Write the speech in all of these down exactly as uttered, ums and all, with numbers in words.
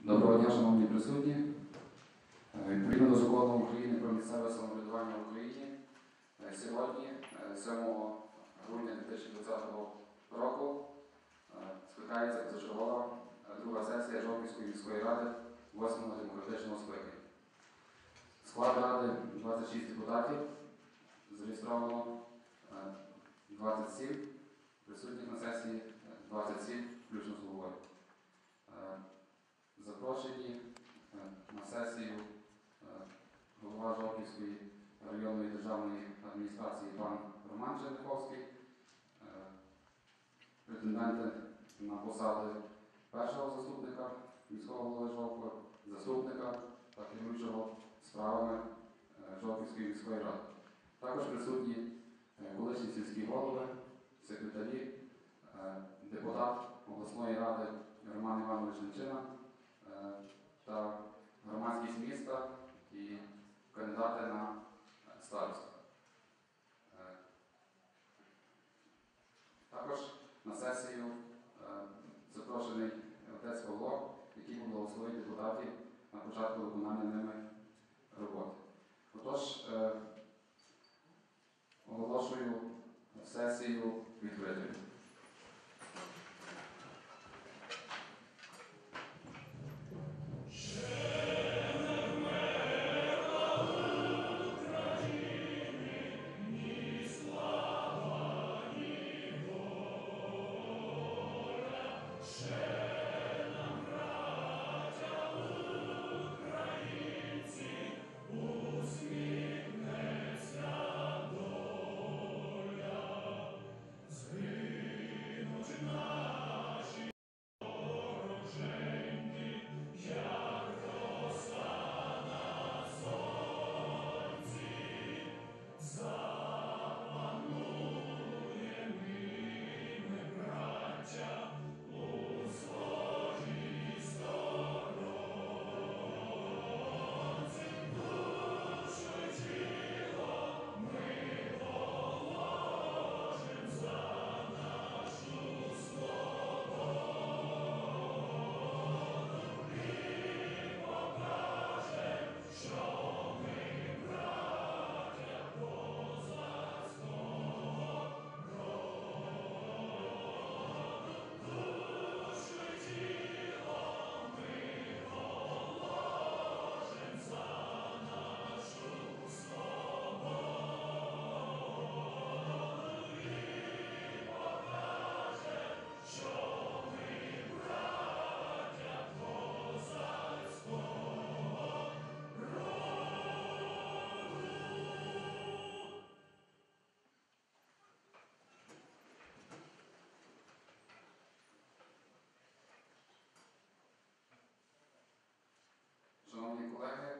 Доброго дня, шановні присутні. Відповідно до Закону України про місцеве самоврядування в Україні, сьогодні, сьомого грудня дві тисячі двадцятого року, скликається позачергова друга сесія Жовківської міської ради восьмого демократичного скликання. Склад ради двадцять шість депутатів, зареєстровано двадцять сім, присутніх на сесії двадцять сім, включно з головою. Запрошені на сесію голова Жовківської районної державної адміністрації пан Роман Черняховський, претенденти на посади першого заступника міського голови Жовкова, заступника та керуючого справами Жовківської міської ради. Також присутні колишні сільські голови, секретарі, депутат обласної ради Роман Іванович Немчина та громадськість міста і кандидати на старосту. Також на сесію запрошений отець Павло, який буде благословити депутатів на початку виконання ними роботи. Отож, оголошую сесію відкритою. Шановні колеги,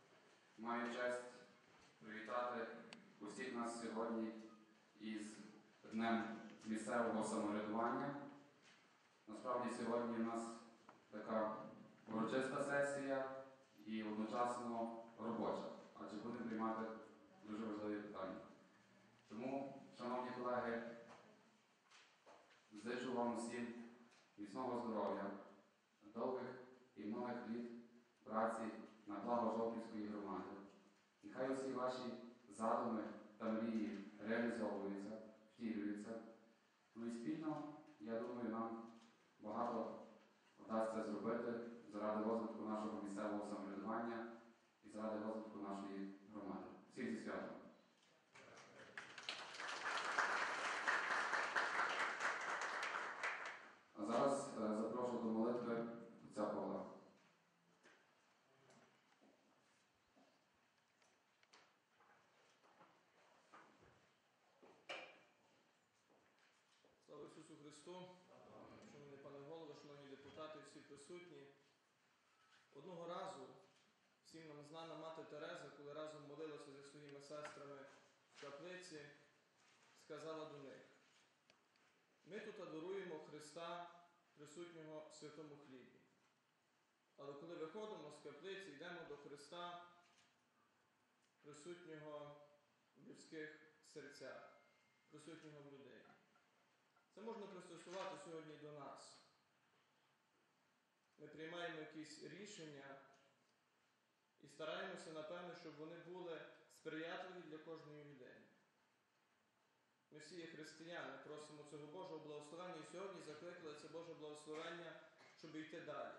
маю честь привітати усіх нас сьогодні із Днем місцевого самоврядування. Насправді сьогодні у нас така урочиста сесія і одночасно робоча, адже будемо приймати дуже важливі питання. Тому, шановні колеги, зичу вам усім міцного здоров'я, довгих і многих літ праці на благо Жовківської громади. Нехай усі ваші задуми та мрії реалізовуються, втілюються. Ну і спільно, я думаю, нам багато вдасться зробити заради розвитку нашого місцевого самоврядування і заради розвитку нашої громади. Всіх зі святом! А зараз запрошую до молитви отця Павла. Слава Ісусу Христу! Шановний пане голово, шановні депутати, всі присутні. Одного разу всім нам знана мати Тереза, коли разом молилася зі своїми сестрами в каплиці, сказала до них: ми тут адоруємо Христа, присутнього в святому хлібі. Але коли виходимо з каплиці, йдемо до Христа, присутнього в людських серцях, присутнього в людей. Це можна пристосувати сьогодні до нас. ми приймаємо якісь рішення і стараємося, напевно, щоб вони були сприятливі для кожної людини. Ми всі є християни, просимо цього Божого благословення і сьогодні закликали це Боже благословення, щоб йти далі.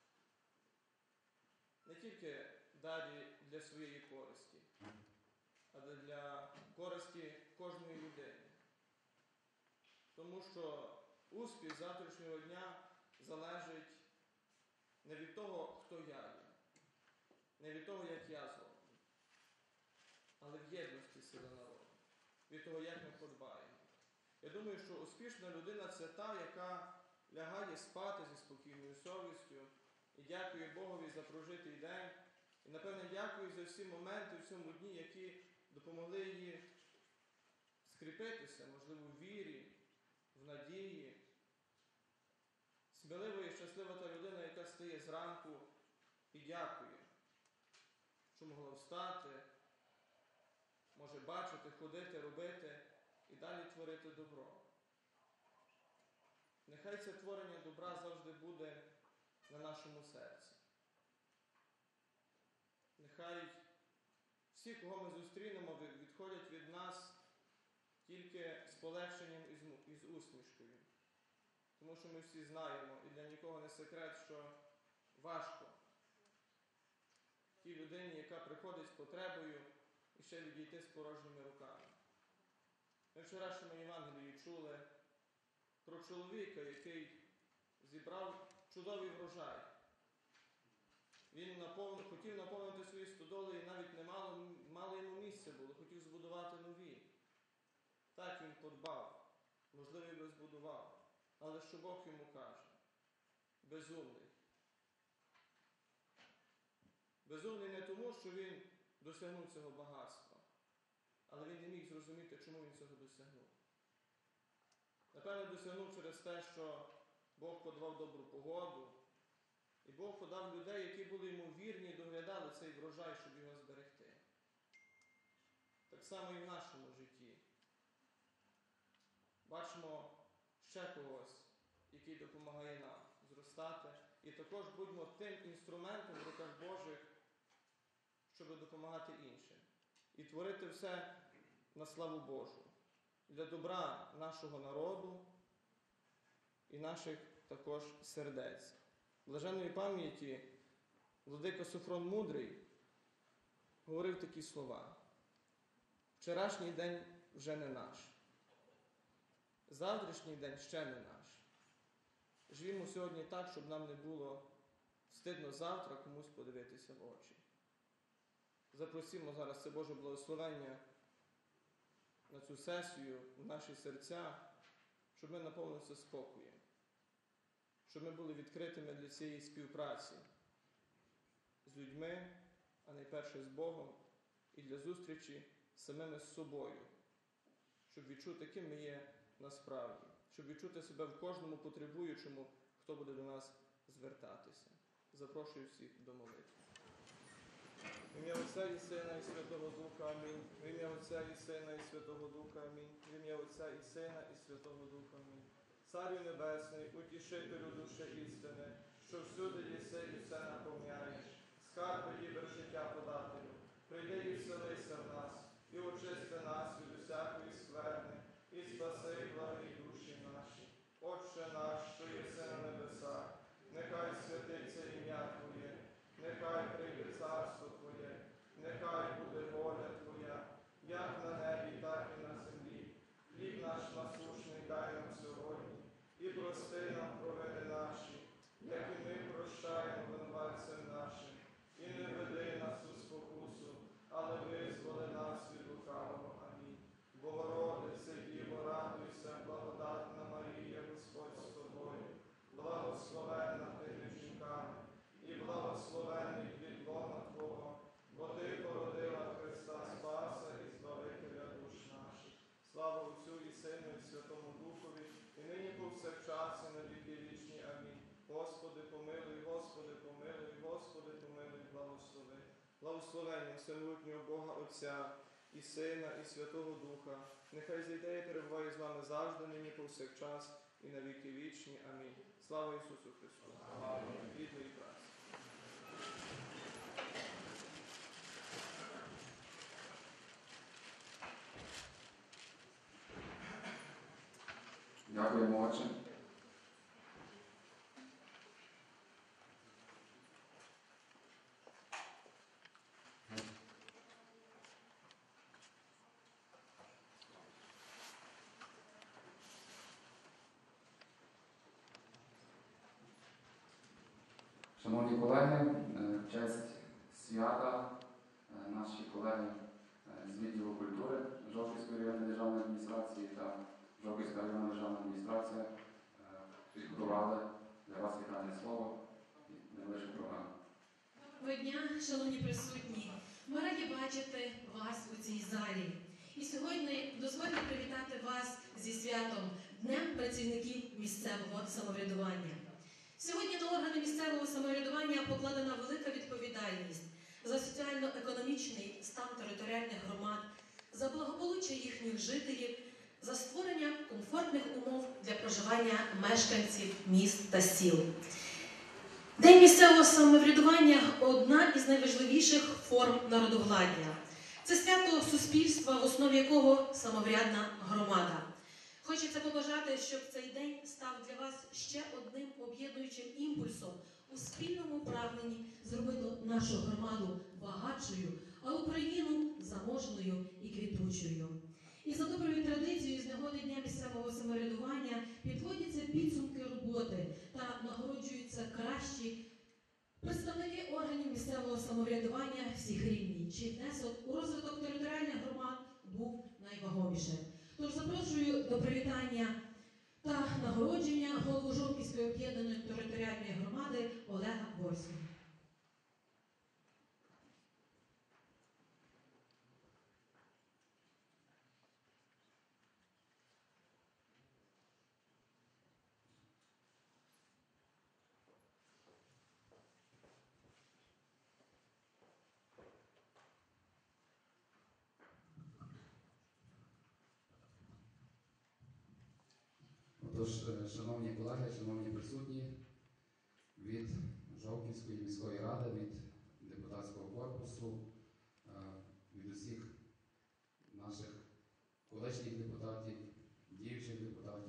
Не тільки далі для своєї користі, але для користі кожної людини. Тому що успіх завтрашнього дня залежить не від того, хто я є, не від того, як я зроблю, але в єдності сили народу, від того, як ми подбаємо. Я думаю, що успішна людина – це та, яка лягає спати зі спокійною совістю і дякує Богові за прожитий день. І, напевне, дякую за всі моменти в цьому дні, які допомогли їй скріпитися, можливо, в вірі, в надії. Смілива і щаслива та людина, яка стає зранку і дякує, що могла встати, може бачити, ходити, робити і далі творити добро. Нехай це творення добра завжди буде на нашому серці. Нехай всі, кого ми зустрінемо, відходять від нас тільки з полегшенням і з усмішкою. Тому що ми всі знаємо, і для нікого не секрет, що важко тій людині, яка приходить з потребою, і ще відійти з порожніми руками. Ми в вчорашньому Євангелії чули про чоловіка, який зібрав чудовий врожай. Він наповнив, хотів наповнити свої стодоли і навіть немало мало йому місця було, хотів збудувати нові. Так він подбав, можливо, і би збудував. Але що Бог йому каже? Безумний. Безумний не тому, що він досягнув цього багатства, але він не міг зрозуміти, чому він цього досягнув. Напевно, досягнув через те, що Бог подавав добру погоду, і Бог подав людей, які були йому вірні і доглядали цей врожай, щоб його зберегти. Так само і в нашому житті. Бачимо ще когось, який допомагає нам зростати. І також будьмо тим інструментом в руках Божих, щоб допомагати іншим. І творити все на славу Божу. Для добра нашого народу і наших також сердець. Блаженної пам'яті владика Софрон Мудрий говорив такі слова. Вчорашній день вже не наш. Завтрашній день ще не наш. Живімо сьогодні так, щоб нам не було стидно завтра комусь подивитися в очі. Запросимо зараз це Боже благословення на цю сесію, в наші серця, щоб ми наповнилися спокоєм, щоб ми були відкритими для цієї співпраці з людьми, а найперше з Богом, і для зустрічі з самими з собою, щоб відчути, ким ми є насправді, щоб відчути себе в кожному потребуючому, хто буде до нас звертатися. Запрошую всіх до молитви. В ім'я Отця і Сина і Святого Духа, амінь. В ім'я Отця і Сина і Святого Духа, амінь. В ім'я Отця і Сина і Святого Духа, амінь. Царю Небесний, утішителю душі істини, що всюди єси і все наповняєш, скарби дібер життя подателю, прийди і вселися в нас, і очисти нас від усякої скверни, і спаси благі душі наші. Отче наш, що єси на небесах, нехай святиться ім'я Твоє, нехай прийде царство Твоє, нехай буде воля Твоя, як на небі, так і на землі. Хліб наш насущний дай нам сьогодні, і прости нам провини наші, як і ми прощаємо винуватцям нашим. І не веди нас у спокусу, але визволи нас від лукавого. Амінь. Богородице, Діво, радуйся, благодатна Марія, Господь з тобою, благословенна ти між жінками, і благословенний плід лона Твого, бо Ти породила Христа Спаса і Збавителя душ наших. Слава Отцю і Сину, і Святому Духові, і нині повсякчас, і на віки вічні. Амінь. Господи, помилуй, Господи, помилуй, Господи, помилуй, благослови. Благословення всемогутнього Бога Отця, і Сина, і Святого Духа, нехай зійде і перебуває з вами завжди, нині повсякчас, і на віки вічні. Амінь. Слава Ісусу Христу! Плідної праці! Дякуємо, Отче. Шановні колеги, е, в честь свята е, наші колеги е, з відділу культури Жовківської районної державної адміністрації та Жовківська районна державна адміністрація е, підготували для вас вітальне слово і невеличку програму. Доброго дня, шановні присутні! Ми раді бачити вас у цій залі. І сьогодні дозвольте привітати вас зі святом Днем працівників місцевого самоврядування. Сьогодні на органи місцевого самоврядування покладена велика відповідальність за соціально-економічний стан територіальних громад, за благополуччя їхніх жителів, за створення комфортних умов для проживання мешканців міст та сіл. День місцевого самоврядування – одна із найважливіших форм народовладдя. Це свято суспільства, в основі якого самоврядна громада. Хочеться побажати, щоб цей день став для вас ще одним об'єднуючим імпульсом у спільному прагненні зробити нашу громаду багатшою, а Україну заможною і квітучою. І за доброю традицією з нагоди Дня місцевого самоврядування підводяться підсумки роботи та нагороджуються кращі представники органів місцевого самоврядування всіх рівнів, чий внесок у розвиток територіальних громад був найвагомішим. Тож запрошую до привітання та нагородження голову Жовківської об'єднаної територіальної громади Олега Борського. Отож, е, шановні колеги, шановні присутні, від Жовківської міської ради, від депутатського корпусу, е, від усіх наших колишніх депутатів, діючих депутатів,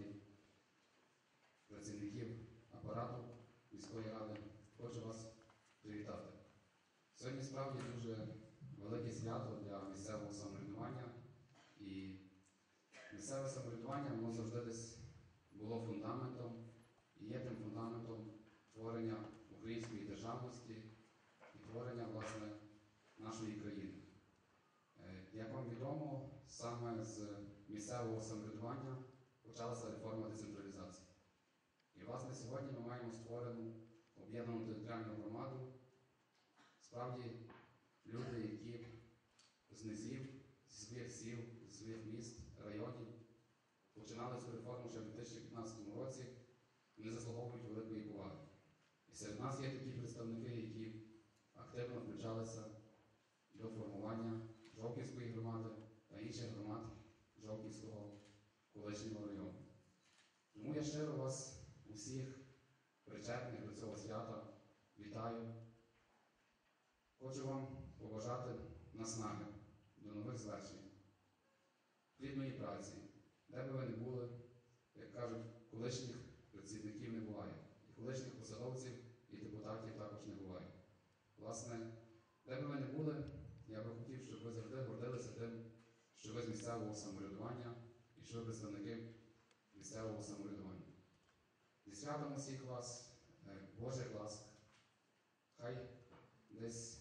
працівників апарату міської ради, хочу вас привітати. Сьогодні справді дуже велике свято для місцевого самоврядування, і місцеве самоврядування, воно завжди десь було фундаментом і є тим фундаментом творення української державності і творення, власне, нашої країни. Е, Як вам відомо, саме з місцевого самоврядування почалася реформа децентралізації. І, власне, сьогодні ми маємо створену об'єднану територіальну громаду. Справді, люди, які з низів, зі своїх сіл, зі своїх міст, районів, починали цю реформу ще в дві тисячі п'ятнадцятому році, вони заслуговують великої поваги. І серед нас є такі представники, які активно включалися до формування Жовківської громади та інших громад Жовківського колишнього району. Тому я щиро вас усіх причетних до цього свята вітаю. Хочу вам побажати наснаги до нових звершень, плідної праці. Де би ви не були, як кажуть, колишніх працівників не буває. І колишніх посадовців, і депутатів також не буває. Власне, де би ви не були, я би хотів, щоб ви завжди гордилися тим, що ви з місцевого самоврядування і що ви представники місцевого самоврядування. Зі святом усіх вас, Божих ласк, хай десь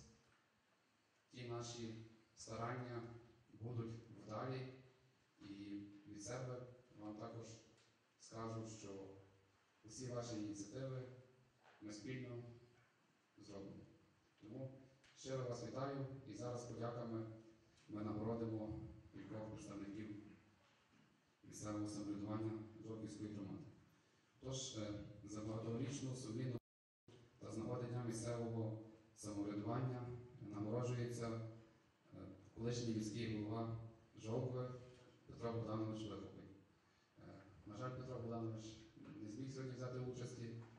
ті наші старання будуть вдалі. І від себе вам також скажу, що усі ваші ініціативи ми спільно зробимо. Тому щиро вас вітаю і зараз подяками ми нагородимо кількох представників місцевого самоврядування Жовківської громади. Тож, за багаторічну сумлінну та з нагоди Дня місцевого самоврядування нагороджується колишній міський голова Жовкви Петро Богданович Лихопий. На жаль, Петро Богданович не зміг сьогодні взяти участі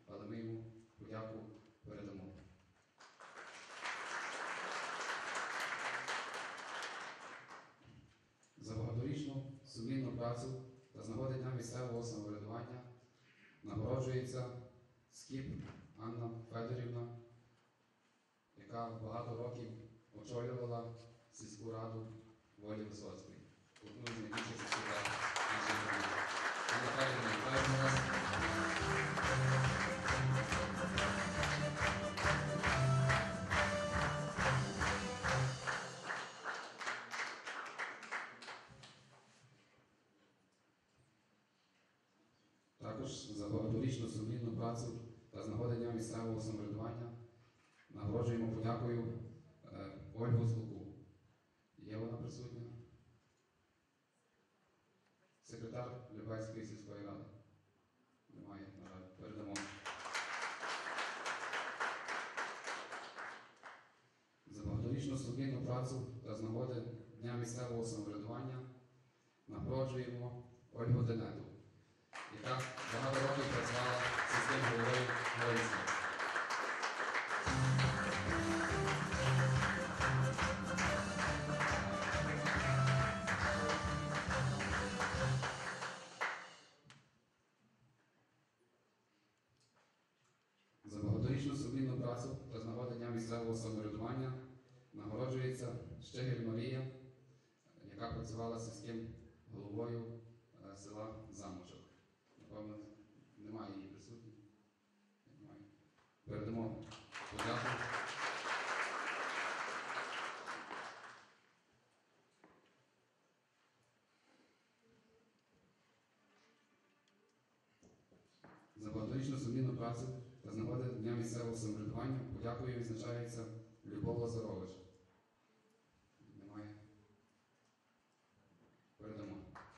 Нагороджується Скіп Анна Федорівна, яка багато років очолювала сільську раду Волі Висоцької. Одну з найбільших сільських рад нашої країни. Анна Федорівна, вітаємо вас. Також за багаторічну сумлінну працю та з нагоди Дня місцевого самоврядування нагороджуємо подякою е, Ольгу Злуку. Є вона присутня? Секретар Любецької сільської ради. Немає, на жаль, передамо. За багаторічну сумлінну працю та з нагоди Дня місцевого самоврядування нагороджуємо Ольгу Денету, яка багато років працювала сільським головою Волинська. За багаторічну сумлінну працю та з нагоди Дня місцевого самоврядування нагороджується Щегель Марія, яка працювала сільським головою е, села Замочок. Напевно, немає її присутні. Немає. Передамо подяку. За багаторічну сумлінну працю та з нагоди Дня місцевого самоврядування подякою відзначається Любов Лазарович. Немає. Передамо.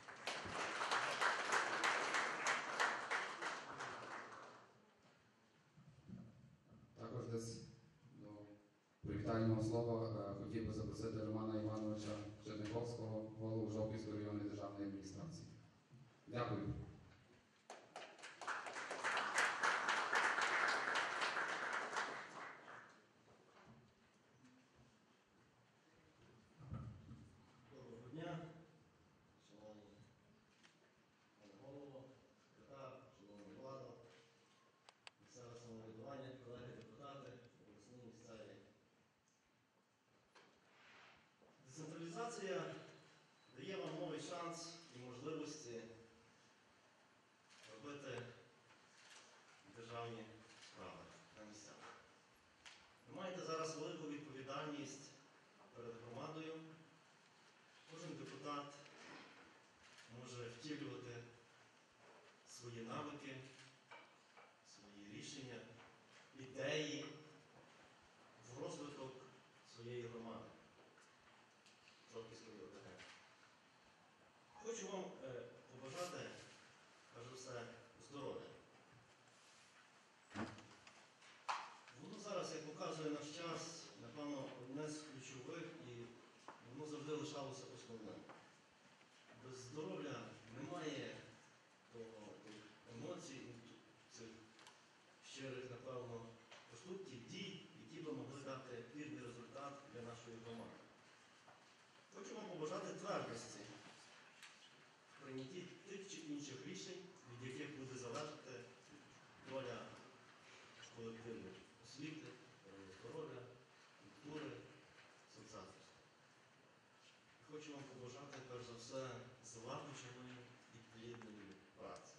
Також десь до привітального слова е, хотів би запросити Романа Івановича Черниковського, голову Жовківської районної державної адміністрації. Дякую. Доброго дня, шановні пане голово, секретар, шановна влада, місцеве самоврядування, колеги депутати, обласні місцеві. Децентралізація дає вам новий шанс і можливості робити державні справи на місцях. Ви маєте зараз велику відповідальність перед громадою. Кожен депутат може втілювати свої навики, свої рішення, ідеї в розвиток своєї громади, Жовківської ОТГ. Хочу вам е, побажати, кажу все, здоров'я. Воно зараз, як показує наш час, напевно, одне з ключових і воно завжди лишалося основним. Без здоров'я немає того, тих емоцій, цих щирих, напевно, поступків, дій, які би могли дати вірний результат для нашої громади. Хочу вам побажати твердості в прийнятті тих чи інших рішень, від яких буде залежати доля колективу освіти, здоров'я, культури, соцзахисту. Хочу вам побажати, перш за все, злагодженої і плідної праці.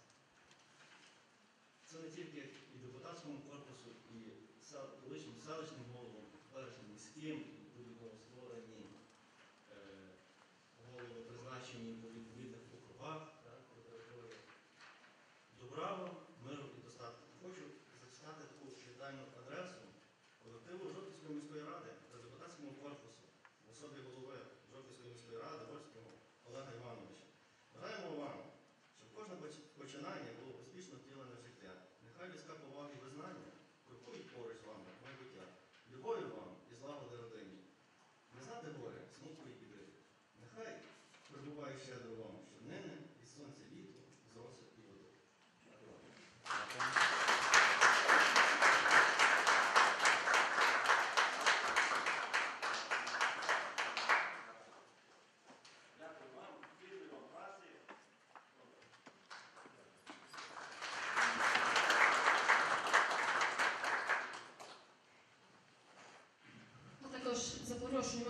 Це не тільки і депутатському корпусу, і колишнім селищним головам, теперішнім міським, і будь-якому створенні е, голови призначені по відповідних округах, по території. Добра вам, миру і достатку. Хочу зачитати таку вітальну адресу колективу Жовківської міської ради та депутатському корпусу в особі голови Жовківської міської ради Вольського Олега Івановича. Бажаємо вам, щоб кожне починання було успішно втілене в життя. Нехай людська повага і визнання проходять поруч з вами в майбуття. Любові вам і злагоди родині. Не знати горя, смутку і біди. Нехай прибуває щедро вам щоднини і сонце літо, з роси і води. Дякую.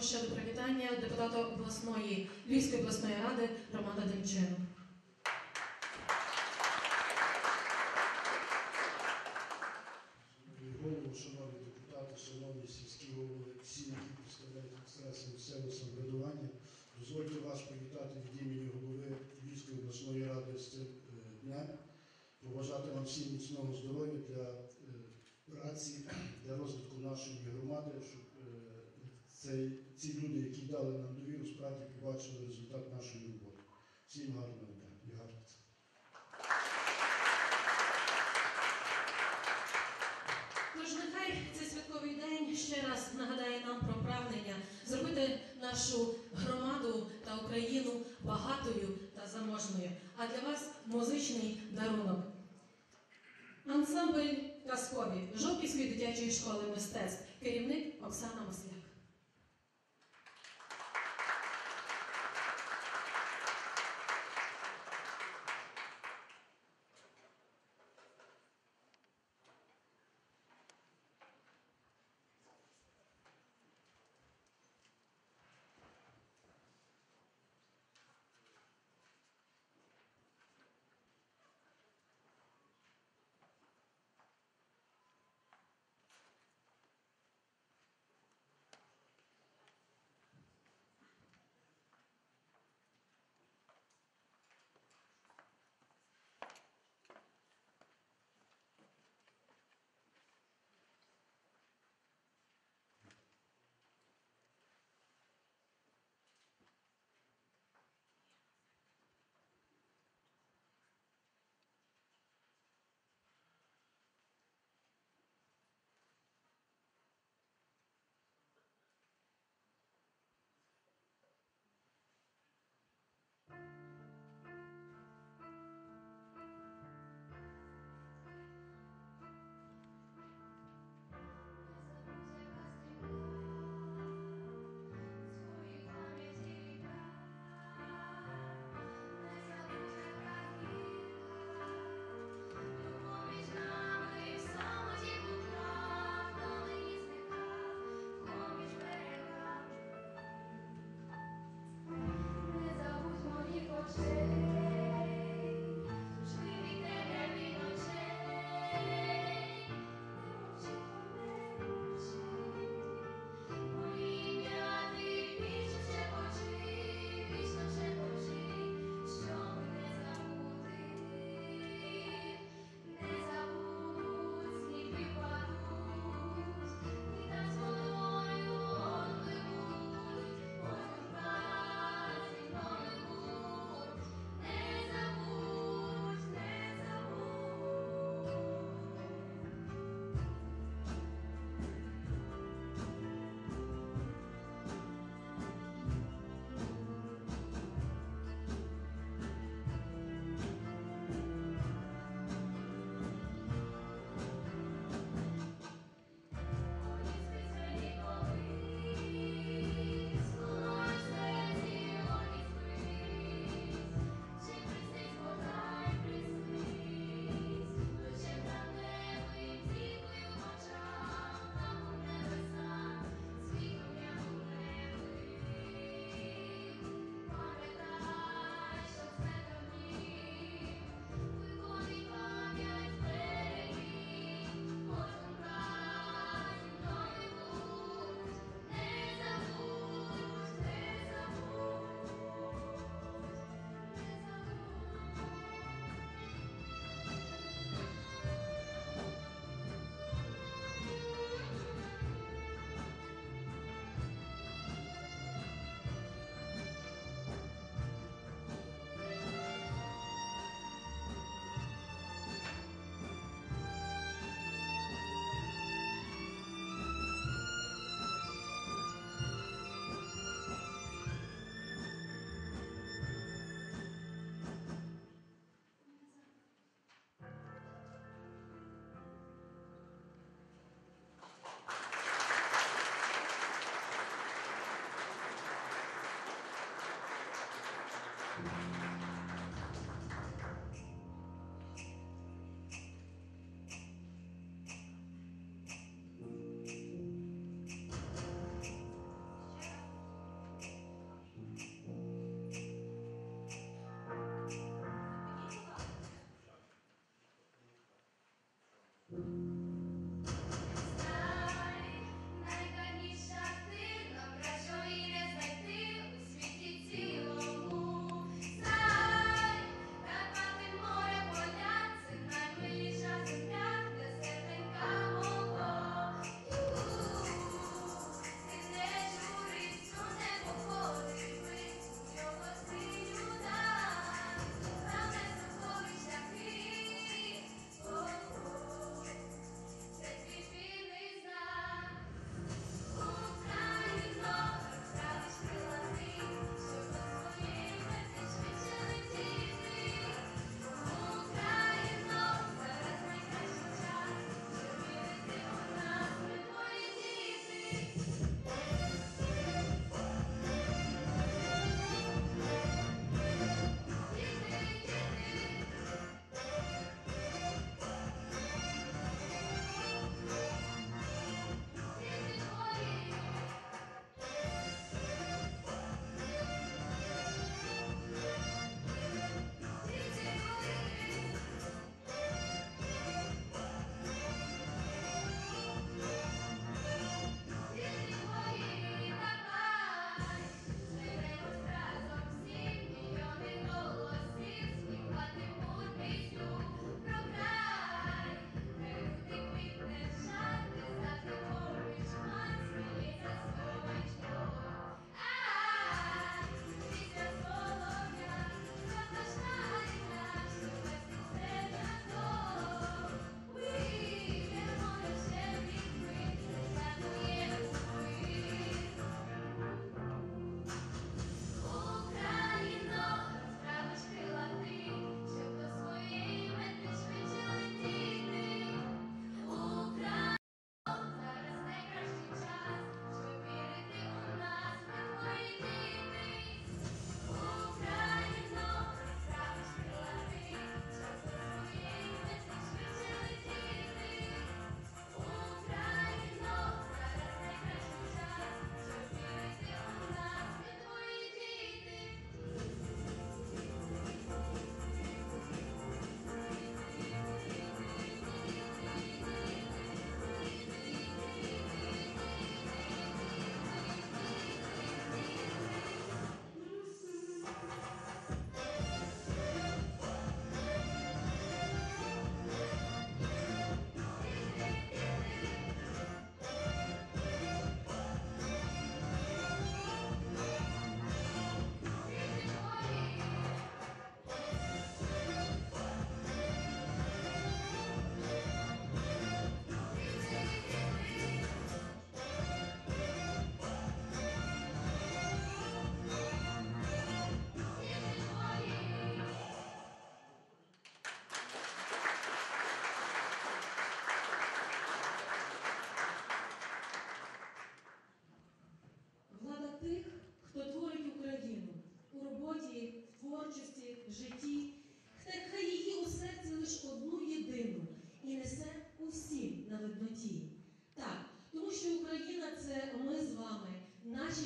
ще до привітання депутата обласної, Львівської обласної ради Романа Демчину. Голову, шановні депутати, шановні сільські голови, всі, які представляють інтереси місцевого самоврядування, дозвольте вас привітати від імені голови Львівської обласної ради з цим е, днем, побажати вам всім міцного здоров'я для е, праці, для розвитку нашої громади, щоб е, цей, ці люди, які дали нам довіру, справді побачили результат нашої роботи. Всім гарного дня і гарниці. Тож нехай цей святковий день ще раз нагадає нам про прагнення зробити нашу громаду та Україну багатою та заможною. А для вас музичний дарунок. Ансамбль казкові Жовківської дитячої школи мистецтв. Керівник Оксана Масляк.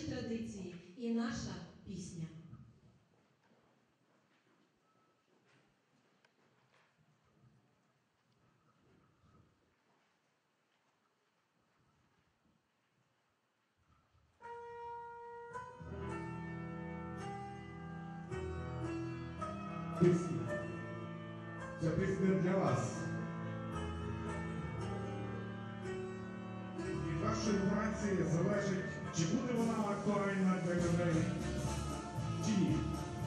традиції і наша пісня. Пісня. Ця пісня для вас. Від вашої праці залежить, чи буде вона актуальна для людей, чи ні.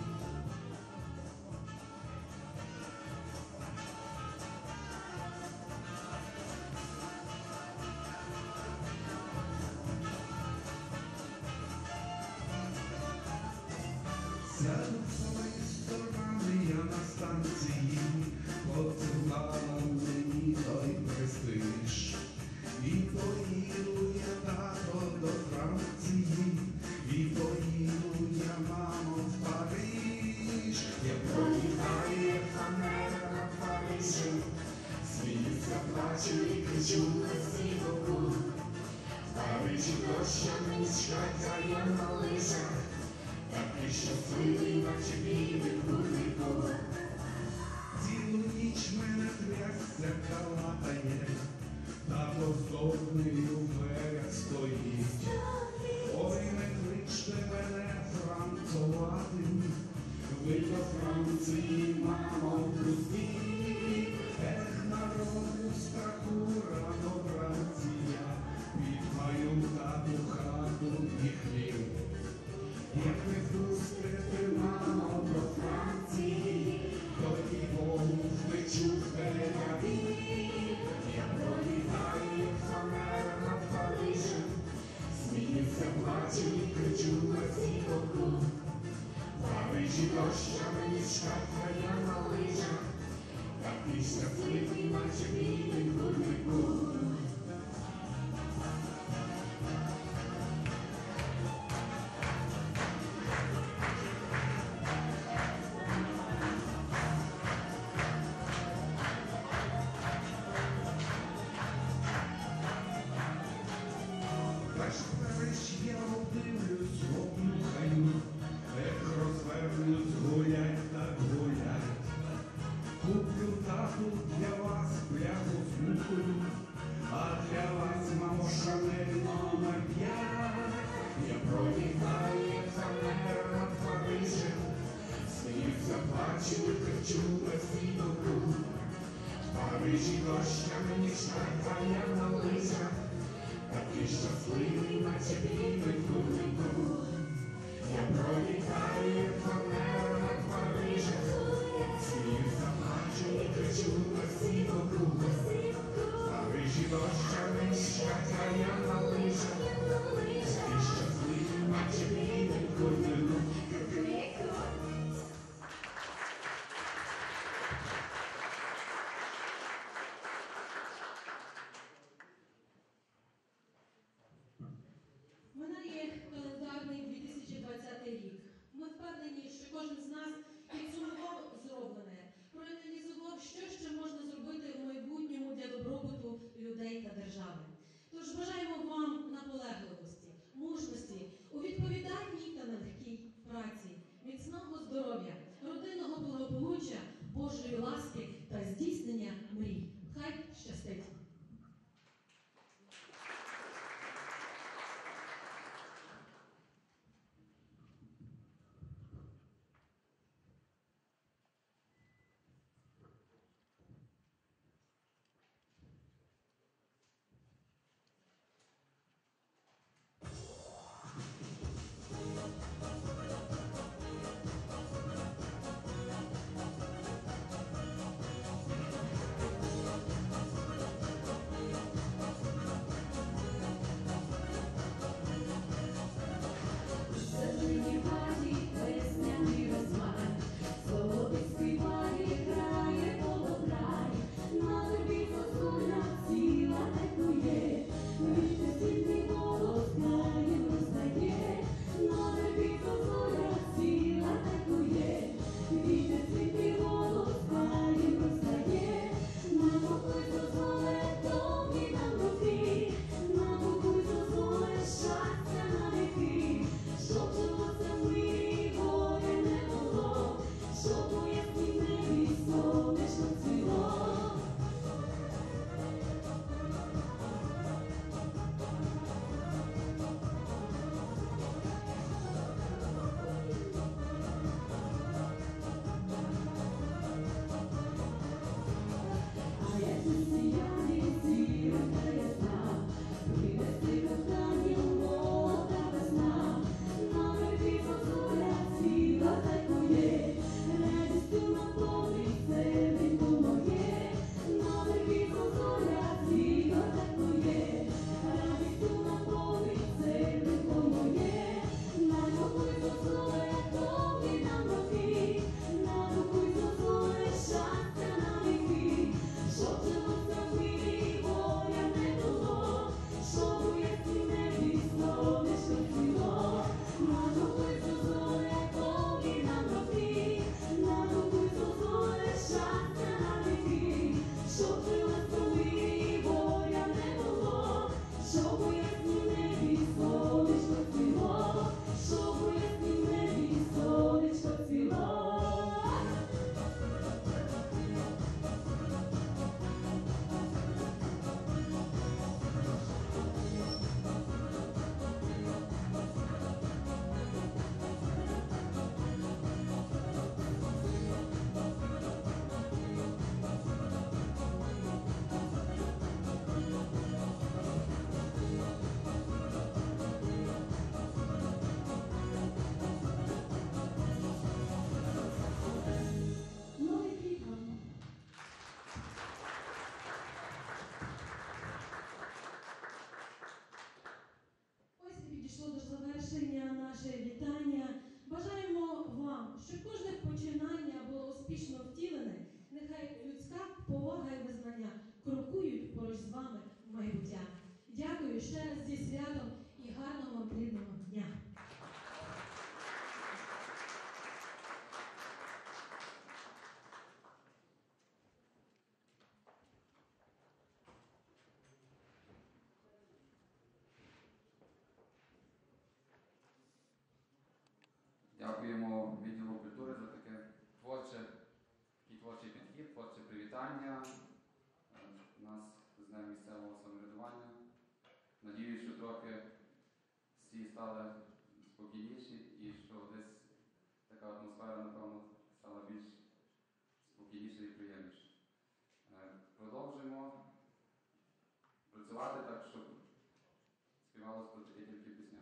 Сяду в самої сторони, я на станції, поцілала мені той престиж. І поїду я, тато, до Франції, і поїду я, мамо, в Париж. Я пролітаю, як фанера над Парижем, сміюся, плачу і кричу на всі вокруг. В Парижі дощами не чекать, а я на лижах. Такий щасливий, наче білий курнику. Цілу ніч мене трясся калатає, тато здобний у дверях стоїть. Ой, не кличте мене француватим, ви до Франції, мамо, пустіть. Ех, народу страху рано вранці я підмаю тату хату і хліб. Як не пустите, мамо, до Франції, тоді Богу втечу в Тель-Авів. Я пролітаю, як фанера над Парижем, сміюся, плачу і кричу на всі вокруг. В Парижі дощами не чекать, а я на лижах, такий щасливий, наче білий курнику. Я обдивлюсь, обнюхаю, ех, розвернусь, гулять так гулять. Куплю тату для вас пляху з мукою, а для вас, мамо, Шанель номер п'ять. Я пролітаю, як фанера над Парижем, сміюся, плачу і кричу на всі вокруг. В Парижі дощами не чекать, а я на лижах, такий щасливий, наче білий курнику. Я пролітаю, як фанера над Парижем, сміюся, плачу і кричу на всі вокруг. В Парижі дощами не чекать, а я на лижах, такий щасливий, наче білий курнику. Минає календарний дві тисячі двадцятий рік. Ми впевнені, що кожен з нас підсумував зроблене, проаналізував, що ще можна зробити в майбутньому для добробуту людей та держави. Тож бажаємо вам наполегливості, мужності, у відповідальній та нелегкій праці, міцного здоров'я, родинного благополуччя, Божої ласки та здійснення мрій. Хай щастить! Дякую ще раз зі святом і гарного вам плідного дня. Дякуємо відділу культури за таке творче, такий творчий підхід, творче привітання е, нас з Днем місцевого самоврядування. Надіюсь, що трохи всі стали спокійніші і що десь така атмосфера, напевно, стала більш спокійніша і приємніша. Е, Продовжуємо працювати так, щоб співалося тут тільки в піснях.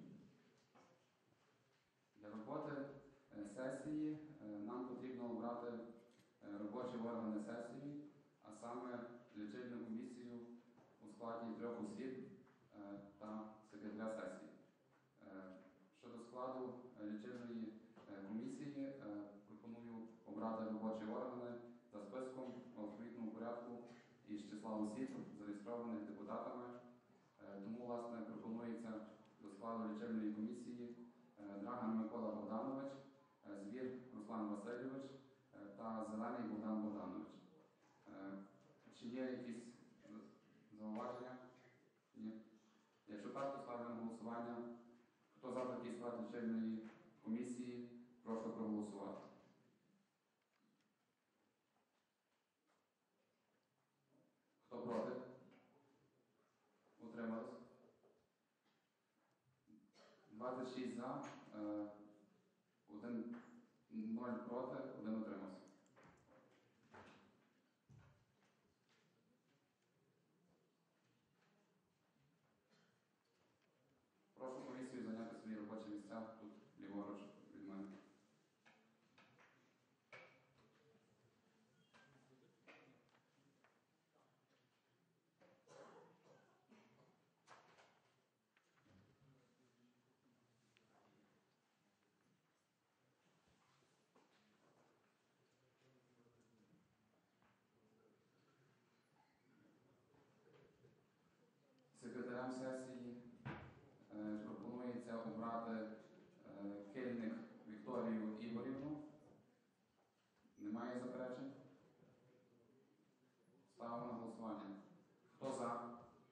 Для роботи е, сесії е, нам потрібно обрати е, робочі органи сесії, а саме лічильну комісію у складі трьох осіб е, та секретаря сесії. Е, Щодо складу е, лічильної е, комісії, е, пропоную обрати робочі органи за списком в алфавітному порядку із числа осіб, зареєстрованих депутатами. Е, Тому, власне, пропонується до складу лічильної комісії е, Драган Микола Богданович, е, Звір Руслан Васильович е, та Зелений Богдан Богданович. Е, Чи є якісь зауваження? Ні. Якщо так, то ставлю на голосування. Хто за такий склад лічильної комісії, прошу проголосувати. Хто проти? Утримались? двадцять шість за, один нуль проти, один утримався. Прошу комісію зайняти свої робочі місця тут ліворуч від мене. Секретарем сесії е, пропонується обрати е, Кельник Вікторію Ігорівну. Немає заперечень? Ставимо на голосування. Хто за?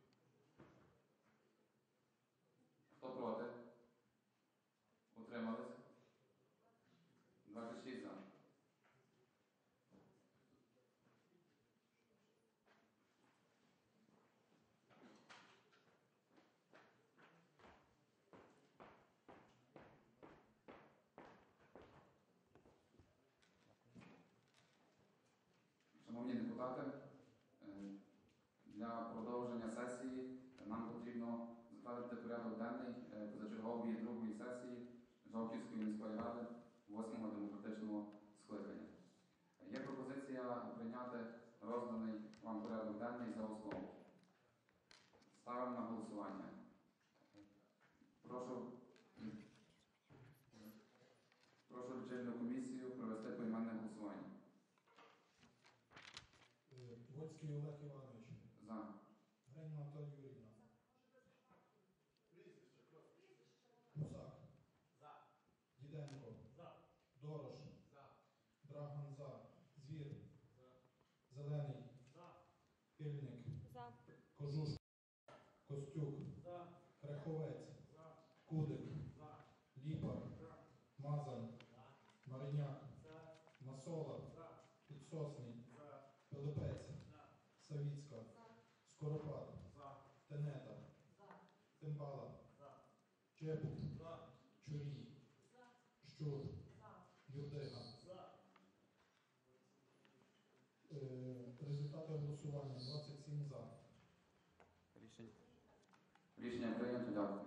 Хто проти? Утримались? двадцять шість за. Шановні депутати, е, для продовження сесії нам потрібно затвердити порядок денний е, позачергової другої сесії Жовківської міської ради восьмого демократичного скликання. Є пропозиція прийняти розданий вам порядок денний за основу. Ставимо на голосування. Прошу, прошу лічильну комісію провести поіменне голосування. Вольський Олег Іванович. За. Грень Анатолій Юрівна. Гусак. За. Діденко. За. Дорош. За. Драган за. Звір. За. Зелений. За. Пильник. За. Кожушко. Костюк. За. Креховець. За. Кудик. За. Ліпар. За. Мазан. За. Мариняк. За. Масола. За. Підсосний. За. Пилипець. За. Савіцька. За. Скоропад. За. Тенета. За. Тимбала. За. Чепук. За. Чурій. За. Щур. За. Юрдига. За. Е, результати голосування двадцять сім за. Рішення. Рішення прийнято. Дякую.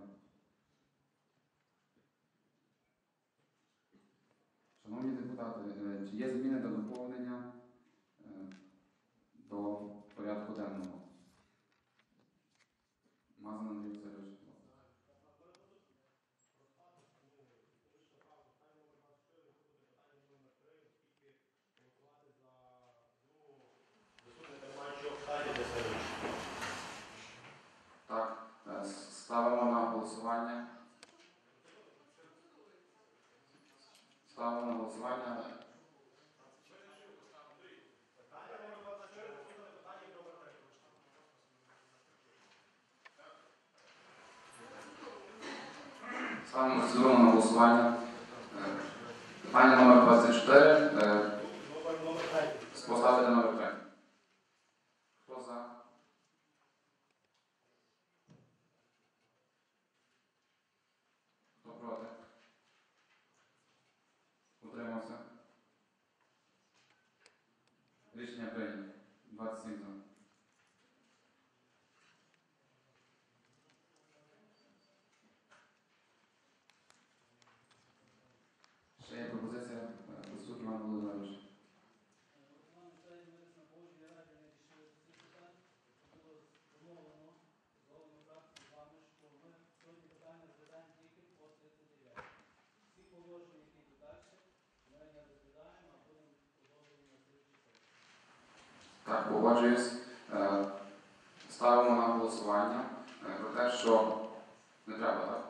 Шановні депутати, е, чи є зміни та доповнення е, до порядку денного? Мазан Андрій Васильович. Так. Е, Ставимо на голосування. Ставимо процедуру на голосування. Е, Питання номер двадцять чотири. Е, Поставити номер три. Хто за? Хто проти? Утримався? Рішення прийнято. двадцять сім за. Ще є пропозиція. Присутній Іван Володимирович. Так, погоджуюсь. Е, Ставимо на голосування е, про те, що не треба, так?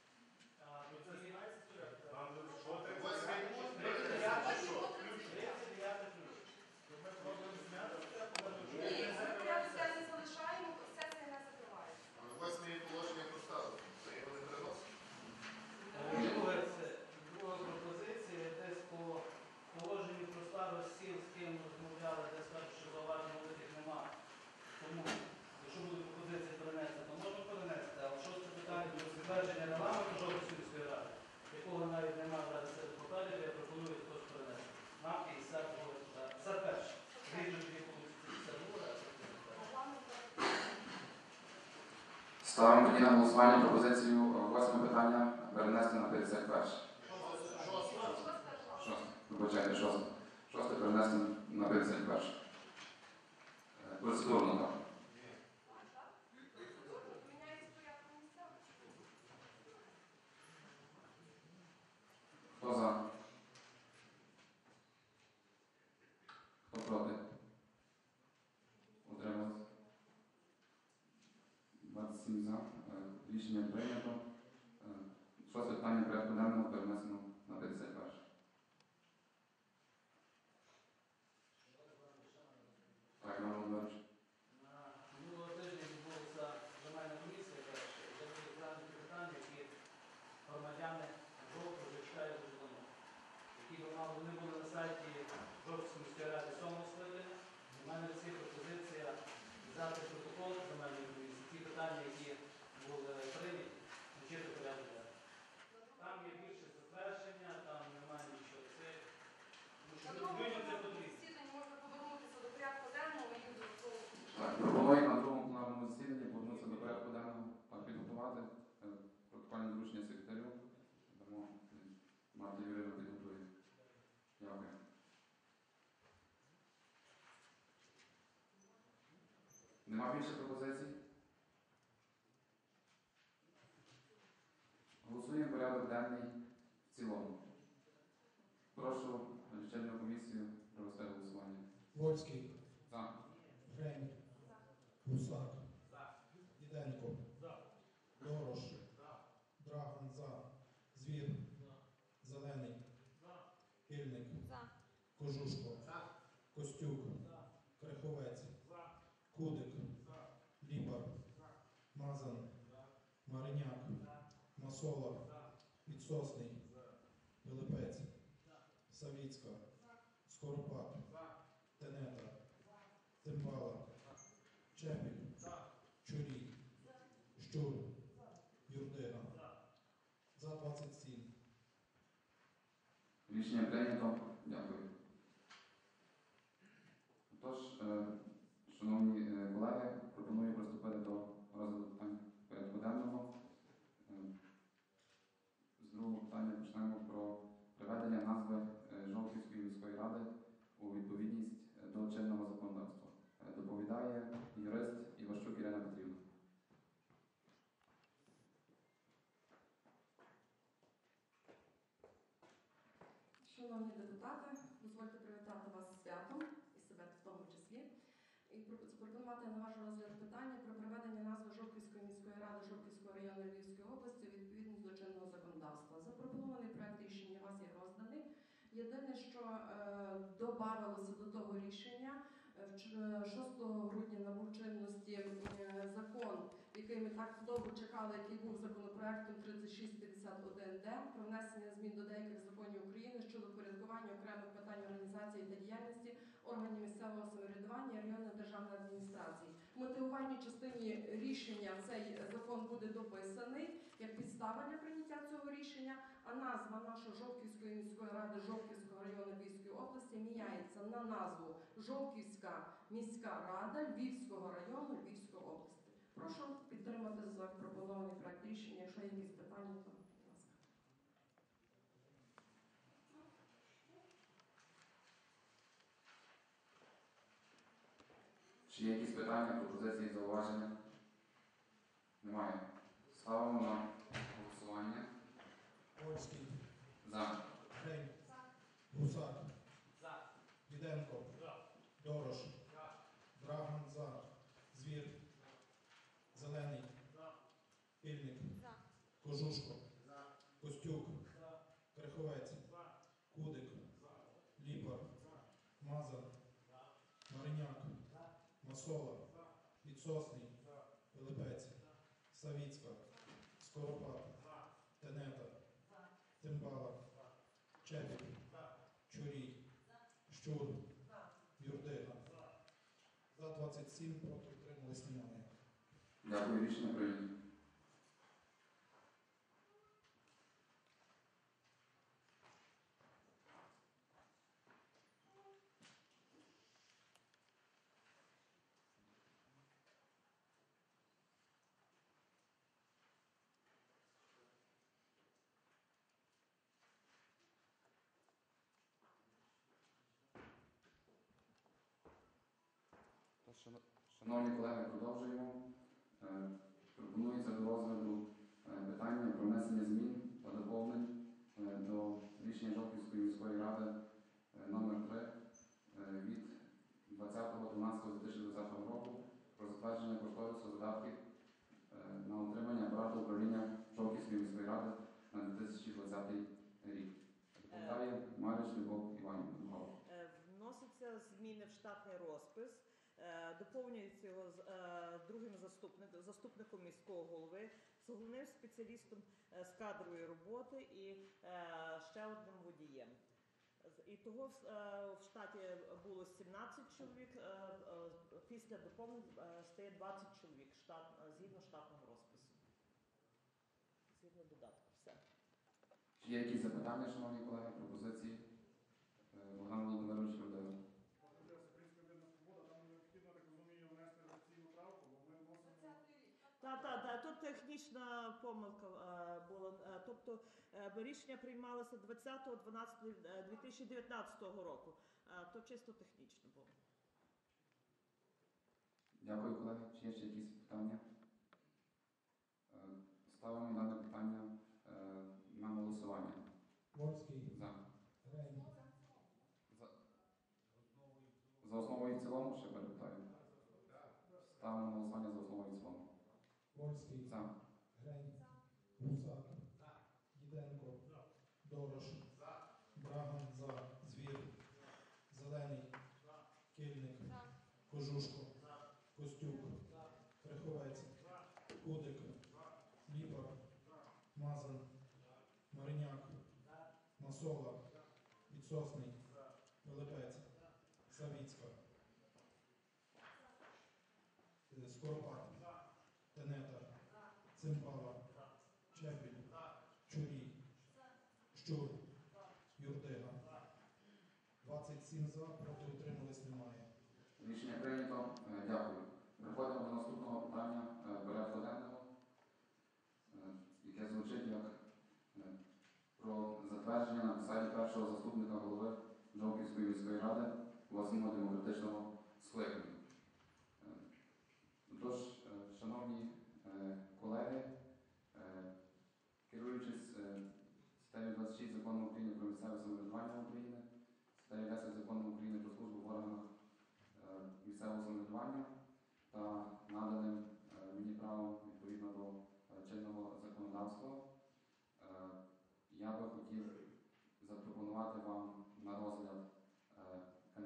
Друге, це друга пропозиція, десь по положенню про старост сіл, з ким розмовляли, де скажуть, що зауважень великих нема. Тому, якщо буде пропозиція перенести, то можна перенести. Але шосте питання про затвердження регламенту Жовтівської міської ради, якого навіть немає зараз серед депутатів, я пропоную також перенести. На п'ятдесят друге питання. п'ятдесят перше. Рівно тоді получиться п'ятдесят друге, а це п'ятдесят перше. Ставимо тоді на голосування пропозицію е, восьме питання перенести на п'ятдесят перше. Шосте. Вибачайте, шосте. Шосте перенести на п'ятдесят перше. Е, Процедурно, так. Хто за? Хто проти? Утримався? двадцять сім за. Е, Рішення прийнято. Е, Шосте питання порядку денного перенесено на п'ятдесят перше. Так, Іван Володимирович. На минулого тижня відбулася земельна комісія, перша, де були розглянуті питання, які громадяни жовтого вже чекають дуже давно. Які би мали, вони були на сайті Жовтівської міської ради сьомого скликання. У мене всі пропозиція взяти протокол земельної комісії, ті питання, які були прийняті, включити в порядок денний. Там є більше затвердження, там немає нічого. Це, тому що людям це потрібно. Так, пропоную на другому пленарному засіданні повернутися до порядку денного та підготувати е, протокольне доручення секретарю. Дамо е, Марті Юрину підготує. Дякую. Нема більше пропозицій? Голосуємо порядок денний в цілому. Прошу лічильну комісію провести голосування. Вольський, За. Грень, Гусак, Діденко, Дорош, Драган, за, Звір, Зелений, Ільник, Кожушко, Костюк, Криховець, Кудик, Ліпар, Мазан, Мариняк, Масола, Підсосний, Пилипець, Савіцька, Скоропад, Тенета, Тимбала, Чепіль, Чурій, Щур, Юрдина. За двадцять сім. Рішення прийнято. Дякую. Тож, е, шановні е, колеги, пропоную приступити до розгляду питань порядку денного. Е, З другого питання почнемо про приведення назви е, Жовківської міської ради у відповідність е, до чинного законодавства. Е, Доповідає юрист Іващук Ірина Петрівна. Шановні депутати, дозвольте привітати вас з святом і себе в тому числі. І про- запропонувати на ваш розгляд питання про приведення назви Жовківської міської ради Жовківського району Львівської області у відповідність до чинного законодавства. Запропонований проект рішення у вас є розданий. додавалося до того рішення. Е, вч- шостого грудня набув чинності е, закон, який ми так довго чекали, який був законопроектом тридцять шість п'ятдесят один Д про внесення змін до деяких законів України щодо впорядкування окремих питань організації та діяльності органів місцевого самоврядування і районної державної адміністрації. В мотивувальній частині рішення цей закон буде дописаний як підстава для прийняття цього рішення, а назва нашої Жовківської міської ради Жовківського району Львівської області міняється на назву Жовківська міська рада Львівського району Львівської області. Прошу підтримати запропонований проект рішення. Якщо є якісь питання, то будь ласка. Чи є якісь питання, пропозиції, зауваження? Немає. Ставимо на голосування. Польський, За. Грень, Гусак, Діденко, Дорош, Драган, за, Звір, Зелений, Пільник, Кожушко, Костюк, Криховець, Кудик, Ліпар, Мазан, Мариняк, Масола, Підсосний, Пилипець, Савіцька, Скоропад, Тенета, Тимбала, Чепіль, Чурій, Щур, Юрдига. За двадцять сім, проти утримались немає. Дякую, рішення прийнято. Шановні колеги, продовжуємо. Е, Пропонується до розгляду е, питання про внесення змін та доповнень е, до рішення Жовківської міської ради е, номер три е, від двадцятого дванадцятого дві тисячі двадцятого року про затвердження кошторису видатків е, на утримання апарату управління Жовківської міської ради на дві тисячі двадцятий рік. Доповідає Марич Любов Іванівна. Е, Вносяться зміни в штатний розпис. Е, Доповнюється його з е, другим заступником, заступником міського голови, з головним спеціалістом е, з кадрової роботи і е, ще одним водієм. З- І того в, е, в штаті було сімнадцять чоловік, е, е, після доповнень е, стає двадцять чоловік штат, е, згідно штатного розпису. Згідно додатку, все. Чи є якісь запитання, шановні колеги, пропозиції? Е, Богдан Володимирович Рудева. Так, так, так. Тут технічна помилка е, була. Е, Тобто е, рішення приймалося двадцятого дванадцятого дві тисячі дев'ятнадцятого року. Е, То чисто технічно було. Дякую, колеги. Чи є ще якісь питання? Е, Ставимо дане питання е, на голосування. Польський, За. Грень, За, за основу і в цілому ще перепитаю. Ставимо на голосування за основу і в цілому. Польський, За. Грень, Гусак, Діденко, Дорош, Драган, за, Звір, Зелений, Кільник, Кожушко, Костюк, Криховець, Кудик, Ліпар, Мазан, Мариняк, Масола, Підсосний, Пилипець, Савіцька, е, Скоропад, Тенета, Цимбала, Чепіль, Чурій, Щур, Юрдига. двадцять сім за, проти утримались немає. Рішення прийнято. Е, Дякую. Переходимо до наступного питання е, порядку денного, е, яке звучить як е, про затвердження на посаді першого заступника голови Жовківської міської ради восьмого демократичного скликання. Е, Тож, е, шановні е, колеги, е, керуючись е, статтею двадцять шість Закону України про місцеве самоврядування України, статтею десять Закону України про службу в органах е, місцевого самоврядування та наданим е, мені правом відповідно до е, чинного законодавства, е, я би хотів запропонувати вам на розгляд е,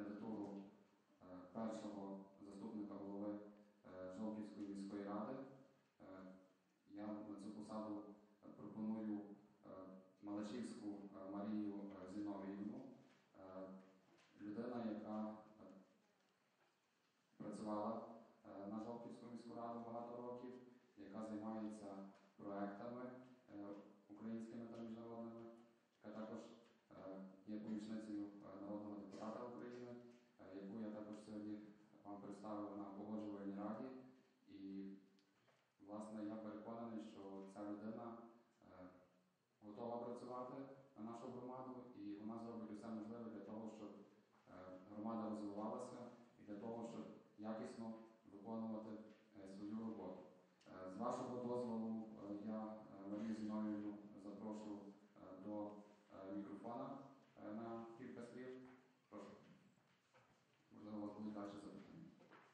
Лачівську е, Марію е, Зіновіївну, е, людина, яка е, працювала е, на Жовківську міську раду багато років, яка займається проектами е, українськими та міжнародними, яка також е, є помічницею е, народного депутата України, е, яку я також сьогодні вам представив на погоджувальній раді. І, власне, я переконаний, що ця людина е, готова працювати на нашу громаду, і вона зробить усе можливе для того, щоб е, громада розвивалася і для того, щоб якісно виконувати е, свою роботу. Е, з вашого дозволу е, я е, Марію Зіновіївну запрошу е, до е, мікрофона е, на кілька слів. Прошу. Можливо, у вас будуть далі запитання.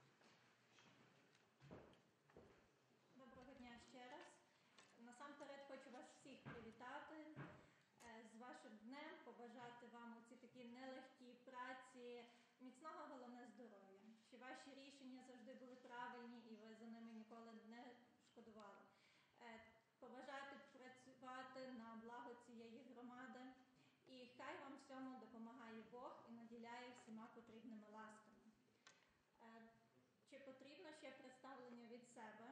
Доброго дня ще раз. Насамперед хочу вас всіх привітати е, з вашим днем, побажати вам у цій такій нелегкій праці міцного, головне здоров'я. Щоб ваші рішення завжди були правильні і ви за ними ніколи не шкодували. Е, Побажати працювати на благо цієї громади. І хай вам всьому допомагає Бог і наділяє всіма потрібними ласками. Е, Чи потрібно ще представлення від себе?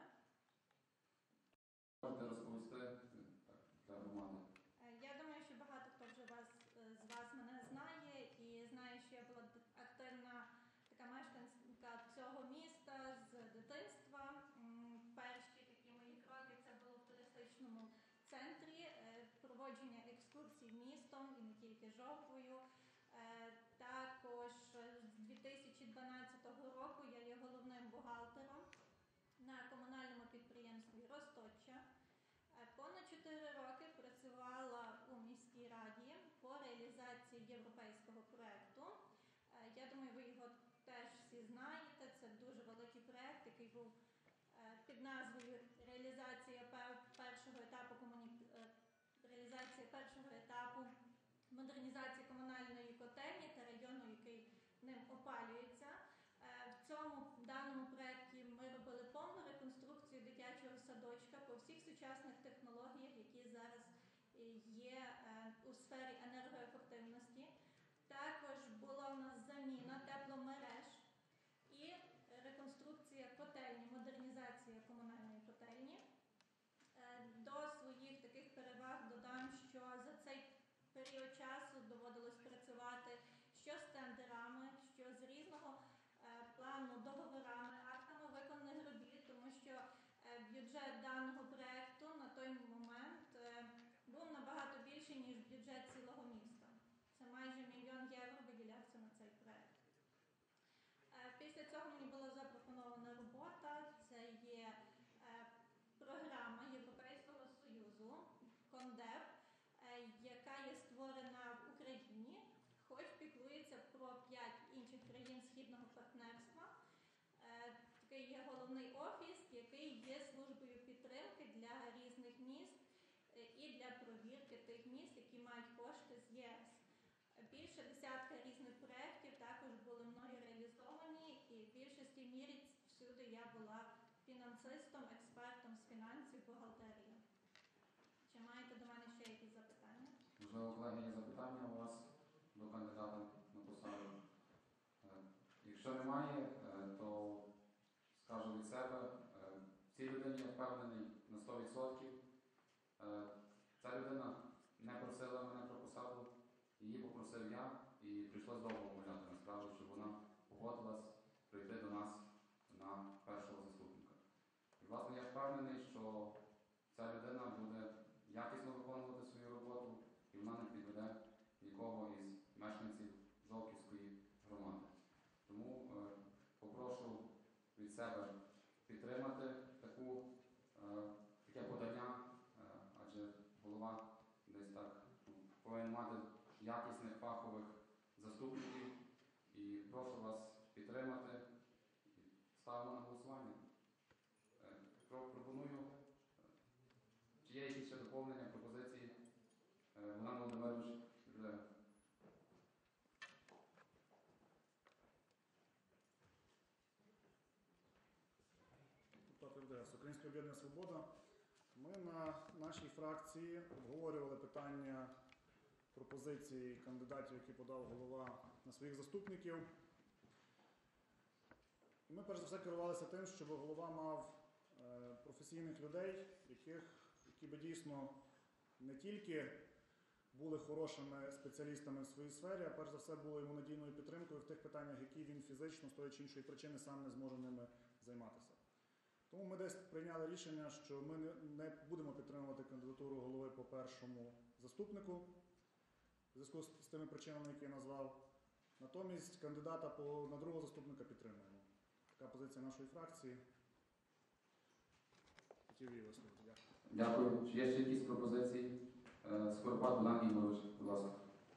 Можете розповісти так, для громади? Е, Я думаю, що багато хто вже вас, е, з вас мене знає і знає, що я була д- активна така мешканка цього міста з дитинства. М, Перші такі мої кроки це було в туристичному центрі, е, проводження екскурсій містом і не тільки Жовквою. Е, Також з дві тисячі дванадцятого року я є головним бухгалтером на комунальному підприємстві «Росточчя». Е, Понад чотири роки працювала у міській раді по реалізації європейського проєкту. Е, Я думаю, ви його теж всі знаєте. Це дуже великий проєкт, який був е, під назвою «Реалізація пер- першого етапу комуні- е, реалізація першого етапу модернізації комунальної котельні та району, який ним опалюється». Е, В цьому даному проєкті ми робили повну реконструкцію дитячого садочка по всіх сучасних технологіях, які зараз е, є е, у сфері енергоефективності. Також була у нас заміна тепломереж і реконструкція котельні, модернізація комунальної котельні. Е, До своїх таких переваг додам, що за цей період часу доводилось працювати що з тендерами, що з різного е, плану договорами, актами виконаних робіт, тому що е, бюджет даного проєкту на той момент е, був набагато більший, ніж бюджет цілого міста. Це майже мільйон євро виділявся на цей проєкт. Е, Після цього мені була запропонована робота. Це є е, програма Європейського Союзу «Кондеп», е, яка є створена в Україні, хоч піклується про п'ять інших країн Східного партнерства. Е, Такий є головний офіс, який є службою підтримки для різних міст е, і для провірки тих міст, які мають кошти з ЄС. Більше десятка різних проєктів також були мною реалізовані, і в більшості мірі всюди я була фінансистом, експертом з фінансів, бухгалтерії. Чи маєте до мене ще якісь запитання? Можливо, колеги, є запитання у вас до кандидата на посаду? Е, Якщо немає, е, то скажу від себе, е, в цій людині я впевнений на сто відсотків. Е, Ця людина не просила мене про посаду, її попросив я, і прийшлось довго умовляти насправді, щоб вона погодилась прийти до нас на першого заступника. І, власне, я впевнений, що ця людина буде якісно виконувати свою роботу, і вона не підведе нікого із мешканців Жовківської громади. Тому е, попрошу від себе підтримати таку, е, таке подання, е, адже голова десь так ну, повинен мати якісних фахових заступників. І прошу вас підтримати. Ставимо на голосування. Е, про- пропоную, е, чи є якісь ще доповнення, пропозиції? Е, Богдан Володимирович, Юлія. Депутат ЛДС, Українське об'єднання «Свобода». Ми на нашій фракції обговорювали питання пропозицій кандидатів, які подав голова на своїх заступників. Ми перш за все керувалися тим, щоб голова мав е, професійних людей, яких, які би дійсно не тільки були хорошими спеціалістами в своїй сфері, а перш за все були йому надійною підтримкою в тих питаннях, які він фізично з тої чи іншої причини сам не зможе ними займатися. Тому ми десь прийняли рішення, що ми не, не будемо підтримувати кандидатуру голови по першому заступнику, в зв'язку з, з тими причинами, які я назвав. Натомість кандидата по, на другого заступника підтримуємо. Така позиція нашої фракції. Хотів її висловити. Дякую. Дякую. Чи є ще якісь пропозиції? Е, Скоропад Богдан Ігорович, будь ласка.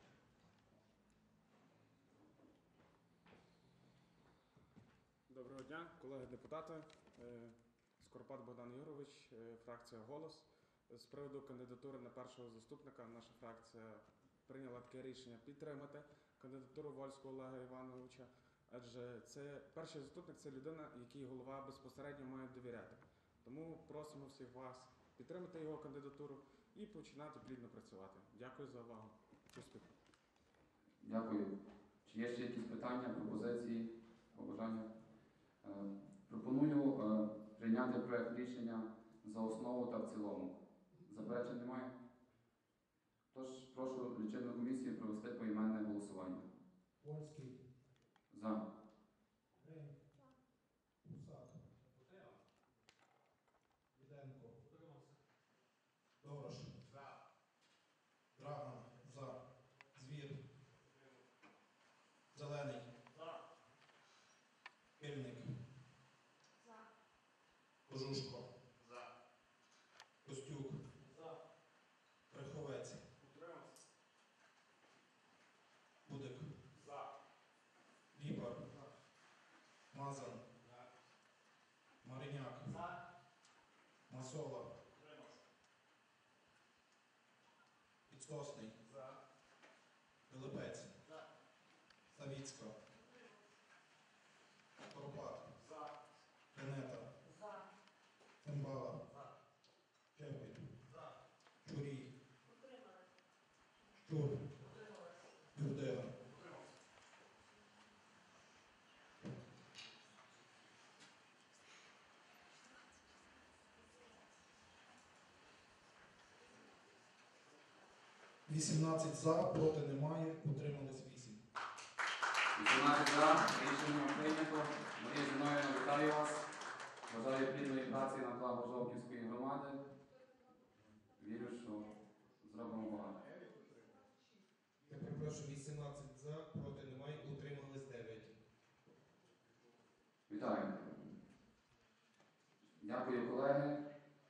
Доброго дня, колеги депутати. Е, Скоропад Богдан Ігорович, е, фракція «Голос». З приводу кандидатури на першого заступника наша фракція прийняла таке рішення підтримати кандидатуру Вольського Олега Івановича, адже це перший заступник – це людина, якій голова безпосередньо має довіряти. Тому просимо всіх вас підтримати його кандидатуру і починати плідно працювати. Дякую за увагу. Успіху. Дякую. Чи є ще якісь питання, пропозиції, побажання? Е, Пропоную е, прийняти проект рішення за основу та в цілому. Заперечень немає? Тож прошу лічильну комісію провести поіменне голосування. Польський. За. Гринь. Гусак. Віденко. Дорош. Драган. За. Звір. Зелений. Пильник. Кожушко. Костюк. Верховець. Будик. Віпар. Мазан. Мариняк. Масола. Підсосний. Пилипець. Савіцька. Коропат. Пенета. Цимбала. Чепель. Чурій. Щур. Юрдега. Вісімнадцять за, проти немає, утримались вісім. вісімнадцять за. Рішення прийнято. Марія Зіновіївна, вітаю вас. Бажаю плідної праці на благо Жовківської громади. Вірю, що зробимо багато. Я перепрошую, вісімнадцять за, проти немає, утримались дев'ять. Вітаю. Дякую, колеги.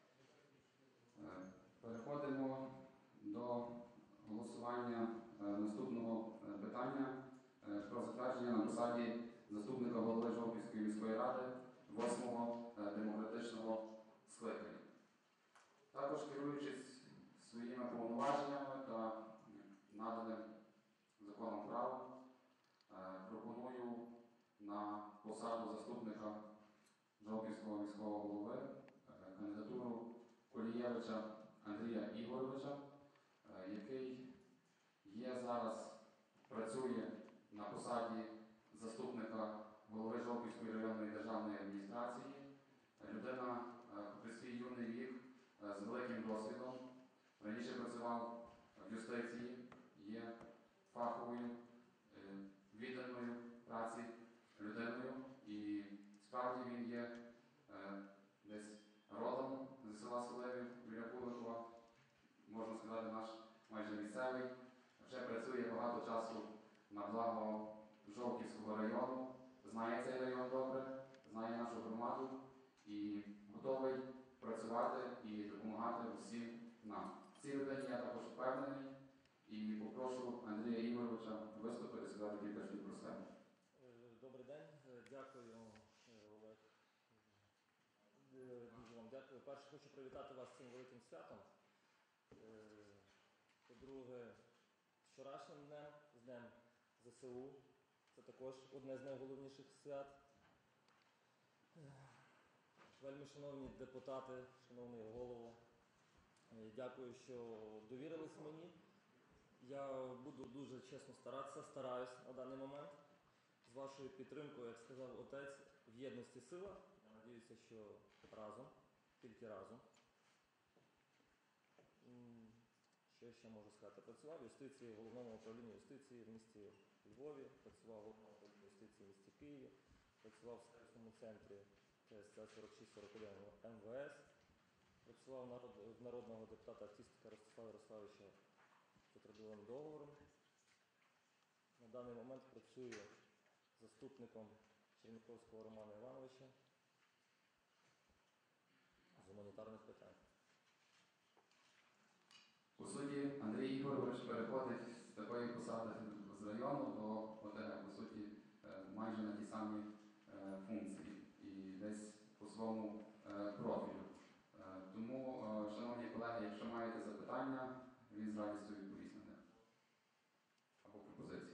Е, Переходимо до голосування е, наступного е, питання е, про затвердження на посаді заступника голови Жовківської міської ради восьмого е, демократичного скликання. Також керуючись своїми повноваженнями та наданим законом правом, е, пропоную на посаду заступника Жовківського міського голови е, кандидатуру Колієвича Андрія Ігоровича, е, який є зараз, працює на посаді заступника голови Жовківської районної державної адміністрації. Людина е, при свій юний вік е, з великим досвідом. Раніше працював в юстиції, є фаховою, е, відданою праці людиною, і справді він є е, десь родом з села Солевів біля Куликова, можна сказати, наш майже місцевий. Вже працює багато часу на благо Жовківського району, знає цей район добре, знає нашу громаду і готовий працювати і допомагати усім нам. В цій людині я також впевнений і попрошу Андрія Ігоровича виступити, сказати кілька слів про себе. Добрий день, дякую, Олег. Дуже вам дякую. Перше, хочу привітати вас з цим великим святом. По-друге, з вчорашнім днем, з Днем ЗСУ. Це також одне з найголовніших свят. Вельми шановні депутати, шановний голово, дякую, що довірились мені Я буду дуже чесно старатися, стараюсь на даний момент. З вашою підтримкою, як сказав отець, в єдності сила. Я надіюся, що разом, тільки разом. М, Що я ще можу сказати? Працював в юстиції, в головному управлінні юстиції в місті Львові, працював в головному управлінні юстиції в місті Києві, працював в сервісному центрі Т С Ц сорок шість сорок один М В С, працював народ- в народного депутата артистика Ростислава Ярославовича за трудовим договором. На даний момент працюю заступником Черніковського Романа Івановича з гуманітарних питань. По суті, Андрій Ігорович переходить з такої посади з району до О Т Г, по суті, е, майже на ті самі е, функції і десь по своєму е, профілю. Е, Тому, е, шановні колеги, якщо маєте запитання, він з радістю відповість на них. Або пропозиції.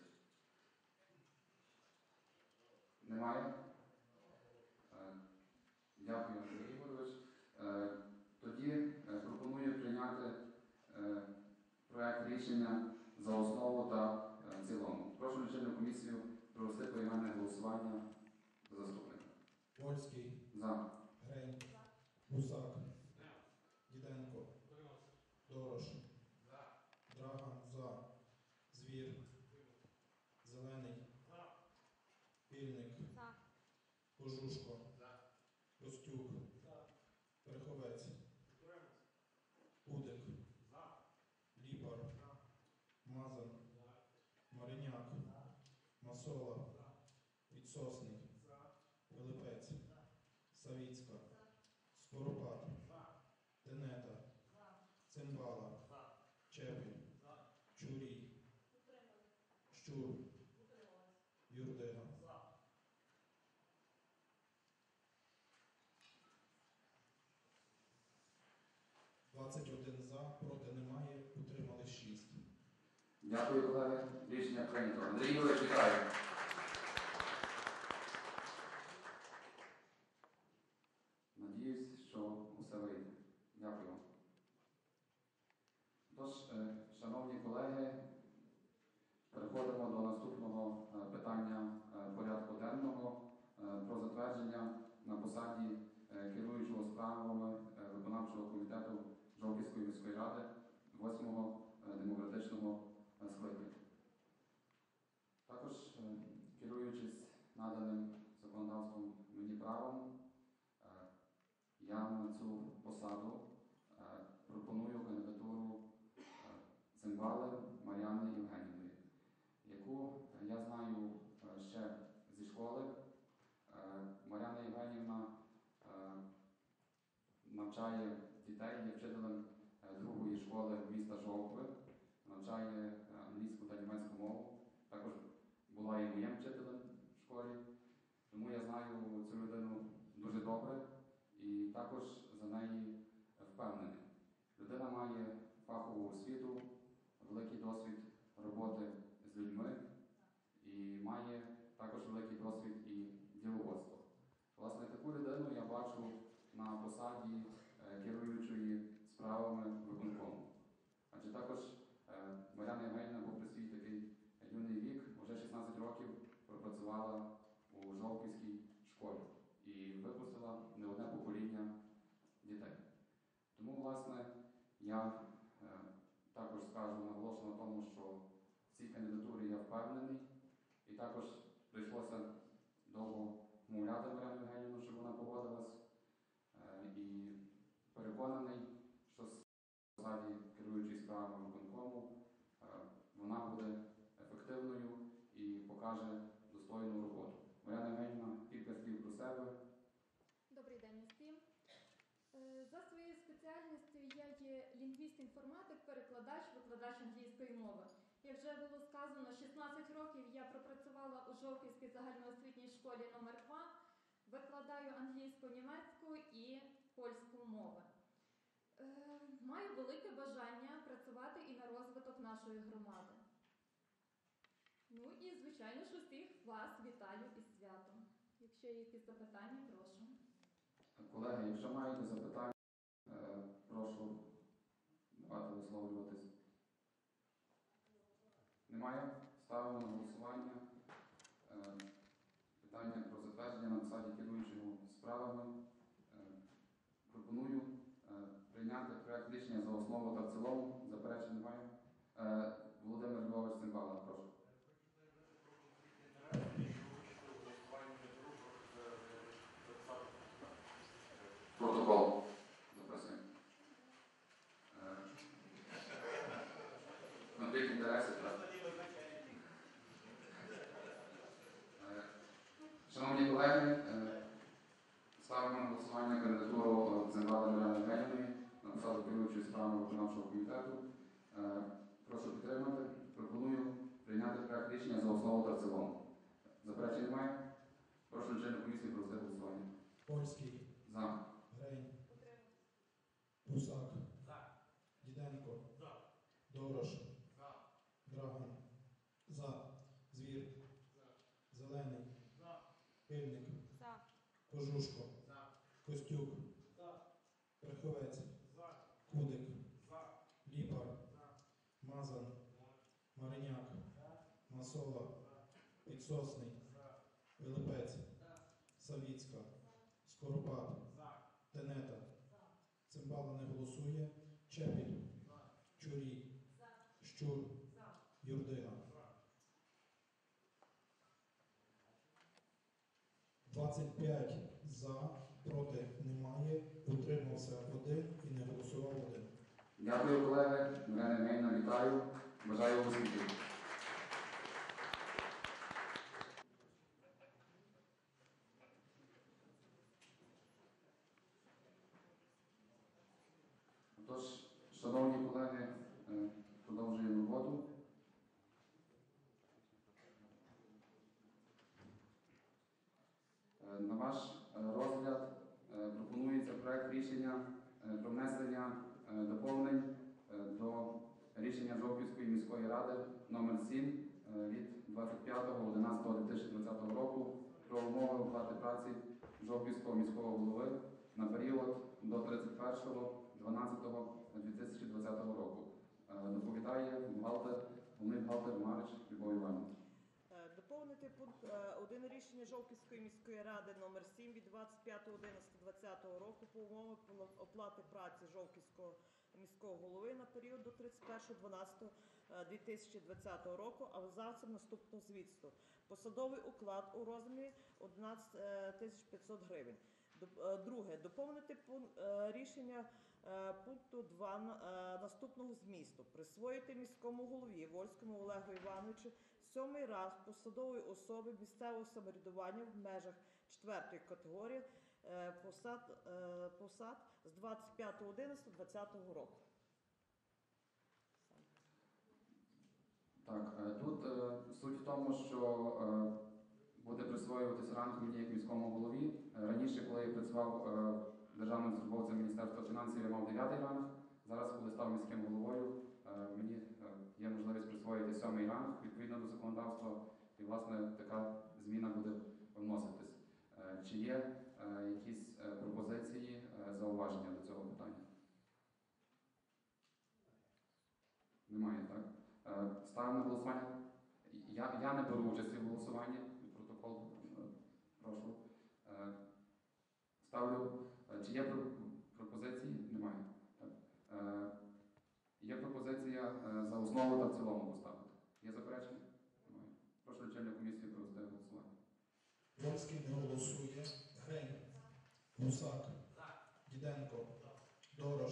Немає? Е, Дякую, Андрій Ігорович. Е, Тоді е, пропоную прийняти е, проект рішення за основу та е, в цілому. Прошу лічильну комісію провести поіменне голосування за заступника. Польський, За. Грень, Гусак, Діденко, Дорош, Драган, за, Звір, Зелений, Пільник, Кожушко, Костюк, Верховець, Пудик, Ліпар, Мазан, Мариняк, Масола, Відсосник, Пилипець, Савіцька, Скоропад, Тенета, Цимбала, Чепіль, Чурій, Щур, Юрдига. двадцять один за, проти немає, утримали шість. Дякую, колеги. Рішення прийнято. Андрій Ігорович, вітаю. Надіюсь, що усе вийде. Дякую вам. Тож, е, шановні колеги, переходимо до наступного е, питання е, порядку денного е, про затвердження на посаді е, керуючого справами е, виконавчого комітету Жовківської міської ради восьмого е, демократичного е, скликання. Також, е, керуючись наданим законодавством мені правом, е, я на цю посаду е, пропоную кандидатуру е, Цимбали Мар'яни Євгенівни, яку я знаю е, ще зі школи. Е, Мар'яна Євгенівна е, навчає дітей, є вчителем е, другої школи міста Жовкви, навчає е, англійську та німецьку мову. Також була і моїм вчителем в школі, тому я знаю цю людину дуже добре і також за неї впевнений. Людина має фахову освіту, великий досвід роботи з людьми і має також великий досвід і діловодства. Власне, таку людину я бачу на посаді е, керуючої справами виконкому. Адже також е, Мар'яна Євгенівна був при свій такий юний вік, вже шістнадцять років пропрацювала у Жовківській школі і випустила не одне покоління дітей. Тому, власне, я е, також скажу наголошено на тому, що в цій кандидатурі я впевнений, і також прийшлося довго вмовляти Мар'яну Євгенівну, щоб вона погодилась, е, і переконаний, що з посаді керуючої справами виконкому е, вона буде ефективною і покаже достойну роботу. Мар'яна Євгенівна, кілька слів про себе. Добрий день усім. Е, За своєю спеціальністю я є лінгвіст-інформатик, перекладач, викладач англійської мови. Як вже було сказано, шістнадцять років я пропрацювала у Жовківській загальноосвітній школі номер два, викладаю англійську, німецьку і польську мови. Е, Маю велике бажання працювати і на розвиток нашої громади. Ну і, звичайно ж, усіх вас вітаю із святом. Якщо є якісь запитання, прошу. Колеги, якщо маєте запитання, е, прошу давати висловлюватись. прийняти проект рішення за основу та в цілому. Заперечень немає. Е, Володимир Львович Цимбала, прошу. Протокол. Записуємо. Е, Конфлікт інтересів, так? Е, Шановні колеги, е, ставимо на голосування кандидатуру Цимбали Марини Євгенівни на посаду керуючої справами виконавчого комітету. Е, Прошу підтримати. Пропоную прийняти проект рішення за основу та в цілому. Заперечень немає? Прошу члени комісії провести голосування. Польський. За. Грень. Гусак. Діденко. Дорош. Драган. За. Звір. Зелений. Пильник. Кожушко. Костюк. Верховець. Кудик. Ліпар. Мазан. Мариняк. Масола. Підсосний. Пилипець. Савіцька. Скоропад. Тенета. Цимбала не голосує. Чепіль. Чурій. Щур. Юрдига. двадцять п'ять за, проти немає, утримався один і не голосував один. Дякую, колеги. Мене Євгенівна, вітаю. Бажаю успіхів. Тож, шановні колеги, е, продовжуємо роботу. Е, На ваш е, розгляд е, пропонується проект рішення е, про внесення е, доповнень е, до рішення Жовківської міської ради номер сім е, від двадцять п'ятого одинадцятого дві тисячі двадцятого року про умови оплати праці Жовківського міського голови на період до тридцять першого дванадцятого дві тисячі двадцятого року. Е, Доповідає бухгалтер, головний бухгалтер Марич Любов Іванівна. Е, Доповнити пункт е, один рішення Жовківської міської ради номер сім від двадцять п'ятого одинадцятого двадцятого року по умовах оплати праці Жовківського міського голови на період до тридцять першого дванадцятого дві тисячі двадцятого року, а абзацом наступного змісту. Посадовий уклад у розмірі одинадцять тисяч п'ятсот гривень. Доп- е, Друге. Доповнити пункт е, рішення е, пункту два на- е, наступного змісту. Присвоїти міському голові Вольському Олегу Івановичу сьомий раз посадової особи місцевого самоврядування в межах четвертої категорії е, посад, е, посад з двадцять п'ятого одинадцятого двадцятого року. Так, е, тут е, суть в тому, що е, буде присвоюватися ранг мені як міському голові. Е, Раніше, коли я працював е, державним службовцем Міністерства фінансів, я мав дев'ятий ранг. Зараз, коли став міським головою, е, мені е, є можливість присвоїти сьомий ранг відповідно до законодавства, і, власне, така зміна буде вноситись. Е, Чи є е, якісь е, пропозиції, е, зауваження до цього питання? Немає, так? Е, Ставимо на голосування. Я, я не беру участі в голосуванні. Протокол, е, прошу. Е, Ставлю. е, Чи є про- пропозиції? Немає. Так. Е, Є пропозиція е, за основу та в цілому поставити. Є заперечення? Немає. Прошу члени комісії провести голосування. Вольський не голосує. Грень. Гусак. Діденко. Дорош.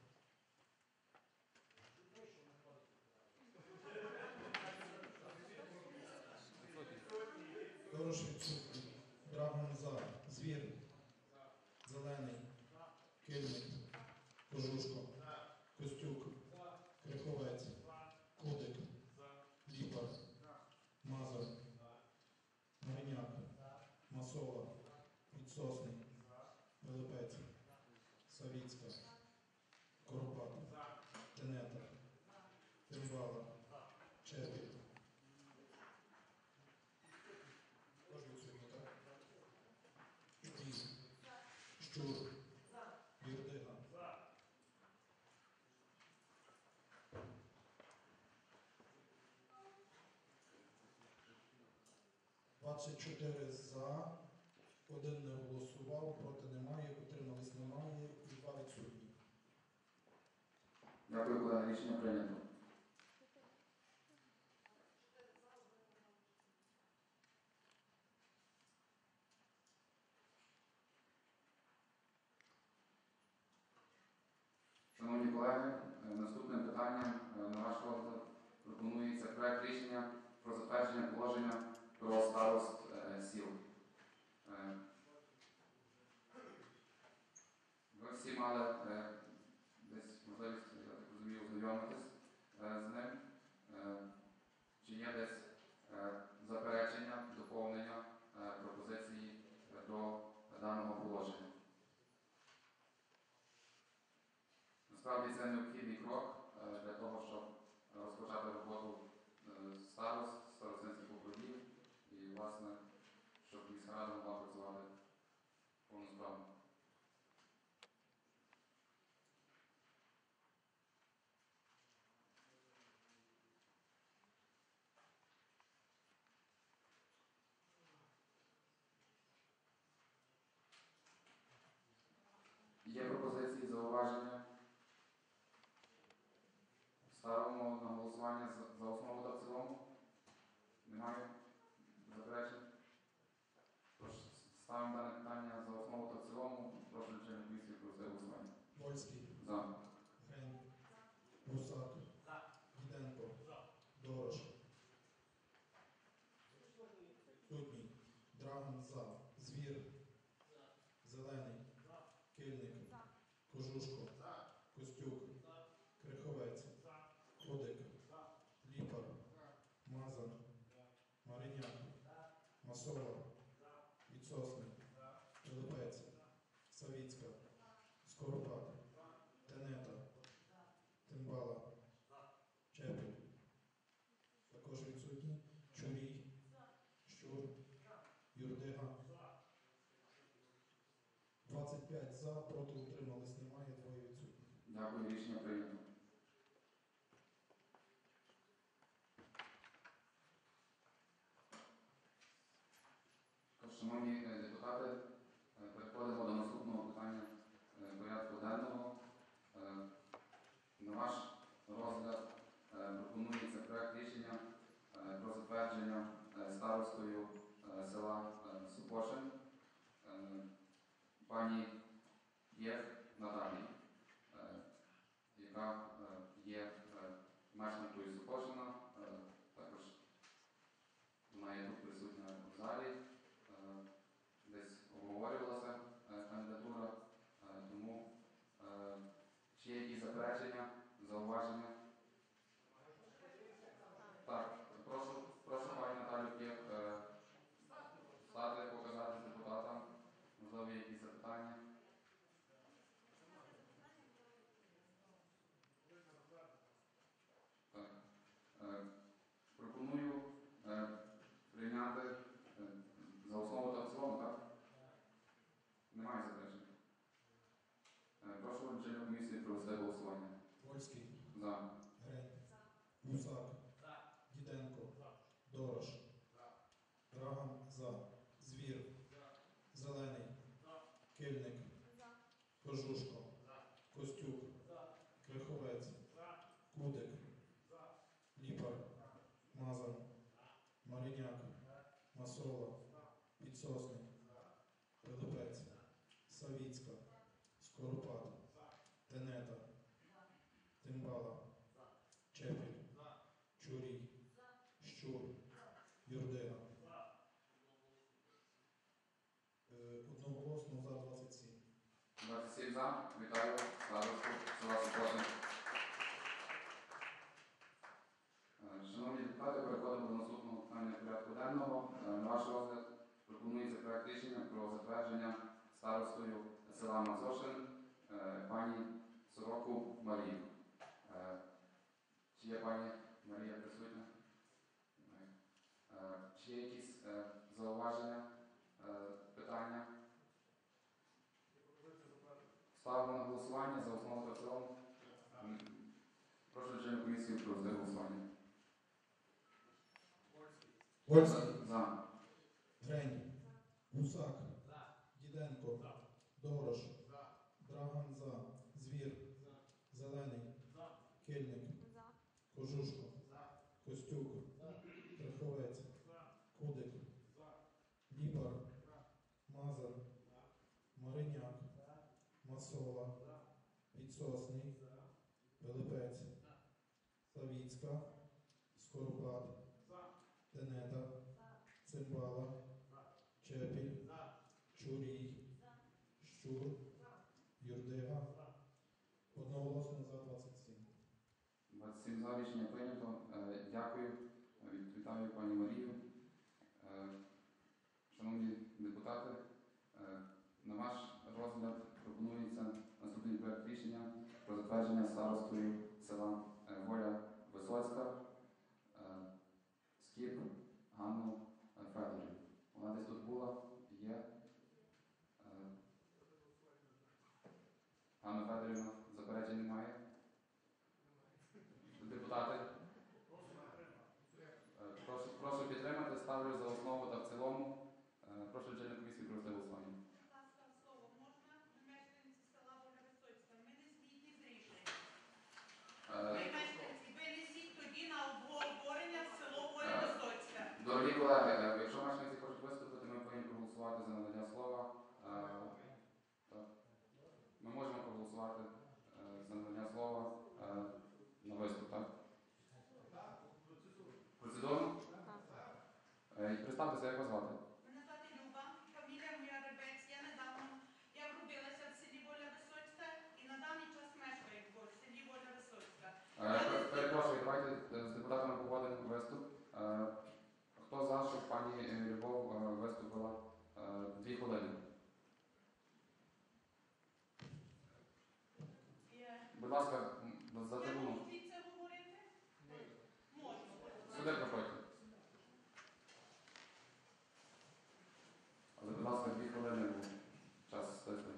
Дорош відсутній. Драган за. Звір. Зелений. Кильник. Кожушко. Костюк. Криховець. Кудик. Ліпар. Мазар. Мариняк. Масола. Підсосний. Пилипець. Савіцька. Коропат. Тенета. Цимбала. Чепіль. Тож відсутні, так? Чурій. Щур. Юрдига. двадцять чотири за, один не голосував, проти немає, утримались немає і два відсутні. Дякую, колеги. Рішення прийнято. Шановні колеги, е, наступним питанням е, на ваш розгляд пропонується проект рішення про затвердження положення про старост е, сіл. Е, Ви всі мали е, десь можливість, я так розумію, ознайомитись е, з ним. Е, Чи є десь е, заперечення, доповнення, е, пропозиції е, до даного положення? Насправді це необхідний крок е, для того, щоб розпочати роботу е, старост, старостинських округів і, власне, щоб міська рада могла працювати повносправно. Є пропозиції, зауваження? Ставимо на голосування за, за основу та в цілому? Немає заперечень? Тож ставимо дане питання за основу та в цілому. Прошу члени комісії провести голосування. Вольський. За. Грень. Гусак. Діденко. Дорош. Сутній. Драган за. Звір. Зелений. Кильник. Кожушко. Костюк. Криховець. Кудик. Ліпар. Мазан. Мариняк. Масова. Відсосний. Пилипець. Савіцька. Скоропад. Тенета. Тимбала. Чепіль. Також відсутні. Чурій. Щур. Юрдига. двадцять п'ять за, проти утримались немає, двоє відсутні. Дякую, рішення прийнято. Тож, шановні е, депутати, е, переходимо до наступного питання е, порядку денного. Е, На ваш розгляд е, пропонується проект рішення е, про затвердження е, старостою е, села е, Супошин е, пані Єх Наталії, е, яка е, є е, мешканкою Супошина. Е, Також вона є тут присутня в залі. Е, Десь обговорювалася е, кандидатура, е, тому е, чи є якісь заперечення, зауваження? Так, прошу, прошу пані Наталю Єх е, стати, показати депутатам, можливо, є якісь запитання. Так. Е, Пропоную е, прийняти е, за основу та в цілому, так? Немає заперечень. Е, Прошу члени комісії провести голосування. Вольський. За. Грень. Гусак. Діденко. Дорош. Драган за. Звір. Зелений. Кильник. Кожушко. Костюк. Криховець. Кудик. Ліпар. Мазан. Мариняк. Масола. Підсосник. Пилипець. Савіцька. Скоропад. Тенета. Тимбала. Чепіль. Чурій. Щур. Юрдига. Е, Одноголосно за двадцять сім. двадцять сім за. Вітаю старосту села Супошин. Е, Шановні депутати, переходимо до наступного питання порядку денного. Е, На ваш розгляд пропонується проект рішення про затвердження старостою села Мазошин е, пані Сороку Марію. Е, Чи є пані Марія присутня? Немає. Е, Чи є якісь е, зауваження, е, питання? Ставимо на голосування за основу та в цілому. М, Прошу члени комісії провести голосування. Вольський. За. Грень. Гусак. Діденко. Дорош. Драган за. Звір. Зелений. Кожушко, Костюк, Треховець, Кудик, Ліпар, Мазар, Мариняк, Масола, Підсосний, Пилипець, Савіцька, Скоропад, Тенета, Цимбала, Чепіль, Чурій, Щур, Юрдига. Одноголосно за двадцять сім. двадцять сім за, рішення прийнято. Е, Дякую. Е, Вітаю пані Марію. Е, Шановні депутати, е, на ваш розгляд пропонується наступний проект рішення про затвердження старостою села е, Воля Висоцька е, Скіп Ганну е, Федорівну. Вона десь тут була, є. Е, Ганна Федорівна, заперечень немає. Депутати, е, прошу, прошу підтримати, ставлю за основу та в цілому. Е, Прошу члени комісії провести голосування. Будь ласка, слово можна? Ми мешканці села Воля Висоцька. Ми не згідні з рішенням. Е, Ми мешканці, винесіть тоді на обговорення в село Воля Висоцька. Дорогі колеги, е, якщо мешканці хочуть виступити, ми повинні проголосувати за надання слова. Е, так. Ми можемо проголосувати е, за надання слова е, на виступ, так? Процедурно? Е, і Представтеся, як вас звати? Мене звати Люба, фамілія моя Ребець. Я недавно, я вродилася в селі Воля Висоцька і на даний час мешкаю в селі Воля Висоцька. Е, пер- Перепрошую, давайте е, з депутатами погодимо виступ. Е, Хто за, щоб пані е, Любов е, виступила е, дві хвилини? Є. Будь ласка, м, за Я трибуну. можу звідси говорити? Можна. Сюди проходьте. Але, будь ласка, дві хвилини, бо час стисне.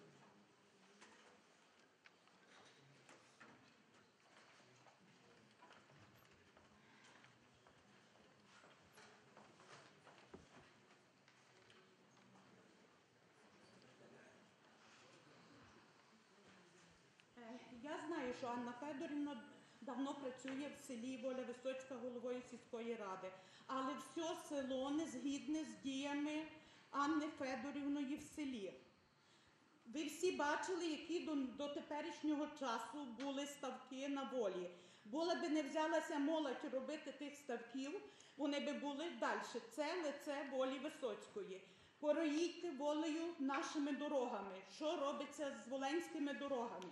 Е, Я знаю, що Анна Федорівна давно працює в селі Воля Висоцька головою сільської ради, але все село не згідне з діями Анни Федорівної в селі. Ви всі бачили, які до, до теперішнього часу були ставки на волі. Була би не взялася молодь робити тих ставків, вони би були далі. Це лице Волі Висоцької. Проїдьте волею нашими дорогами. Що робиться з волинськими дорогами?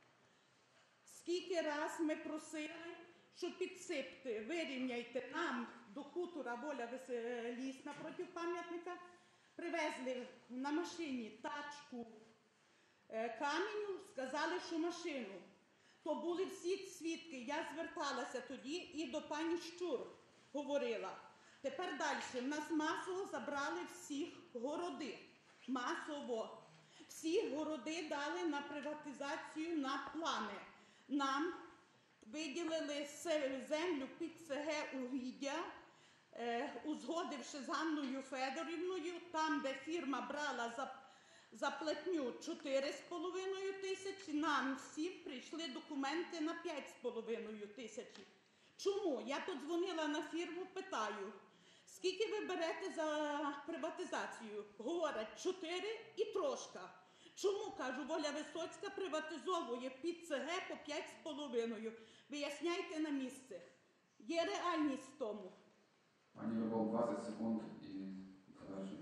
Скільки раз ми просили, щоб підсипте, вирівняйте нам до хутора Воля Вис- ліс напроти пам'ятника, привезли на машині тачку е, каменю, сказали, що машину. То були всі свідки. Я зверталася тоді і до пані Щур говорила. Тепер далі. В нас масово забрали всіх городи. Масово. Всі городи дали на приватизацію, на плани. Нам виділили се- землю під СГ угіддя, е, узгодивши з Ганною Федорівною, там, де фірма брала за, за платню чотири з половиною тисячі, нам всі прийшли документи на п'ять з половиною тисячі. Чому? Я подзвонила на фірму, питаю, скільки ви берете за приватизацію? Говорять, чотири і трошка. Чому, кажу, Воля Висоцька приватизовує під ЦГ по п'ять з половиною? Виясняйте на місце. Є реальність в тому. Пані Любов, двадцять секунд і завершуємо.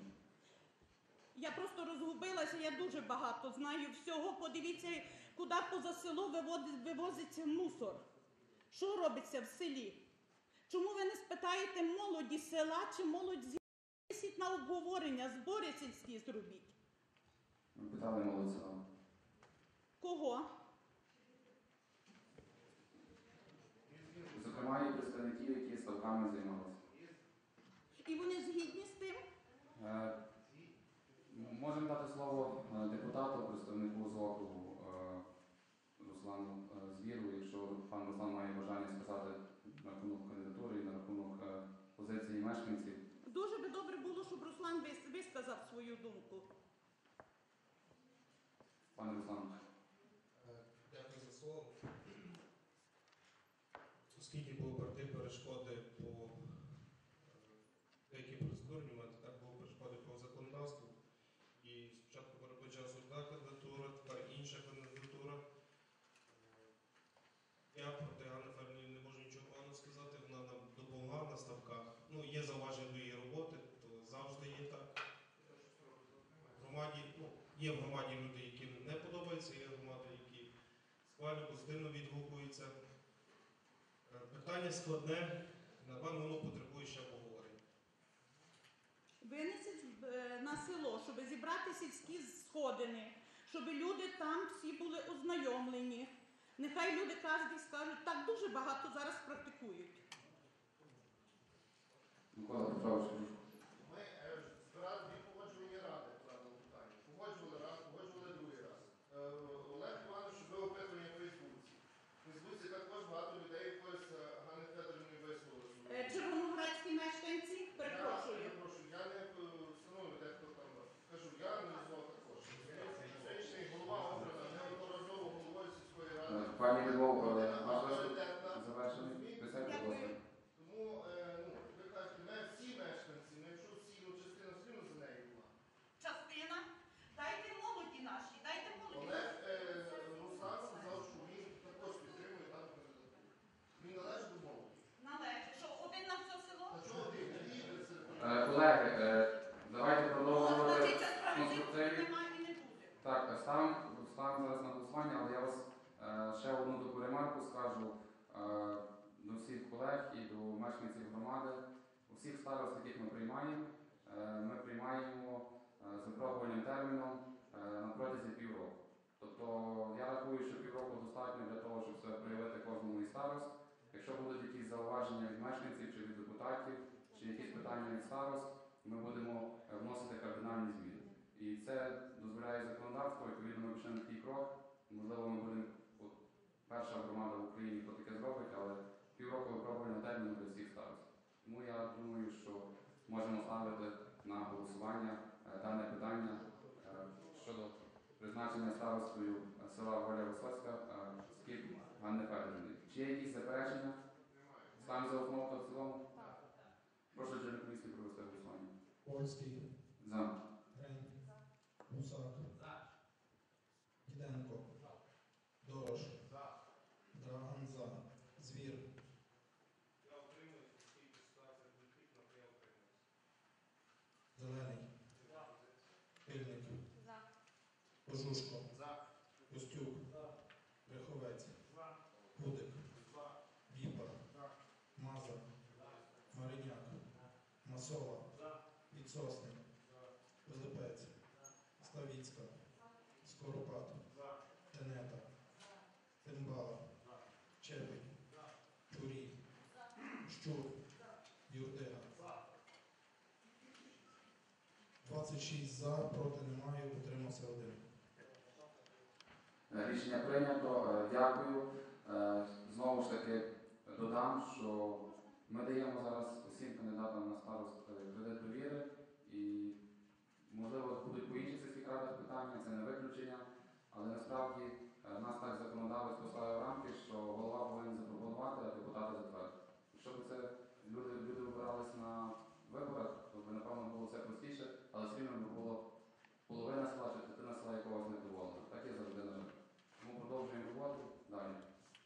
Я просто розгубилася, я дуже багато знаю всього. Подивіться, куди поза село виводить- вивозиться мусор. Що робиться в селі? Чому ви не спитаєте молоді села чи молодь з'їздіть на обговорення, збори сільські зробіть? Ми питали молодь села. Кого? Зокрема, і представників, які ставками займалися. І вони згідні з тим? Е, Можемо дати слово е, депутату, представнику з округу е, Руслану е, Звіру, якщо пан Руслан має бажання сказати на рахунок кандидатури і на рахунок е, позиції мешканців. Дуже би добре було, щоб Руслан вис- висказав свою думку. Пане Руслан. Дякую за слово. Оскільки перешкоди по е, деякі процедурні моменти, так було перешкоди по законодавству. І спочатку передбачалася одна кандидатура, тепер інша кандидатура. Я проти Ганни Федорівни не можу нічого поганого сказати, вона нам допомагала на ставках. Ну, є зауваження до її роботи, то завжди є так. В громаді, ну, є в громаді люди, яким не подобається, є громади, які схвально, позитивно відгукуються. Е, Питання складне, напевно, воно потребує ще обговорення. Винесіть е, на село, щоб зібрати сільські сходини, щоб люди там всі були ознайомлені. Нехай люди кожен скажуть, так дуже багато зараз практикують. Микола Петрович. Ми е, збирали дві погоджувальні ради по даному питанню. Погоджували раз, погоджували другий раз. Е, Олег Іванович робив опитування в Фейсбуці. В Фейсбуці також багато людей якось е, Ганни Федорівни висловили. Е, Червоноградські мешканці, перепрошую. Я перепрошую, я не встановлюю, де хто там. Кажу, я аналізував також. Сьогоднішній голова обрана неодноразово головою сільської ради. Пані Любов, ваш виступ Авторитетна. завершений. Присядьте, будь ласка. Тому, е, ну, ви кажете, ми всі мешканці, ну якщо всі, ну частина все рівно за нею була. Частина. Дайте молоді наші, дайте молоді. Олег е, Руслан сказав, що він також підтримує дану кандидатуру. Він належить до молоді. Належить. Що, один на все село? А чого один? Лідер серед Е, Колеги, е, давайте продовжувати Значить, справедливості конструктивні. немає і не буде. Так, ставимо ставимо зараз на голосування, але я вас е, ще одну таку ремарку скажу е, до всіх колег і до мешканців громади. Усіх старост, яких ми приймаємо, е, ми приймаємо е, з випробувальним терміном е, на протязі півроку. Тобто я рахую, що півроку достатньо для того, щоб це проявити кожному із старост. Якщо будуть якісь зауваження від мешканців чи від депутатів, чи якісь питання від старост, ми будемо е, вносити кардинальні зміни. І це дозволяє законодавство, відповідно ми почнемо такий крок. Можливо, ми будемо от, перша громада в Україні, хто таке зробить, але півроку випробування терміну для всіх старост. Тому я думаю, що можемо ставити на голосування е, дане питання е, щодо призначення старостою е, села Воля Висоцька е, Скіп Ганни Федорівни. Чи є якісь заперечення? Ставимо за основу та в цілому? Прошу члени комісії провести голосування. Польський. За. Грень. Гусак. Діденко. Дорош. Драган за. Звір. Я отримуюся, оскільки ситуація конфліктна, то я отримуюся. Зелений. Пильник. Кожушко. Костюк. Риховець. Гудик. Віпа. Мазар. Мариняк. Масола. Відсосник. Пилипець. Славіцька. Скоропад. Тенета. Тимбала. Чепик. Чурій. Щур. Юрдина. двадцять шість за, проти немає, утримався один. Е, Рішення прийнято. Е, Дякую. Е, Знову ж таки додам, що ми даємо зараз усім кандидатам на старост кредит довіри і, можливо, будуть по інших сільських радах питання, це не виключення, але насправді е, нас так законодавець поставив рамки, що голова повинен запропонувати, а депутати затвердити. Якщо б це люди, люди вибирались на виборах, то б, напевно, було все простіше, але все рівно б було половина села чи третина села якогось не доволена. Так є завжди, на жаль. Тому продовжуємо роботу. Далі.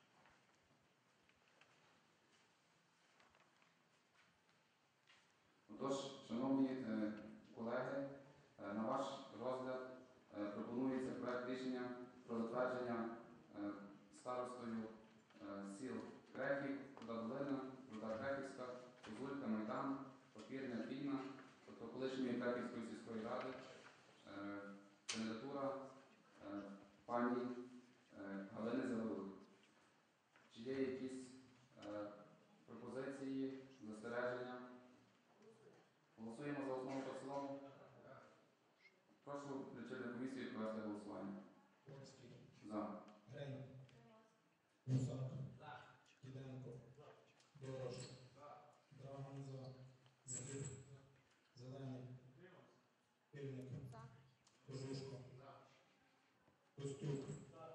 Отож, шановні е, колеги, е, на ваш розгляд е, пропонується проект рішення про затвердження е, старостою е, сіл Крехів, Руда Долина, Руда Крехівська, Козулька, Майдан, Папірня, Пільна, тобто колишньої Крехівської сільської ради, е, кандидатура е, пані е, Галини Завелук. Чи є якісь е, пропозиції, застереження? Голосуємо за основу та в цілому. Прошу лічильну комісію провести голосування. Польський. За. Грень. Гусак. Діденко. Дорош. Драган за. Звір. Зелений. Пильник. Кожушко. Костюк.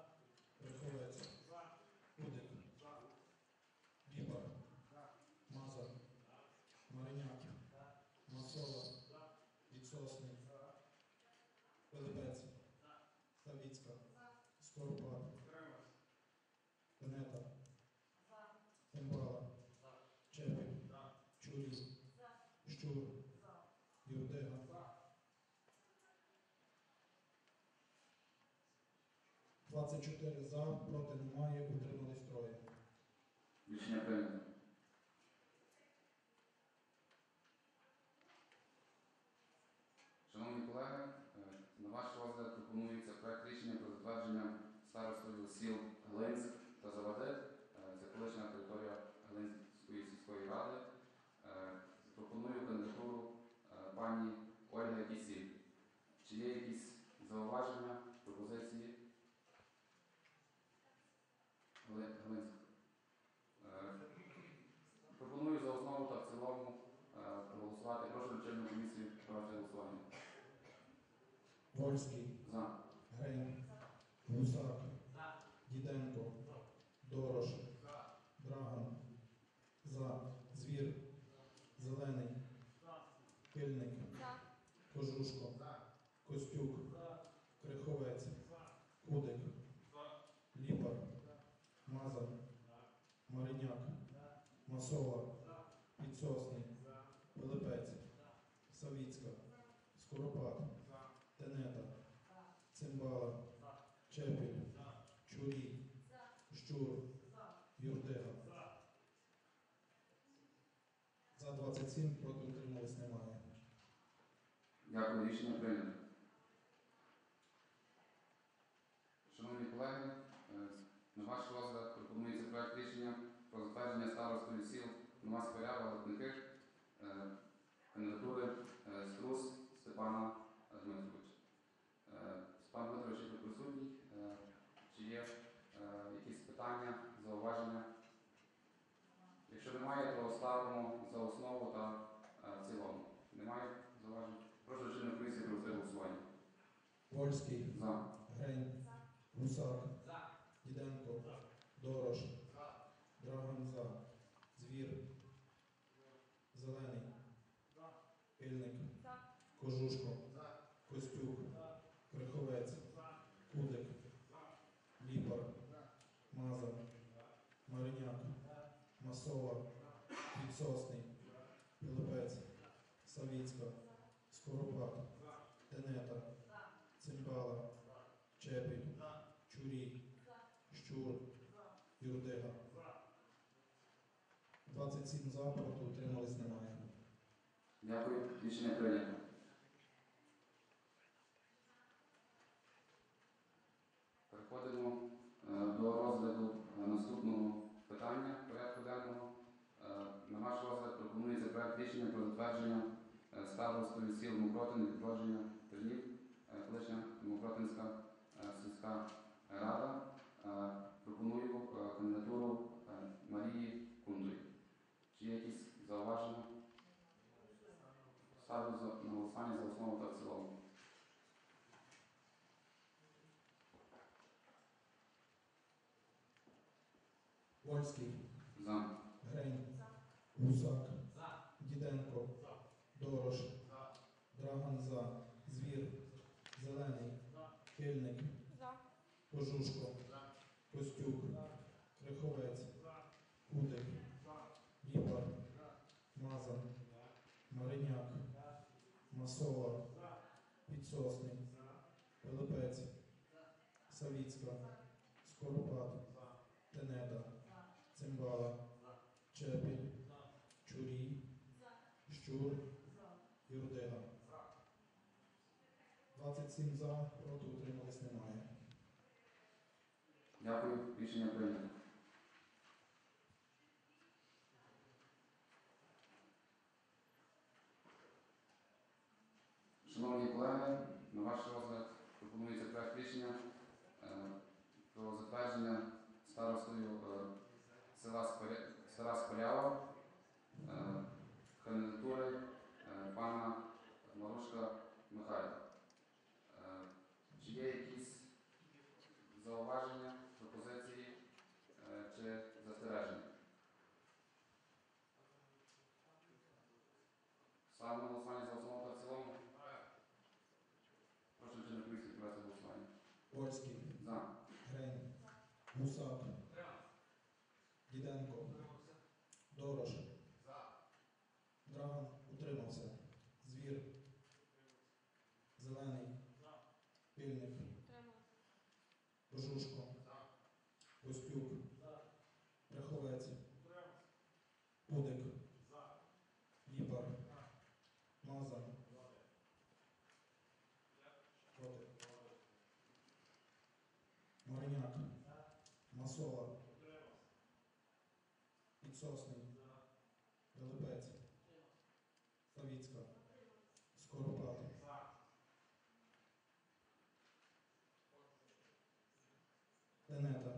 Щур, Юрдига, двадцять чотири за, проти немає, утримались троє. Рішення прийнято. Шановні колеги, е, на ваш розгляд пропонується проект рішення про затвердження старостою сіл Глинськ та Завади. Е, Це колишня територія Глинської сільської ради. Е, Пропоную кандидатуру е, пані Ольги Кісіль. Чи є якісь зауваження, пропозиції? Гли- Глинськ. Е, Пропоную за основу та в цілому е, проголосувати. Прошу лічильну комісію провести голосування. Вольський, За. Грень, Гусак, Діденко, Дорош, Драган, За, Звір, Зелений, Пильник, Кожушко, Костюк, Криховець, Кудик, Ліпар, Мазар, Мариняк, Масола, Підсосний, Пилипець, Савіцька, Скоропад, Тенета, Цимбала, Чепіль, Чурій, Щур, Юрдига. За двадцять сім, проти утримались немає. Дякую, рішення прийнято. Шановні колеги, е, на ваш розгляд пропонується проект рішення про затвердження старостою сіл Нова Спорява, Латники, е, кандидатури е, Струс Степана Дмитровича. Е, Степан Дмитрович, ви присутній. Е, Чи є е, якісь питання, зауваження? Якщо немає, то ставимо за основу та е, в цілому. Немає зауважень? Прошу лічильну комісію провести голосування. Вольський, За. Грень, Гусак, Діденко, Дорош, Драган, За, Звір, Зелений, Пильник, Кожушко, Костюк, Криховець, Кудик, Ліпар, Мазар, Мариняк, Масола, Підсосний, Пилипець, Савіцька, Скоропад, Тенета, Цимбала, Чепіль, Чурій, Щур, Юрдига. двадцять сім за, проти утримались немає. Дякую, рішення прийнято. Переходимо е, до розгляду е, наступного питання порядку денного. Е, На ваш розгляд пропонується проект рішення про затвердження е, старостою сіл Мокротин відродження Тернів, е, колишня Мокротинська е, сільська рада. Е, Пропоную е, кандидатуру е, Марії Кунтої. Чи є якісь зауваження? Ставлю за- на голосування за основу та в цілому. Вольський, За. Грень, Гусак, Діденко, Дорош, Драган, За, Звір, Зелений, Пильник, Кожушко, Костюк, Криховець, Кудик, Ліпар, Мазан, Мариняк, Масола, Підсосний, Пилипець, Савіцька, Скоропад, Тенета, Цимбала, Чепіль, Чурій, Щур, Юрдига. двадцять сім за, проти утримались немає. Дякую, рішення прийнято. Шановні колеги, на ваш розгляд пропонується проект рішення е, про затвердження старостою е, села Споря- Стара Спорява е, кандидатури е, пана Марушка Михайла. Е, Чи є якісь зауваження, пропозиції е, чи застереження? Ставимо на голосування за основу та в цілому. Прошу лічильну комісію провести голосування. Вольський, За. Грень, Гусак, Діденко, Дорош, Драган, утримався. Костюк, Раховець, Пудик, Віпар, Мазан, проти, Мариняк, Масола, Підсосний, Пилипець, Савіцька, Скоропад, Тенета,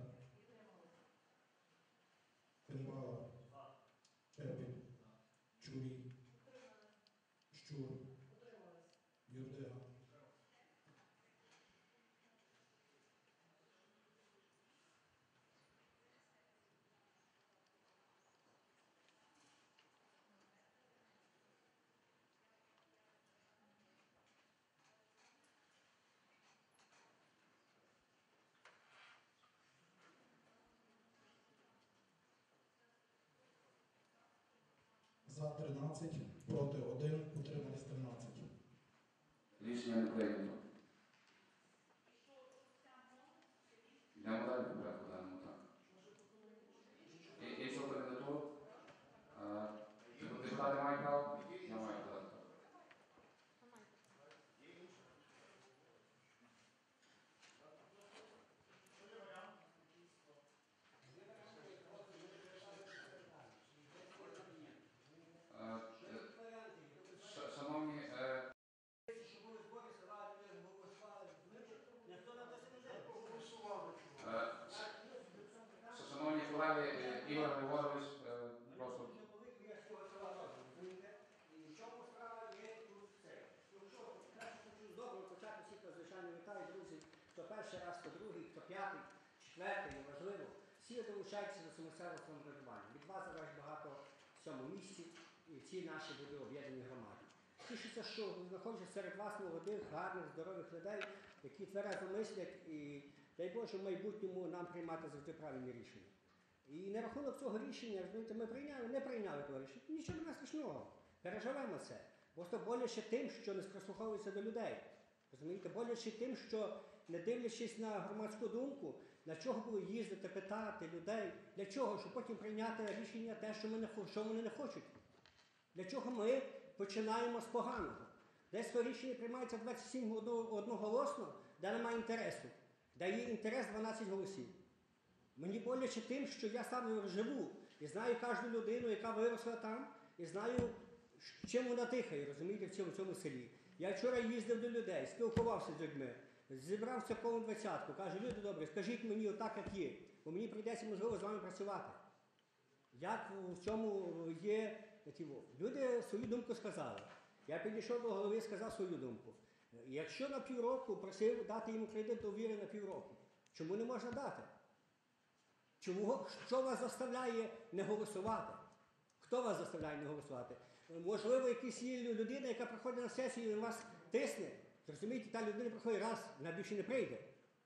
Кенбала, Чепіль, Чурій, Щур, Юрдига. За тринадцять, проти один, утримались тринадцять. Рішення не прийнято. Йдемо далі по порядку денному, так. І- Іншу кандидатуру? Е, Депутати мають право? Я маю право. Е, ш- Шановні, е, Е, ш- Шановні колеги, е, Ігор Григорович, е, прошу. Добре почати всіх, звичайно, вітаю, друзі. Хто перший раз, хто другий, хто п'ятий, четвертий, неважливо. Всі долучаються до самостійного самоврядування. Від вас залежить багато в цьому місці і в цій нашій буде об'єднаній громаді. Тішуся, що знаходжуся серед вас молодих, гарних, здорових людей, які тверезо мислять і, дай Боже, в майбутньому нам приймати завжди правильні рішення. І на рахунок цього рішення, розумієте, ми прийняли, не прийняли того рішення, нічого немає страшного. Переживемо це. Просто боляче тим, що не прислуховується до людей. Розумієте, боляче тим, що не дивлячись на громадську думку, для чого було їздити, питати людей, для чого, щоб потім прийняти рішення те, що, ми не, що вони не хочуть. Для чого ми починаємо з поганого. Десь це рішення приймається двадцять сім одноголосно, де немає інтересу, де є інтерес дванадцять голосів. Мені боляче тим, що я сам живу і знаю кожну людину, яка виросла там, і знаю, чим вона дихає, розумієте, в цьому, в цьому селі. Я вчора їздив до людей, спілкувався з людьми, зібрав церковну двадцятку, кажу, люди добрі, скажіть мені отак, як є, бо мені прийдеться, можливо, з вами працювати. Як в цьому є... Люди свою думку сказали. Я підійшов до голови і сказав свою думку. Якщо на півроку просив дати йому кредит довіри на півроку, чому не можна дати? Чому, що вас заставляє не голосувати? Хто вас заставляє не голосувати? Можливо, якась є людина, яка приходить на сесію і вас тисне. Розумієте, та людина приходить раз, вона більше не прийде.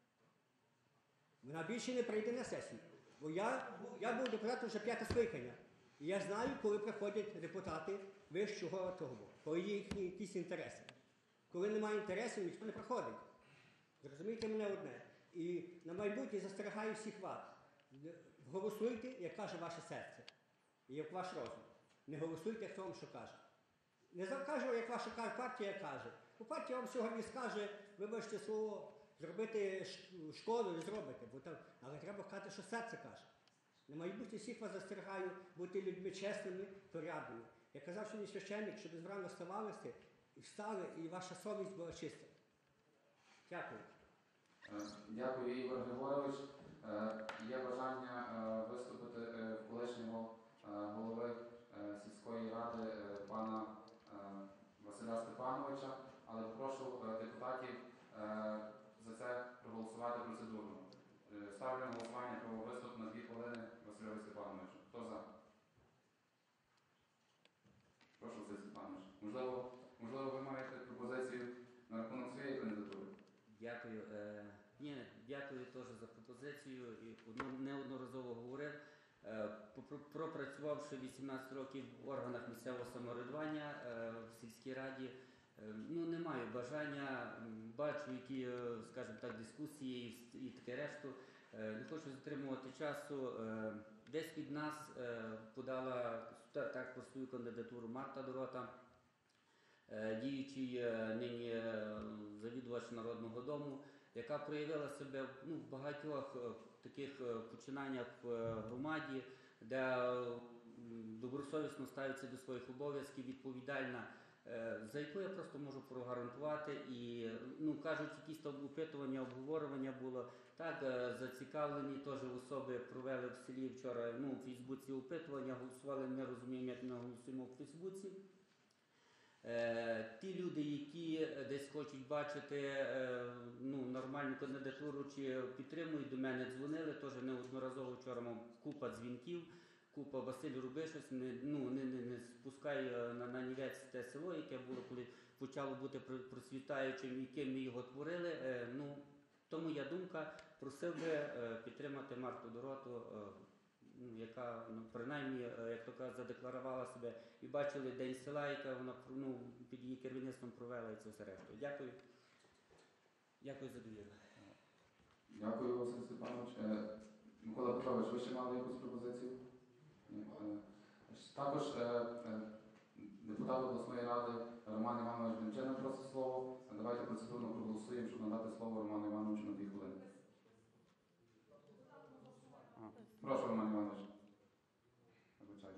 Вона більше не прийде на сесію. Бо я, я був депутатом вже п'яте скликання. І я знаю, коли приходять депутати вищого того, коли є їхні якісь інтереси. Коли немає інтересів, ніхто не приходить. Зрозумійте мене одне. І на майбутнє застерігаю всіх вас. Голосуйте, як каже ваше серце. І як ваш розум. Не голосуйте, хто вам що каже. Не кажу, як ваша партія каже. Бо партія вам сьогодні скаже, вибачте слово, зробити школу і зробите. Бо там, але треба казати, що серце каже. На майбутнє всіх вас застерігаю бути людьми чесними, порядними. Я казав, що не священник, щоб зранку вставалися і встали, і ваша совість була чиста. Дякую. Дякую, Ігор Григорович. Є бажання виступити в колишнього голови сільської ради пана Василя Степановича, але прошу депутатів за це проголосувати процедурно. Ставлю на голосування про виступ на дві хвилини Василю Степановичу. Хто за? Прошу, Василь Степанович. Можливо, можливо, ви маєте пропозицію на рахунок своєї кандидатури? Дякую. Е, ні, дякую теж за пропозицію. І одно, неодноразово говорив. Е, пропрацювавши вісімнадцять років в органах місцевого самоврядування е, в сільській раді, е, ну, не маю бажання, бачу, які, скажімо так, дискусії і, і таке решту. Е, Не хочу затримувати часу. Е, Десь від нас е, подала та- так про свою кандидатуру Марта Дорота, е, діючий е, нині е, завідувач Народного дому, яка проявила себе ну, в багатьох е, таких е, починаннях в е, громаді, де е, добросовісно ставиться до своїх обов'язків, відповідальна, е, за яку я просто можу прогарантувати. І, ну, кажуть, якісь там опитування, обговорювання було. Так, е, зацікавлені теж особи провели в селі вчора, ну, в Фейсбуці опитування, голосували, не розуміємо, як ми голосуємо в Фейсбуці. Е, ті люди, які десь хочуть бачити е, ну, нормальну кандидатуру чи підтримують, до мене дзвонили, теж неодноразово вчора мав купа дзвінків, купа Василь роби щось, не, ну, не, не, не спускай е, на, на нівець те село, яке було, коли почало бути про- процвітаючим, яким ми його творили. Е, ну, то моя думка, просив би е, підтримати Марту Дороту, е, ну, яка, ну, принаймні, е, як то кажуть, задекларувала себе, і бачили День села, яка вона ну, під її керівництвом провела, і це все решта. Дякую. Дякую за довіру. Дякую, Василь Степанович. Е, Микола Петрович, ви ще мали якусь пропозицію? Ні. Е, Також е, е, депутат обласної ради Роман Іванович Демченко просить слово. Давайте процедурно проголосуємо, щоб надати слово Роману Івановичу на дві хвилини. А, прошу, Роман Іванович. Вибачайте.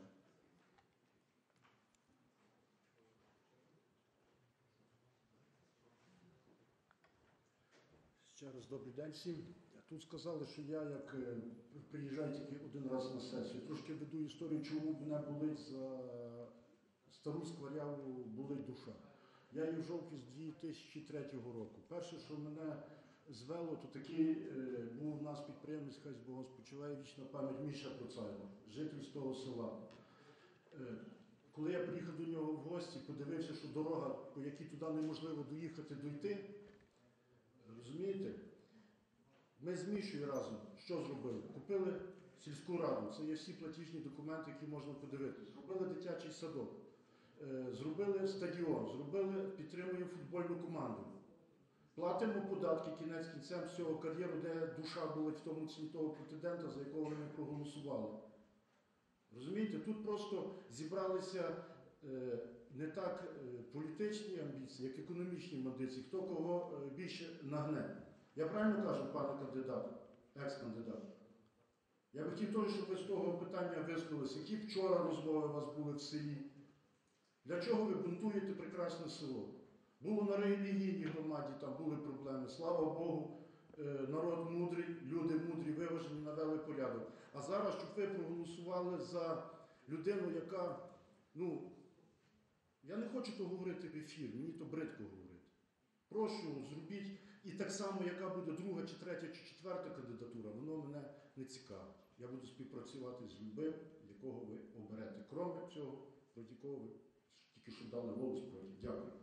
Ще раз добрий день всім. Тут сказали, що я як е, приїжджаю тільки один раз на сесію. Трошки веду історію, чому мене болить за стару скваряву болить душа. Я є в жовтні з дві тисячі третього року. Перше, що мене звело, то такий е, був у нас підприємець, хай з Богом спочиває, вічна пам'ять Міша Процайло, житель з того села. Е, коли я приїхав до нього в гості, подивився, що дорога, по якій туди неможливо доїхати, дойти, розумієте? Ми з Мішою разом що зробили? Купили сільську раду, це є всі платіжні документи, які можна подивитися. Зробили дитячий садок, е, зробили стадіон, зробили, підтримуємо футбольну команду. Платимо податки кінець кінцем всього кар'єру, де душа болить в тому числі того претендента, за якого ми проголосували. Розумієте, тут просто зібралися е, не так е, політичні амбіції, як економічні амбіції, хто кого е, більше нагне. Я правильно кажу, пане кандидат, екс-кандидат? Я би хотів теж, щоб ви з того питання висловилися. Які вчора розмови у вас були в селі? Для чого ви бунтуєте прекрасне село? Було на релігійній громаді, там були проблеми. Слава Богу, е, народ мудрий, люди мудрі, виважені, навели порядок. А зараз, щоб ви проголосували за людину, яка, ну, я не хочу то говорити в ефір, мені то бридко говорити. Прошу, зробіть, і так само, яка буде друга, чи третя, чи четверта кандидатура, воно мене не цікавить. Я буду співпрацювати з любим, якого ви оберете. Крім цього, проти кого ви тільки що дали голос проти. Дякую.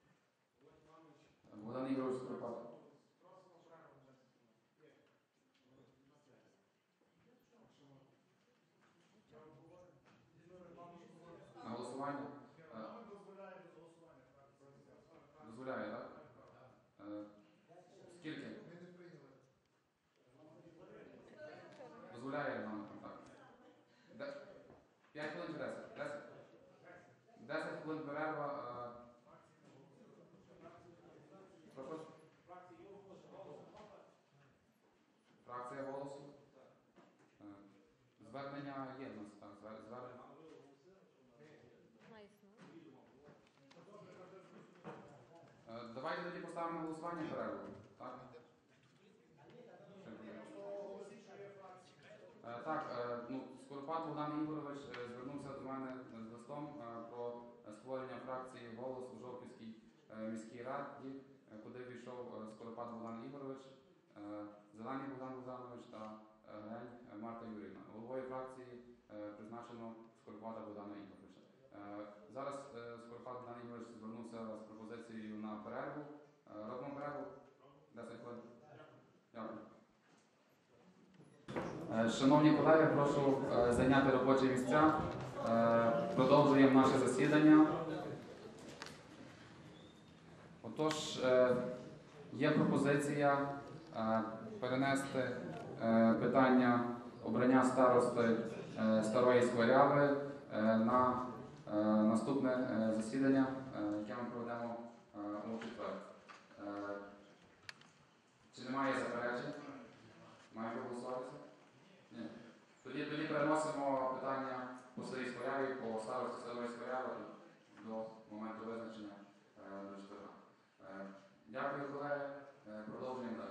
Богдан Ігорович Скоропад. На голосування? Е, Дозволяє, так? Е, Скільки? Дозволяє нам так. Де- П'ять хвилин чи десять? Десять? Десять хвилин перерва. е, Прошу? Фракція голосу. Е, Звернення є в нас, так, звер- звернення. Е, Давайте тоді поставимо на голосування перерву. Так? Е, Так, е, ну, Скоропад Богдан Ігорович е, звернувся до мене з листом е, про створення фракції «Голос» у Жовківській е, міській раді, е, куди війшов е, Скоропад Богдан Ігорович, е, Зелений Богдан Богданович та е, Грень е, Марта Юрівна. Головою фракції е, призначено Скоропада Богдана Ігоровича. Е, Зараз е, Скоропад Богдан Ігорович звернувся з пропозицією на перерву. Е, Робимо перерву? десять хвилин. Дякую. Е, Шановні колеги, прошу е, зайняти робочі місця. Е, Продовжуємо наше засідання. Отож, е, є пропозиція е, перенести е, питання обрання старости е, Старої Скваряви е, на е, наступне е, засідання, е, яке ми проведемо е, у четвер. Е, Чи немає заперечень? Має проголосуватися? Ні. Тоді, тоді переносимо питання по Старій Скваряві, по старості Старої Скваряви до моменту визначення е, до четверга. Е, Дякую, колеги. Е, Продовжуємо далі.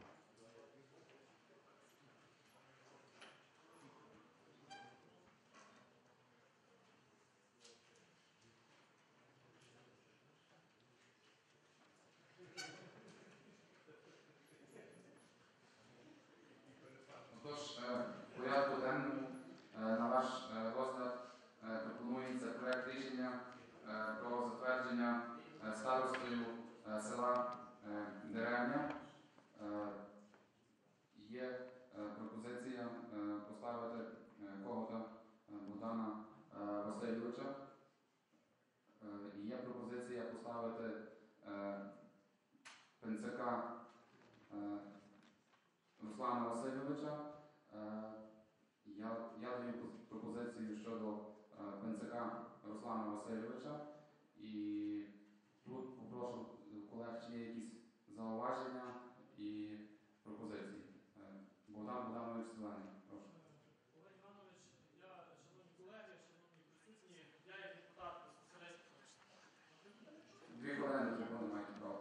Тож, е, в порядку денному е, на ваш е, розгляд е, пропонується проект рішення е, про затвердження е, старостою е, села е, Деревня. Е, Є е, пропозиція е, поставити е, Когута е, Богдана е, Васильовича. Е, і Є пропозиція поставити е, Пенцака е, Руслана Васильовича. Е, Я, я даю поз- пропозицію щодо е, Пенцака Руслана Васильовича. І тут попрошу колег, чи є якісь зауваження і пропозиції. Е, Богдан Богданович Зелений, прошу. Олег Іванович, я, шановні колеги, шановні присутні, я як депутат безпосередньо. Дві хвилини трибуни маєте право.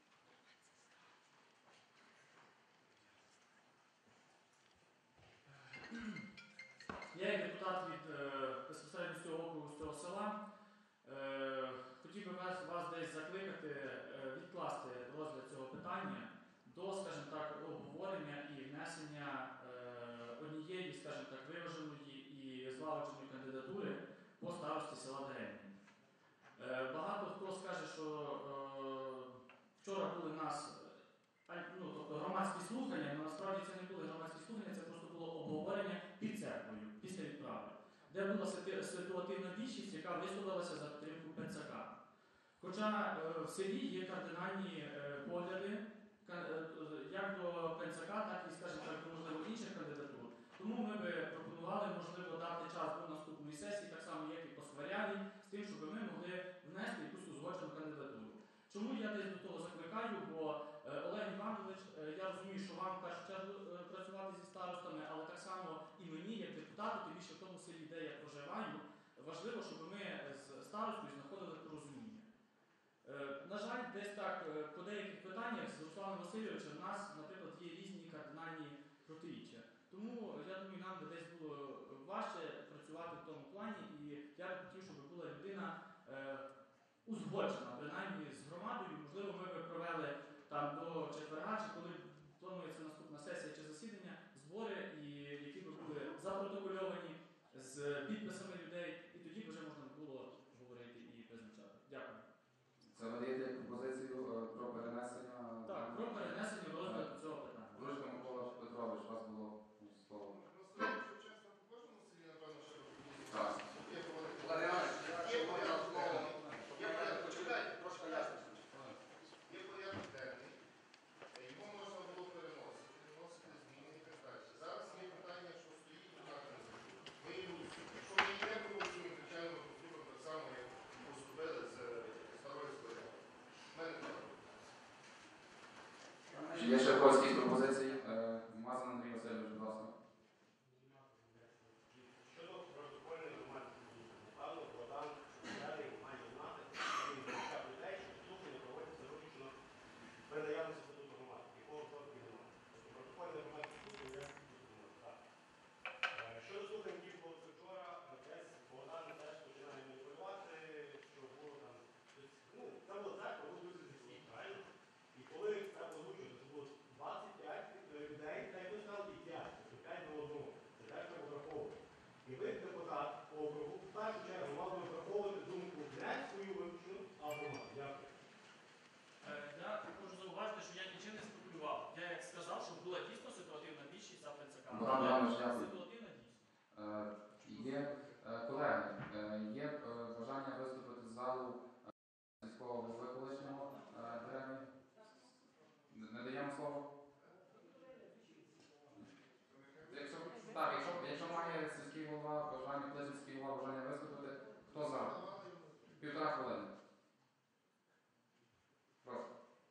Я як депутат від е, безпосередньо з цього округу, з цього села, е, хотів би вас, вас десь закликати е, відкласти розгляд цього питання до, скажімо так, обговорення і внесення е, однієї, скажімо так, виваженої і злагодженої кандидатури по старості села Деревня. Е, багато хто скаже, що е, вчора були у нас е, ну, тобто громадські слухання, але насправді це не були громадські слухання, це просто було обговорення під церквою після відправи, де була сити- ситуативна більшість, яка висловилася за підтримку Пенцака. Хоча е, в селі є кардинальні е, погляди ка- е, як до Пенцака, так і, скажімо так, до, можливо, інших кандидатур. Тому ми би пропонували, можливо, дати час до наступної сесії, так само, як і по Скваряві, з тим, щоб ми могли внести якусь узгоджену кандидатуру. Чому я десь до того закликаю? Бо е, Олег Іванович, е, я розумію, що вам в першу чергу е, працювати зі старостами, але так само і мені, як депутату, тим більше в тому селі, де я проживаю, важливо, щоб ми з старостою знаходили порозуміння. Е, на жаль, десь так, е, по деяких питаннях з Русланом Васильовичем в нас, наприклад, є різні кардинальні протиріччя. Тому, я думаю, нам би десь було важче працювати в тому плані, і я б хотів, щоб була людина е, узгоджена, принаймні з громадою. Можливо, ми би провели там до четверга, чи коли планується наступна сесія чи засідання, збори, і які би були запротокольовані з підписами людей, і тоді б вже можна було говорити і призначати. Дякую. Це ви даєте пропозицію е, про перенесення? Так, про перенесення розгляду цього питання. Дружка Микола Петрович, у вас було слово. Так. Є порядок денний, його можна було переносити, вносити зміни і так далі. Зараз є питання, що стоїть на ми його, якщо ми йдемо Горобець, сільський голова, бажання Плесів, сільський голова, бажання виступити. Хто за? Півтора хвилини. Прошу.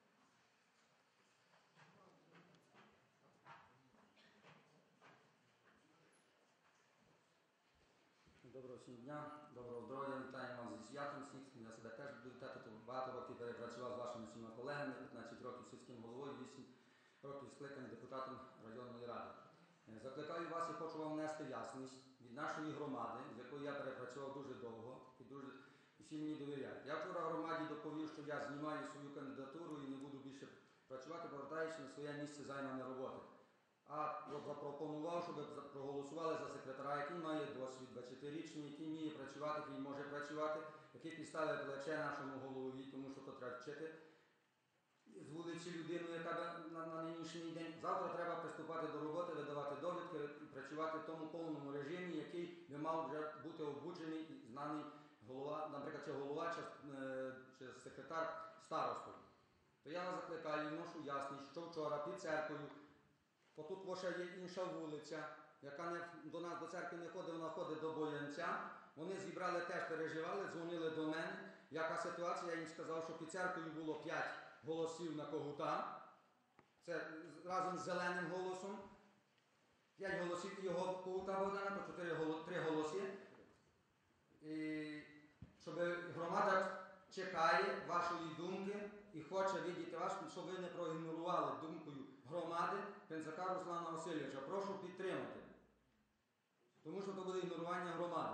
Доброго всім дня, доброго здоров'я, вітаємо вас зі святом всіх. Я себе теж буду вітати, тут багато років перепрацював з вашими всіма колегами, п'ятнадцять років сільським головою, вісім років скликаний депутатом районної ради. Закликаю вас і хочу вам внести ясність від нашої громади, з якою я перепрацював дуже довго і дуже і всі мені довіряють. Я вчора громаді доповів, що я знімаю свою кандидатуру і не буду більше працювати, повертаючи на своє місце займаної роботи. А запропонував, щоб проголосували за секретаря, який має досвід, двадцятирічний, який вміє працювати, який може працювати, який підставить плече нашому голові, тому що то треба вчити з вулиці людину, яка на, на нинішній день. Завтра треба приступати до роботи, видавати довідки, працювати в тому повному режимі, який би мав вже бути обучений і знаний голова, наприклад, чи голова, чи, чи секретар старосту. То я вас закликаю і вношу ясність, що вчора під церквою, бо тут ще є інша вулиця, яка не, до нас до церкви не ходить, вона ходить до Боянця. Вони зібрали, теж переживали, дзвонили до мене. Яка ситуація, я їм сказав, що під церквою було п'ять голосів на Когута. Це разом з зеленим голосом. п'ять голосів його Когута Богдана, то чотири голоси. І щоб громада чекає вашої думки і хоче видіти вас, щоб ви не проігнорували думкою громади Пензака Руслана Васильовича. Прошу підтримати. Тому що це буде ігнорування громади.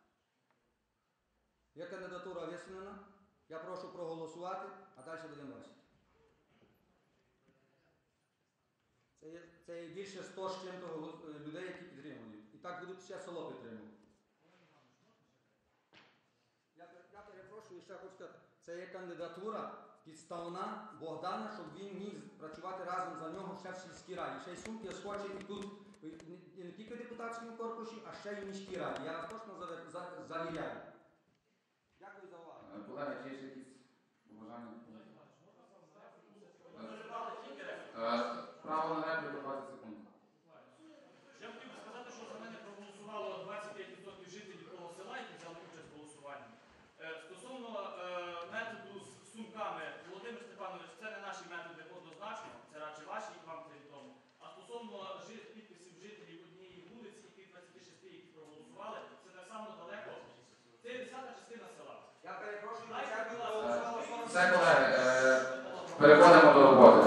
Є кандидатура висунена. Я прошу проголосувати, а далі будемо бачити. Це є, це є більше сто з чим-то людей, які підтримують. І так будуть ще село підтримувати. Я, я перепрошую, ще хочу сказати. Це є кандидатура підставна Богдана, щоб він міг працювати разом за нього ще в сільській раді. Ще й сумки схоче і тут, не тільки в депутатському корпусі, а ще й в міській раді. Я вас точно завіряю. Дякую за увагу. Колеги, чи є ще якісь побажання? Право на репліку двадцять секунд. Я хотів би сказати, що за мене проголосувало двадцять п'ять відсотків жителів того села, які взяли участь в голосуванні. Стосовно методу з сумками, Володимир Степанович, це не наші методи однозначно, це радше ваші, і вам це відомо. А стосовно підписів жителів однієї вулиці, тих двадцяти шести, які проголосували, це так само далеко. Це десята частина села. Я перепрошую, Все, колеги, переходимо до роботи.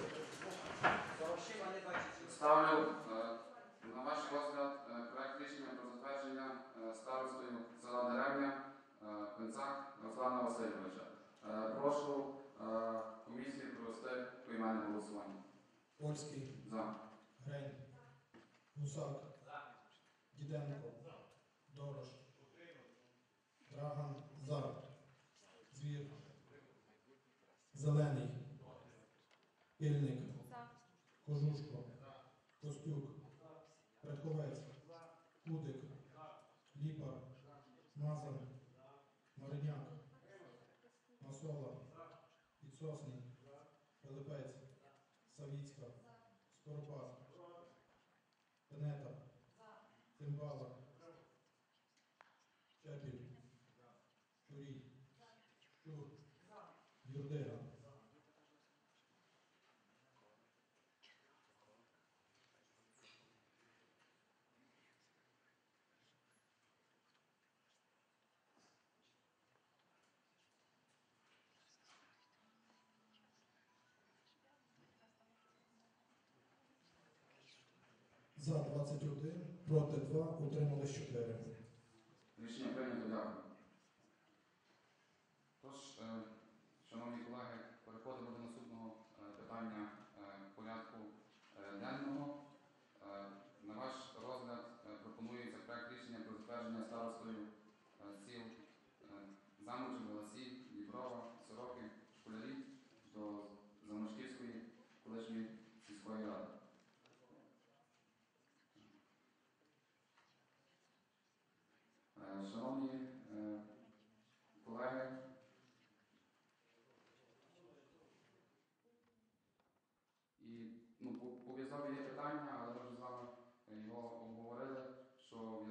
Ставлю на ваш розгляд проект рішення про затвердження старостою села Деревня Пензак Руслана Васильовича. Прошу комісію провести поіменне голосування. Польський. За. Грень. Гусак. Діденко. Дорош. Драган. За. Звір. Зелений. Пильник. Кожушко. Костюк. Предковець. Кудик. Ліпар. Мазан. Мариняк. Масола. Підсосний. Пилипець. Савіцька. Скоробат. Пенета. Тимбала. Чепіль. Чурій. Щур. Юрдига. За двадцять один, проти два, утримались чотири. Рішення прийнято, дякую. Тож, е, шановні колеги, переходимо до наступного е, питання е, порядку е, денного. Е, на ваш розгляд е, пропонується проект рішення про затвердження старостою е, сіл е, Замочів, Голосів, Діброва, Сороки, Школярі до Замочківської колишньої сільської ради. Шановні е, колеги, і ну, по, по в'язові є питання, але ми вже з вами його обговорили, що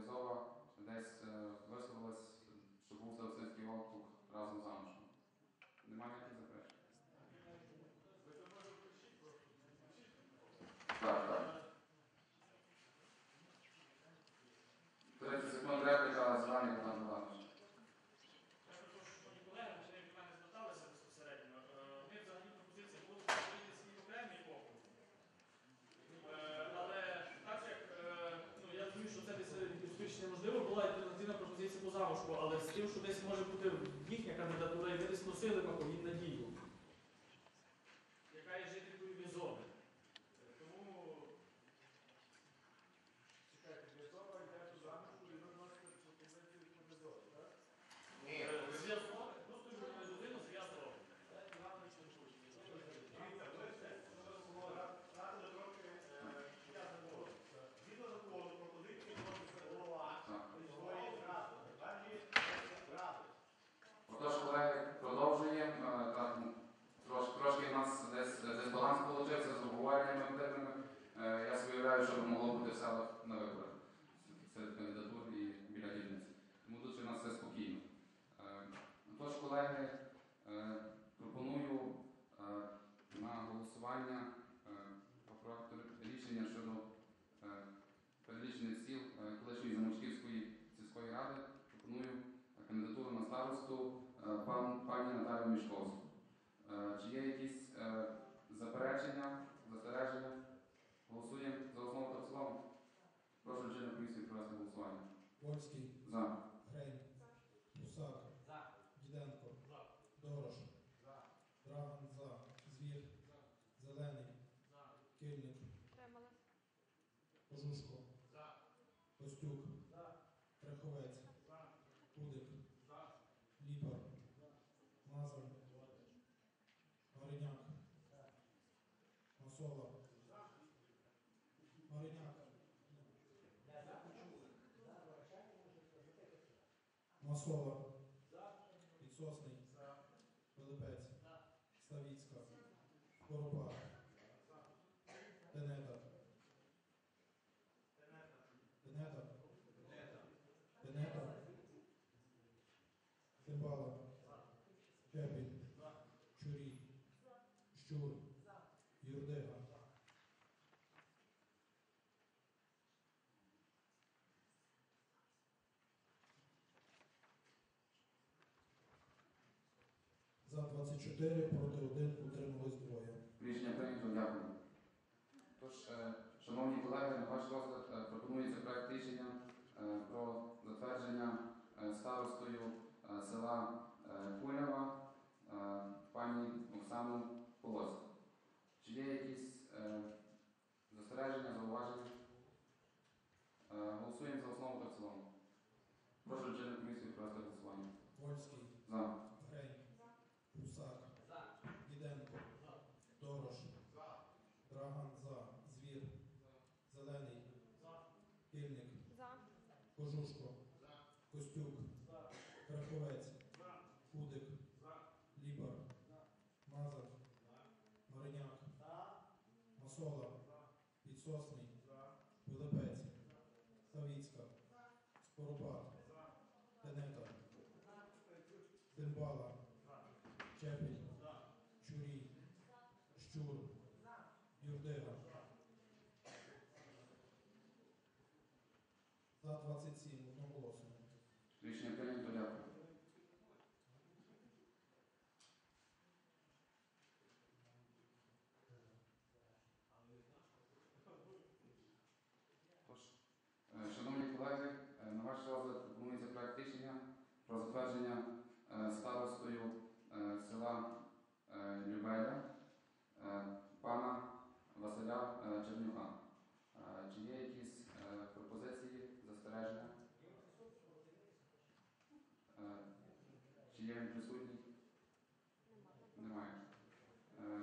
Іванушку, але з тим, що десь може бути їхня кандидатура, і ви десь носили Маковій Надію, яка є жителькою Візови. Тому чекайте, Візова йде до замку і ви вносите пропозицію по Візові, так? Ні. Зв'язок, просто людину зв'язок. Іванович не хоче. Дивіться, ви ще радили трохи я забув. Згідно закону, пропозиції вноситься голова міської ради. Далі ради. Отож, колеги, продовжуємо. Е, Так, ну, трош, трошки в нас десь дисбаланс вийшов з обговореннями термінами. Е, Я собі уявляю, що могло бути в селах на виборах серед кандидатур і біля дільниці. Тому тут ще в нас все спокійно. Е, Тож, колеги, е, пропоную е, на голосування е, по проекту рішення щодо е, перелічених сіл е, колишньої Замочківської сільської ради. Пропоную кандидатуру на старосту е, пан, пані Наталію Мішковську. Е, Чи є якісь е, заперечення, застереження? Голосуємо за основу та в цілому. Прошу члени комісії провести голосування. Вольський. За. Грень. Гусак. Діденко. Дорош. Драган. За. Звір. Зелений. Кильник. Кожушко. Костюк. Креховець. Кудик. Ліпар. Мазур. Мариняк. Масола. Мариняк. Масола. Підсосний. Пилипець. Ставіцька. Скоропад. Тенета. Тенета. Тенета. Тимбала. Чепіль. Чурій. Щур. Юрдига. За двадцять чотири, проти один, утримались двоє. Рішення прийнято. Дякую. Тож, е, шановні колеги, на ваш розгляд е, пропонується проект рішення е, про затвердження е, старостою е, села е, Кулява е, пані Оксану Полоську. Чи є якісь е, застереження, зауваження? Е, Голосуємо за основу та в цілому. Прошу члени комісії провести голосування. Вольський. За. Грень. Гусак. Діденко. Дорош. Драган. За. Звір. Зелений. Кильник. Кожушко. Костюк. Краховець. Кудик. Ліпар. Мазар. Мариняк. Масола. Підсосний. Пилипець. Ставіцька. Скоропад. Тенета. Тимбала. Чепіль. Чурій. Щур. Юрдига. За двадцять сім, одноголосно. Рішення прийнято. Дякую. Тож, е, шановні колеги, е, на ваш розгляд пропонується проект рішення про затвердження е, старостою е, села е, Любеля е, пана Василя е, Чернюха. Е, Чи є якісь е, пропозиції, застереження? Е, Чи є він присутній? Немає. Е,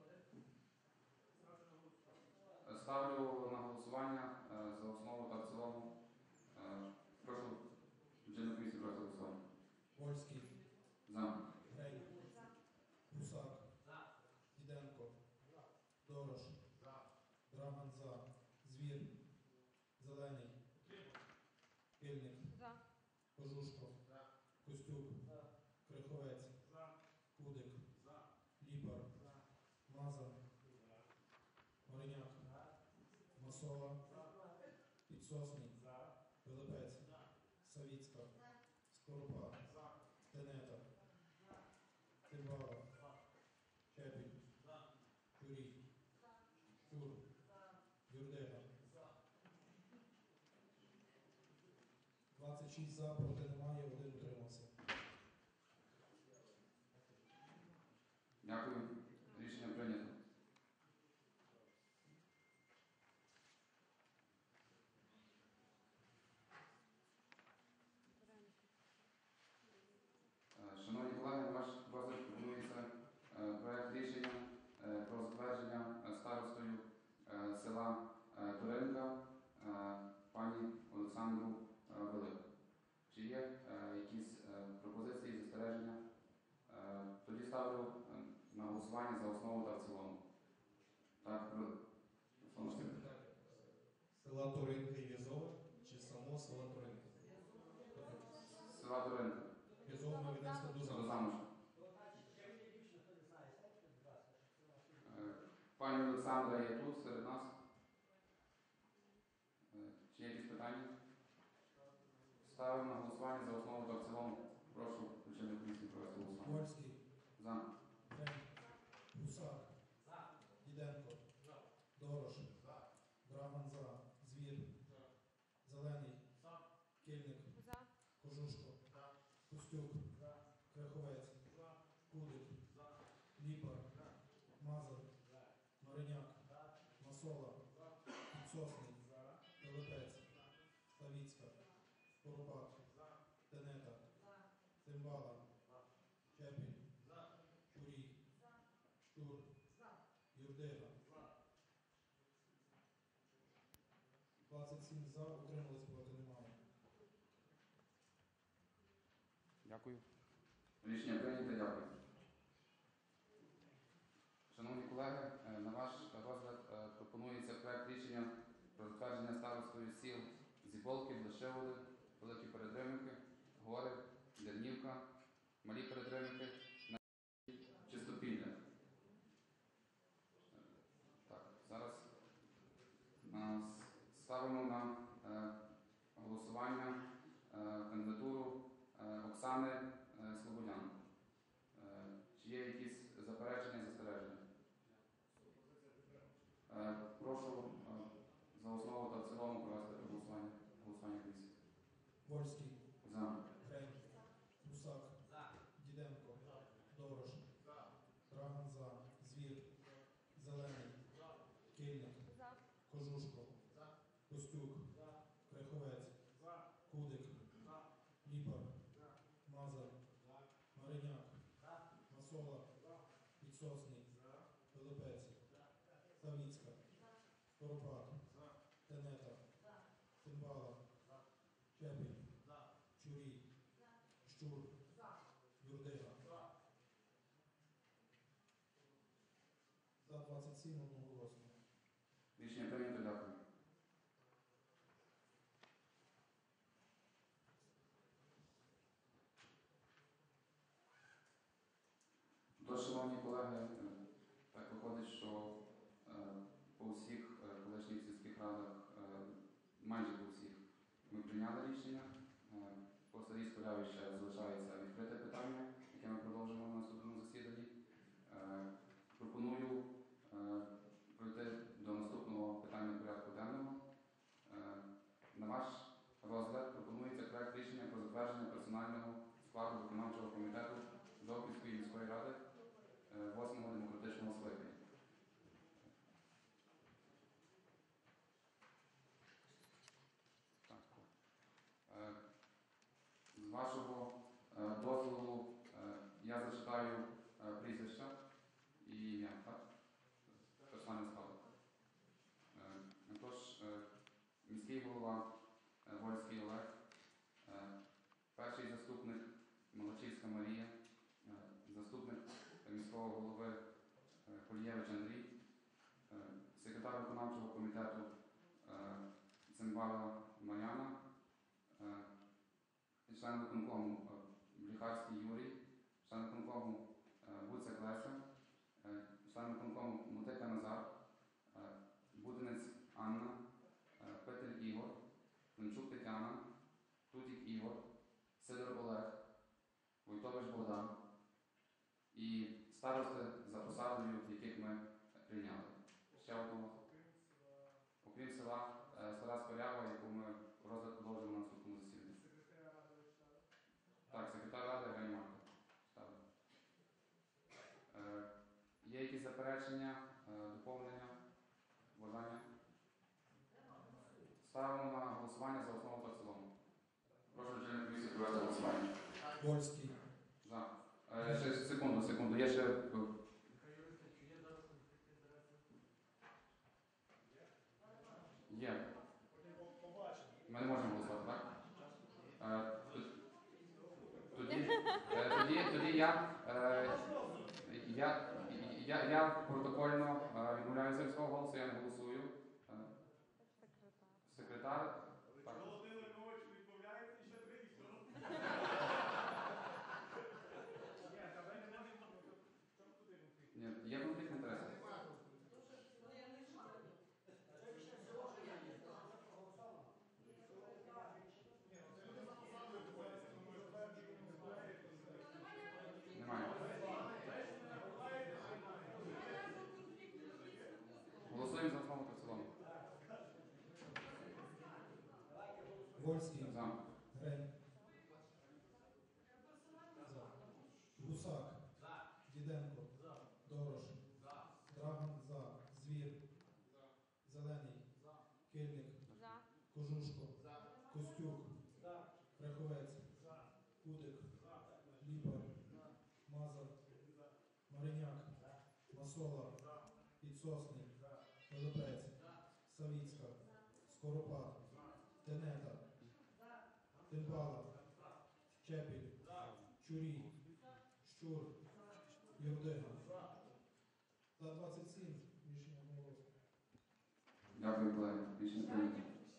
Ставлю на голосування е, за основу та в цілому. Е, Прошу члени комісії провести голосування. Вольський. За. Грень. Гусак. Діденко. Дорош. Драган. За. Звір. Зелений. Кильник. Кожушко. Костюк. Криховець. Кудик. Ліпар. Мазар. Мариняк. Масола. Підсосний. Пилипець. Савіцька. Скоропад. Тенета. Тимбала. Чепіль. Чурій. Щур. Юрдига. двадцять шість за, проти немає, один утримався. Дякую. Рішення прийнято. Е, Шановні колеги, на ваш розгляд пропонується е, проект рішення е, про затвердження е, старостою е, села е, Туринка е, пані Олександру е, Велику. Чи є е, якісь е, пропозиції, застереження? Е, Тоді ставлю е, на голосування за основу та в цілому. Так, про- Руслан Васильович. Села Туринка і В'язове чи само села Туринка? Села Туринка. В'язове ми віднесли до До замку. замуж. Е, Пані Олександра є тут серед нас. Е, Чи є якісь питання? Ставимо на голосування за основу та в цілому. Прошу члени комісії провести голосування. Вольський, За. Френк, Гусак, Діденко, Дорош, Драган за, Звір, Зелений, Кільник, Кожушко, Костюк, Креховець, Кудик, Ліпар, Мазар, Мариняк, Масола, Підсосний, Пилипець, Ставіцька, Поробак, Тенета, Цимбала, Чепіль, Чурій, Штур, Юрдига. двадцять сім за, утримались, проти немає. Дякую. Рішення прийнято. Дякую. Шановні колеги, е, на ваш розгляд е, пропонується проект рішення про затвердження старостою сіл Зіболки, Блищеводи, Великі Передривники, Гори, Дернівка, Малі Передривники, Чистопілля. Е, Так, зараз нас ставимо на е, голосування е, кандидатуру е, Оксани е, Слободян. Е, Чи є якісь заперечення, застереження? Е, Прошу е, за основу та в цілому провести голосування. Голосування комісії. Вольський, За. Френк, Гусак, Діденко, Дорош, Драган за, Звір, Зелений, Кільник, Кожушко, Костюк, Креховець, Кудик, Ліпар, Мазар, Мариняк, Масола, Підсосний, Пилипець, Ставіцька, Скоропад, Тенета, Цимбала, Чепіль, Чурій, Щур, Юрдига. За двадцять сім одноголосно. Рішення прийнято. Дякую. Тож, шановні колеги, е, так виходить, що е, по всіх е, колишніх сільських радах, е, майже по всіх, ми прийняли рішення. Е, По старій справі ще залишається відкрите питання, яке ми продовжимо на наступному засіданні. Е, Пропоную е, пройти до наступного питання порядку денного. Е, На ваш розгляд пропонується проект рішення про затвердження персонального складу виконавчого комітету Жовківської міської ради е, восьмого демократичного скликання. Так. Е, З вашого е, дозволу е, я зачитаю е, прізвища і ім'я, так? Персональний склад. Е, Тож, е, міський голова е, Вольський Олег, е, перший заступник Молочівська Марія, е, заступник міського голови е, Полієвич Андрій, е, секретар виконавчого комітету е, Цимбала Мар'яна, е, член виконкому е, Бліхарський Юрій, член виконкому е, Буцяк Леся, е, член виконкому Мутика Назар, е, Буденець Анна, е, Петель Ігор, Климчук Тетяна, Тутік Ігор, Сидор Олег, Войтович Богдан і старости за посадою, яких ми прийняли. Ще одного. Окрім села е, Стара Спалява, яку ми розгляд продовжимо на наступному засіданні. голосування за основу та в цілому. Прошу члени комісії провести голосування. Вольський. За. Е, ще секунду, секунду. Є ще... е, Є. Ми не можемо голосувати, так? Е, Тоді, е, тоді, тоді я, е, я, я, я протокольно е, відмовляюся від свого голосу, я не голосую. Е, Секретар. Так. Ні, є конфлікт інтересів. Немає. Голосуємо за основу та в цілому. Вольський. За. Грень. За. Гусак. Діденко. Дорош. Драган. За. Звір. Зелений. Кильник. Кожушко. Костюк. Краховець. Кудик. Ліпар. Мазар. Мариняк. Масола. Підсосний. Пилипець. Савіцька. Скоропад. Тенета. Тимбала. Чепіль. Чурій. Щур. Юрдига. За двадцять сім. Рішення одноголосно. Дякую, колеги. Рішення прийнято.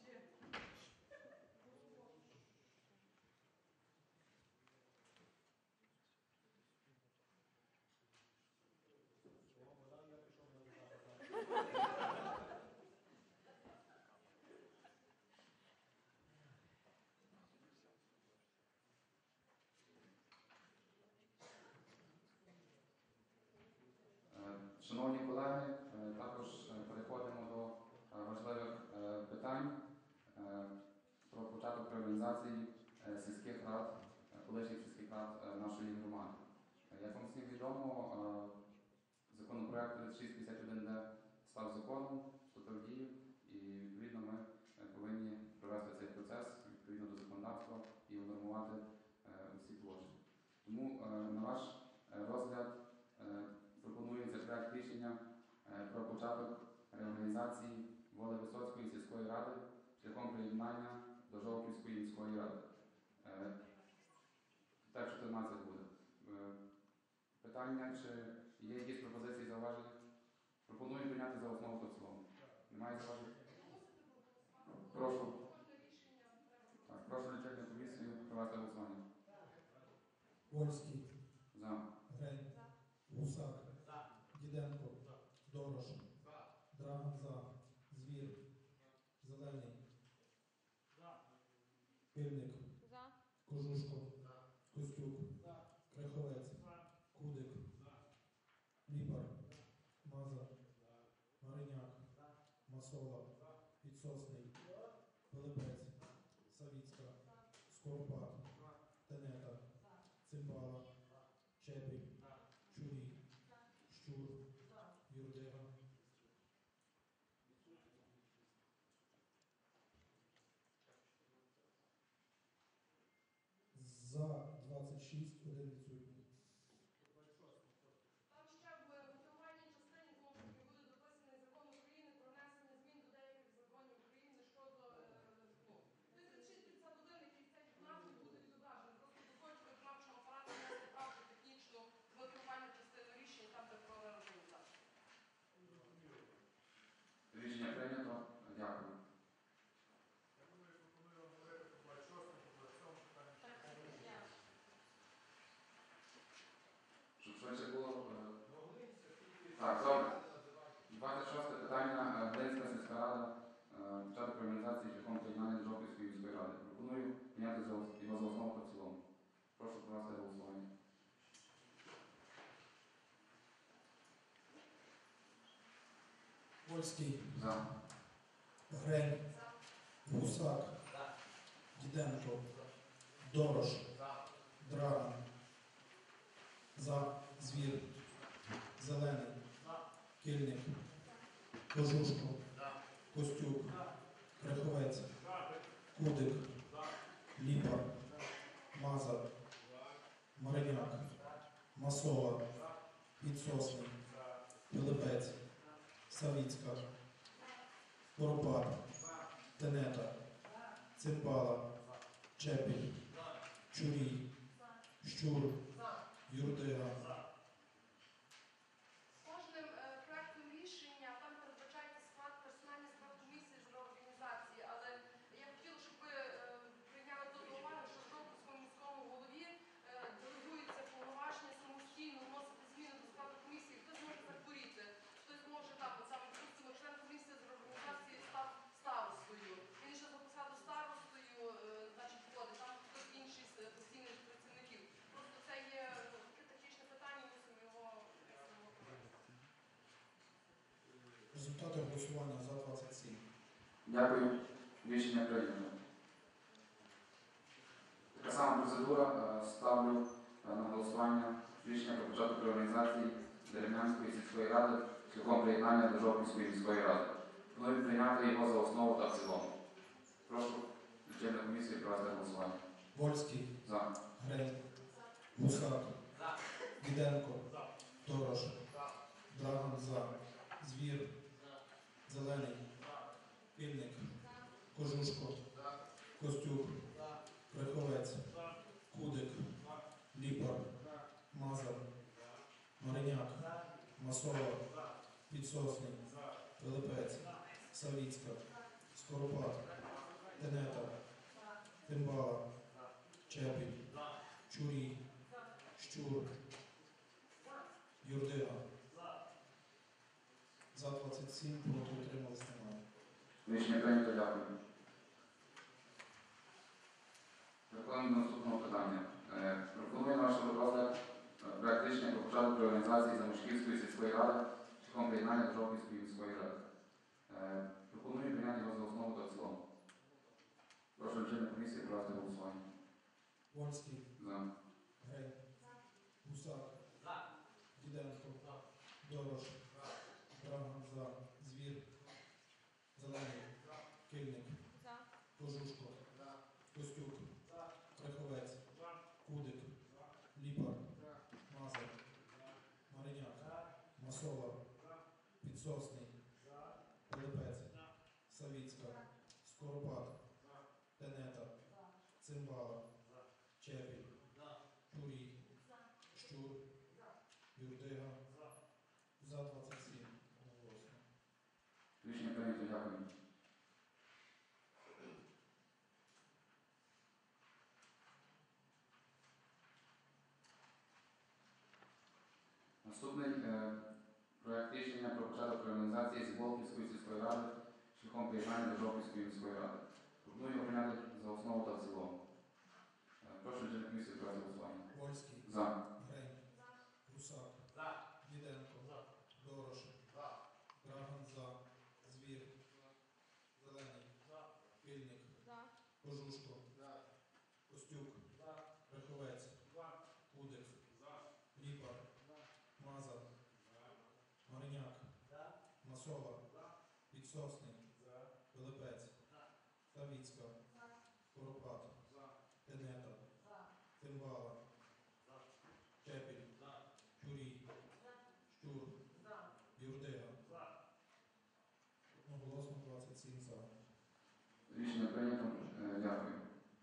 Шановні колеги, е, також е, переходимо до е, важливих е, питань е, про початок реорганізації е, сільських рад, е, колишніх сільських рад е, нашої громади. Е, Як вам всім відомо, е, законопроект тридцять шість п'ятдесят один д став законом, вступив в дію, і відповідно ми е, повинні провести цей процес відповідно до законодавства і унормувати е, усі положення. Тому е, на ваш е, розгляд е, пропонується проект рішення е, про початок реорганізації Волевисоцької сільської ради шляхом приєднання до Жовківської міської ради. Е, Так, чотирнадцять буде. Е, Питання, чи є якісь пропозиції, зауваження? Пропоную прийняти за основу та в цілому. Немає зауважень? Прошу. Так, прошу лічильну комісію провести голосування. Вольський. За. Грень. Гусак. Діденко. Дорош. Драган. За. Звір. Зелений. Пильник. Кожушко. Костюк. Краховець. Кудик. Ліпар. Мазар. Мариняк. Масола. Підсосний. Пилипець. Савіцька. Скоропад. Тенета. Цимбала. Чепіль. Чурій. Щур. Юрдига. За двадцять шість, один відсутній. Там ще в мотивувальній частині знову ж таки буде дописаний закон України про внесення змін до деяких законів України щодо ну, тридцять шість п'ятдесят один, який цей назву буде відображений. Просто дозвольте виконавчому апарату внести правку технічну в мотивувальну частину рішень, там де про реорганізацію. Рішення прийнято. Дякую. Щоб швидше було. е, Так, добре. двадцять шосте питання. Глинська сільська рада. е, Початок реорганізації шляхом приєднання до Жовківської міської ради. Пропоную прийняти за ос- його за основу та в цілому. Прошу провести голосування. Вольський. За. Грень. Гусак. Діденко. Дорош. Драган. За. Звір. Зелений. Кильник. Кожушко. Костюк. Краховець. Кудик, Ліпар, Мазар, Мариняк, Масова, Підсосний, Пилипець, Савіцька, Скоропад, Тенета, Цимбала, Чепіль, Чурій, Щур, Юрдига. Кожним е, проектом рішення там передбачається склад персональний склад комісії з реорганізації, але я хотіла, щоб ви е, прийняли до уваги, що Жовківському міському голові е, делегується повноваження самостійно вносити зміни до складу комісії. Хтось може захворіти, хтось може так, от саме, допустимо, член комісії з реорганізації став старостою. Він йшов за посаду старостою, е, значить, входить, там хтось інший з постійних працівників. Просто це є ну, таке технічне питання, мусимо його Результати голосування за двадцять сім. Дякую. Рішення прийнято. Така сама процедура. Е, Ставлю е, на голосування рішення про початок реорганізації Деревнянської сільської ради шляхом приєднання до Жовківської міської ради. Пропоную прийняти його за основу та в цілому. Прошу лічильну комісію провести голосування. Вольський, За. Грень, Гусак, Діденко, Дорош, Драган, За, Звір, Зелений, Пільник, Кожушко, Костюк, Бреховець, Кудик, Ліпар, Мазар, Мариняк, Масова, Підсосний, Пилипець, Савіцька, Скоропад, Тенета, Тимбала, Чепіль, Чурій, Щур, Юрдига. За двадцять сім, проти утримались немає. Рішення прийнято. Дякую. Переходимо до наступного питання. Е, Пропоную на ваш розгляд е, проект рішення про початок реорганізації Замишківської сільської ради шляхом приєднання до Жовківської міської ради. Е, Пропоную прийняти його за основу та в цілому. Прошу лічильну комісію провести голосування. Вольський, За. Грень, Гусак, Діденко, Дорош, Драган, За, Звір, Зелений, Кильник, Кожушко, Костюк, Бреховець, Кудик, Ліпар, Мазар, Мариняк, Масова, Підсосний, Пилипець, Савіцька, Скоропад, Тенета, Цимбала, Чепіль, Чурій, Щур, Юрдига. За двадцять сім. Одноголосно. Рішення прийнято. Дякую. Наступний е, проект рішення про початок реорганізації Зголківської сільської ради шляхом приєднання до Жовківської міської ради. Пропоную його прийняти за основу та в цілому. Е, Прошу лічильну комісію провести голосування. Вольський, За. Грень, Гусак, Діденко, Дорош, Драган, За, Звір, Зелений, Пільник, Кожушко, Костюк, Бреховець, Кудик, Ліпар, Мазар, Мариняк, Масова, Підсосний, Пилипець, Савіцька, Скоропад, Тенета, Тимбала, Чепіль, Чурій, Щур, Юрдига. Одноголосно двадцять сім за. Рішення прийнято. Е, Дякую.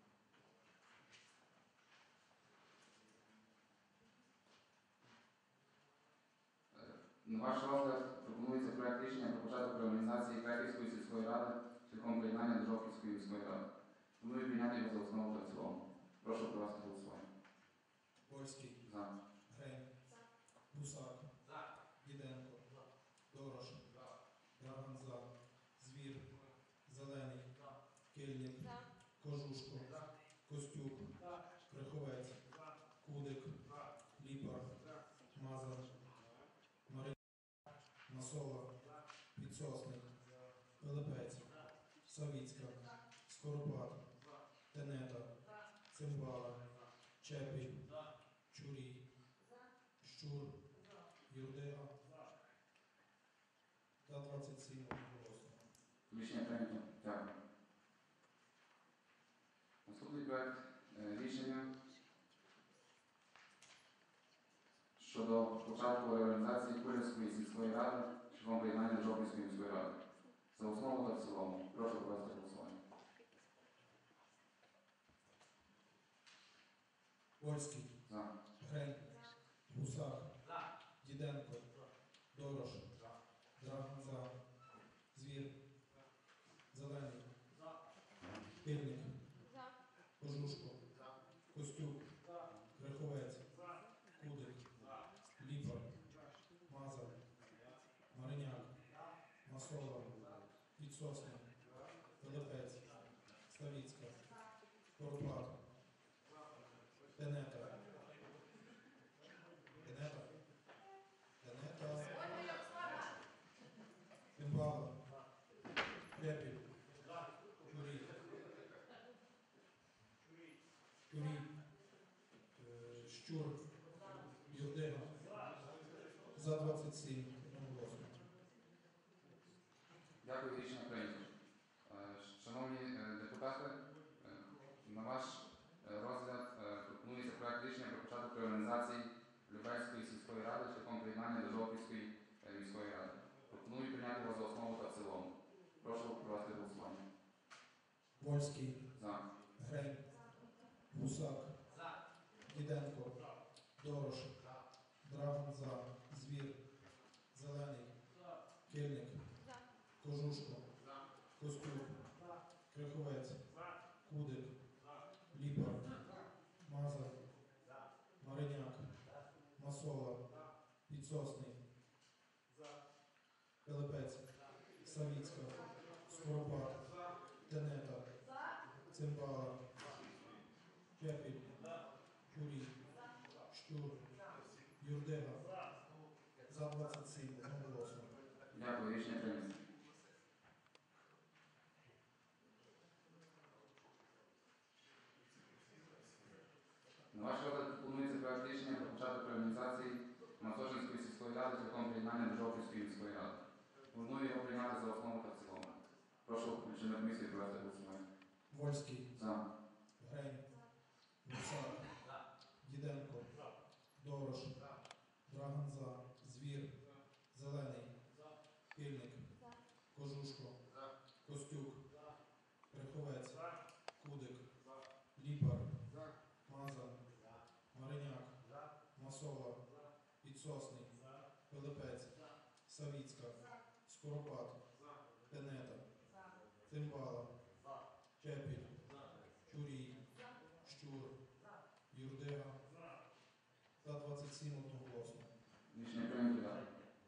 Е, На ваш розгляд пропонується проект рішення про початок реорганізації Краківської сільської ради шляхом приєднання до Жовківської міської ради. Пропоную прийняти його за основу та в цілому. Прошу провести голосування. Вольський, За. Грень, Гусак, Діденко, Дорош, Драган, За, Звір, Зелений, Кильник, Кожушко, Костюк, Бреховець, Кудик, Ліпар, Мазар, Мариняк, Масова, Підсосний, Пилипець, Савіцька, Скоропад, Тенета, Цимбала, Чепіль, Чурій, Щур, Юрдига. За двадцять сім. Одноголосно. Рішення прийнято. Дякую. проект е, рішення щодо початку реорганізації Кулівської сільської ради шляхом приєднання до Жовківської міської ради. За основу та в цілому. Прошу провести голосування. Вольський. За. Грень. Гусак. Діденко. Дорош. Драган за. Звір. Зелений. Пильник. Кожушко. Костюк. Криховець. Кудик. Ліпар. Мазар. Мариняк. Масола. Підсосний. Пилипець. Ставіцька. Скоропад. Денета. Денета. Денета. Тимбала. Репіль. Чурій. Чурій. Е, Щур. Юрдига. За двадцять сім. Одноголосно. Дякую, рішення прийнято. Е, Шановні е, депутати, е, на ваш е, розгляд е, пропонується проект рішення про початок реорганізації Любельської сільської ради шляхом приєднання до Жовківської е, міської ради. Пропоную прийняти його за основу та в цілому. Прошу провести голосування. Вольський. За. Грень. Гусак. Діденко. Дорош. Драган за. Звір. Зелений. Кельник. Кожушко. Костюк. Криховець. Кудик. Ліпар. Мазар. Мариняк. Масола. Підсосний. Пилипець. Савіцька. Скоропад. Денета. Цимбала. Чепіль. Чурій. Щур. Юрдига. За двадцять сім. Одноголосно. Дякую, рішення прийнято. На ваш розгляд пропонується проект рішення про початок реорганізації Мацошинської сільської ради шляхом приєднання до Жовківської міської ради. Пропоную його прийняти за основу та в цілому. Прошу члени комісії провести голосування. Вольський. За. Грень. Гусак. Діденко. Дорош. Драган за. Звір. Зелений. Пильник. Кожушко. Костюк. Криховець. Кудик. Ліпар. Мазан. Мариняк. Масола. Підсосний. Пилипець. Савіцька. Скоропад. Денета. Цимбала. Чепіль. Чурій. Щур. Юрдига. За двадцять сім. Одноголосно. Рішення прийнято. Дякую.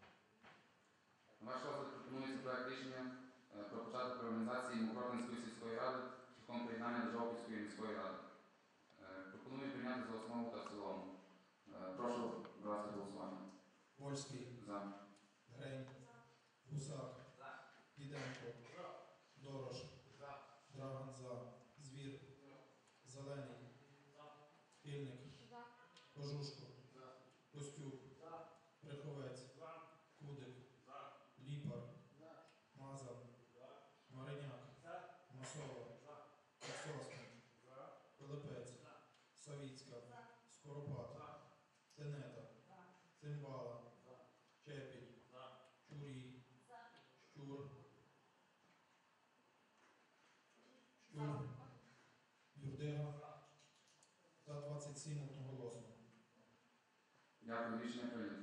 На ваш розгляд пропонується проект рішення е, про початок реорганізації Мокротинської сільської ради шляхом приєднання до Жовківської міської ради. Е, Пропоную прийняти за основу та в цілому. Е, Прошу провести голосування. Вольський. За. Грень. Гусак. Діденко. Дорош. Драган за. Звір. Зелений. Пильник. Кожушко. Костюк. Криховець. Кудик. Ліпар. Мазан. Мариняк. Масола. Підсосний. Пилипець. Савіцька. Скоропад. Денета. Цимбала. Чепіль. Чурій. Щур. Щур. Юрдига. За двадцять сім. Одноголосно. Дякую, рішення прийнято.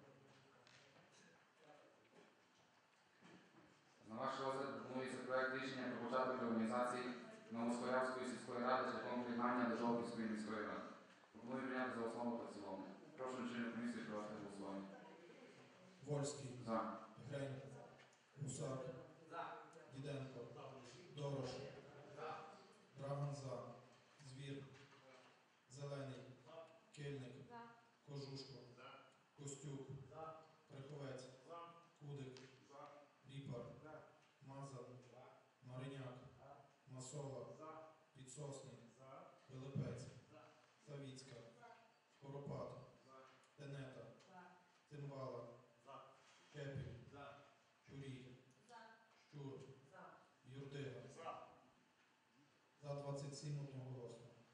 На ваш розгляд пропонується проект рішення про початок реорганізації Новоскорявської сільської ради шляхом приєднання до Жовківської міської ради. Пропоную прийняти за основу та в цілому. Прошу члени комісії провести голосування. Вольський. За. Грень. Гусак. Діденко. Дорош. Драган за. Звір. Зелений. Кельник. Кожушко. Костюк. Криховець. Кудик. Ліпар. Мазан. Мариняк. Масола. Підсосний. Пилипець. Савіцька. Скоропад. Денета. Цимбала. Чепіль. Чурій. Щур. Юрдига. За двадцять сім. Одноголосно.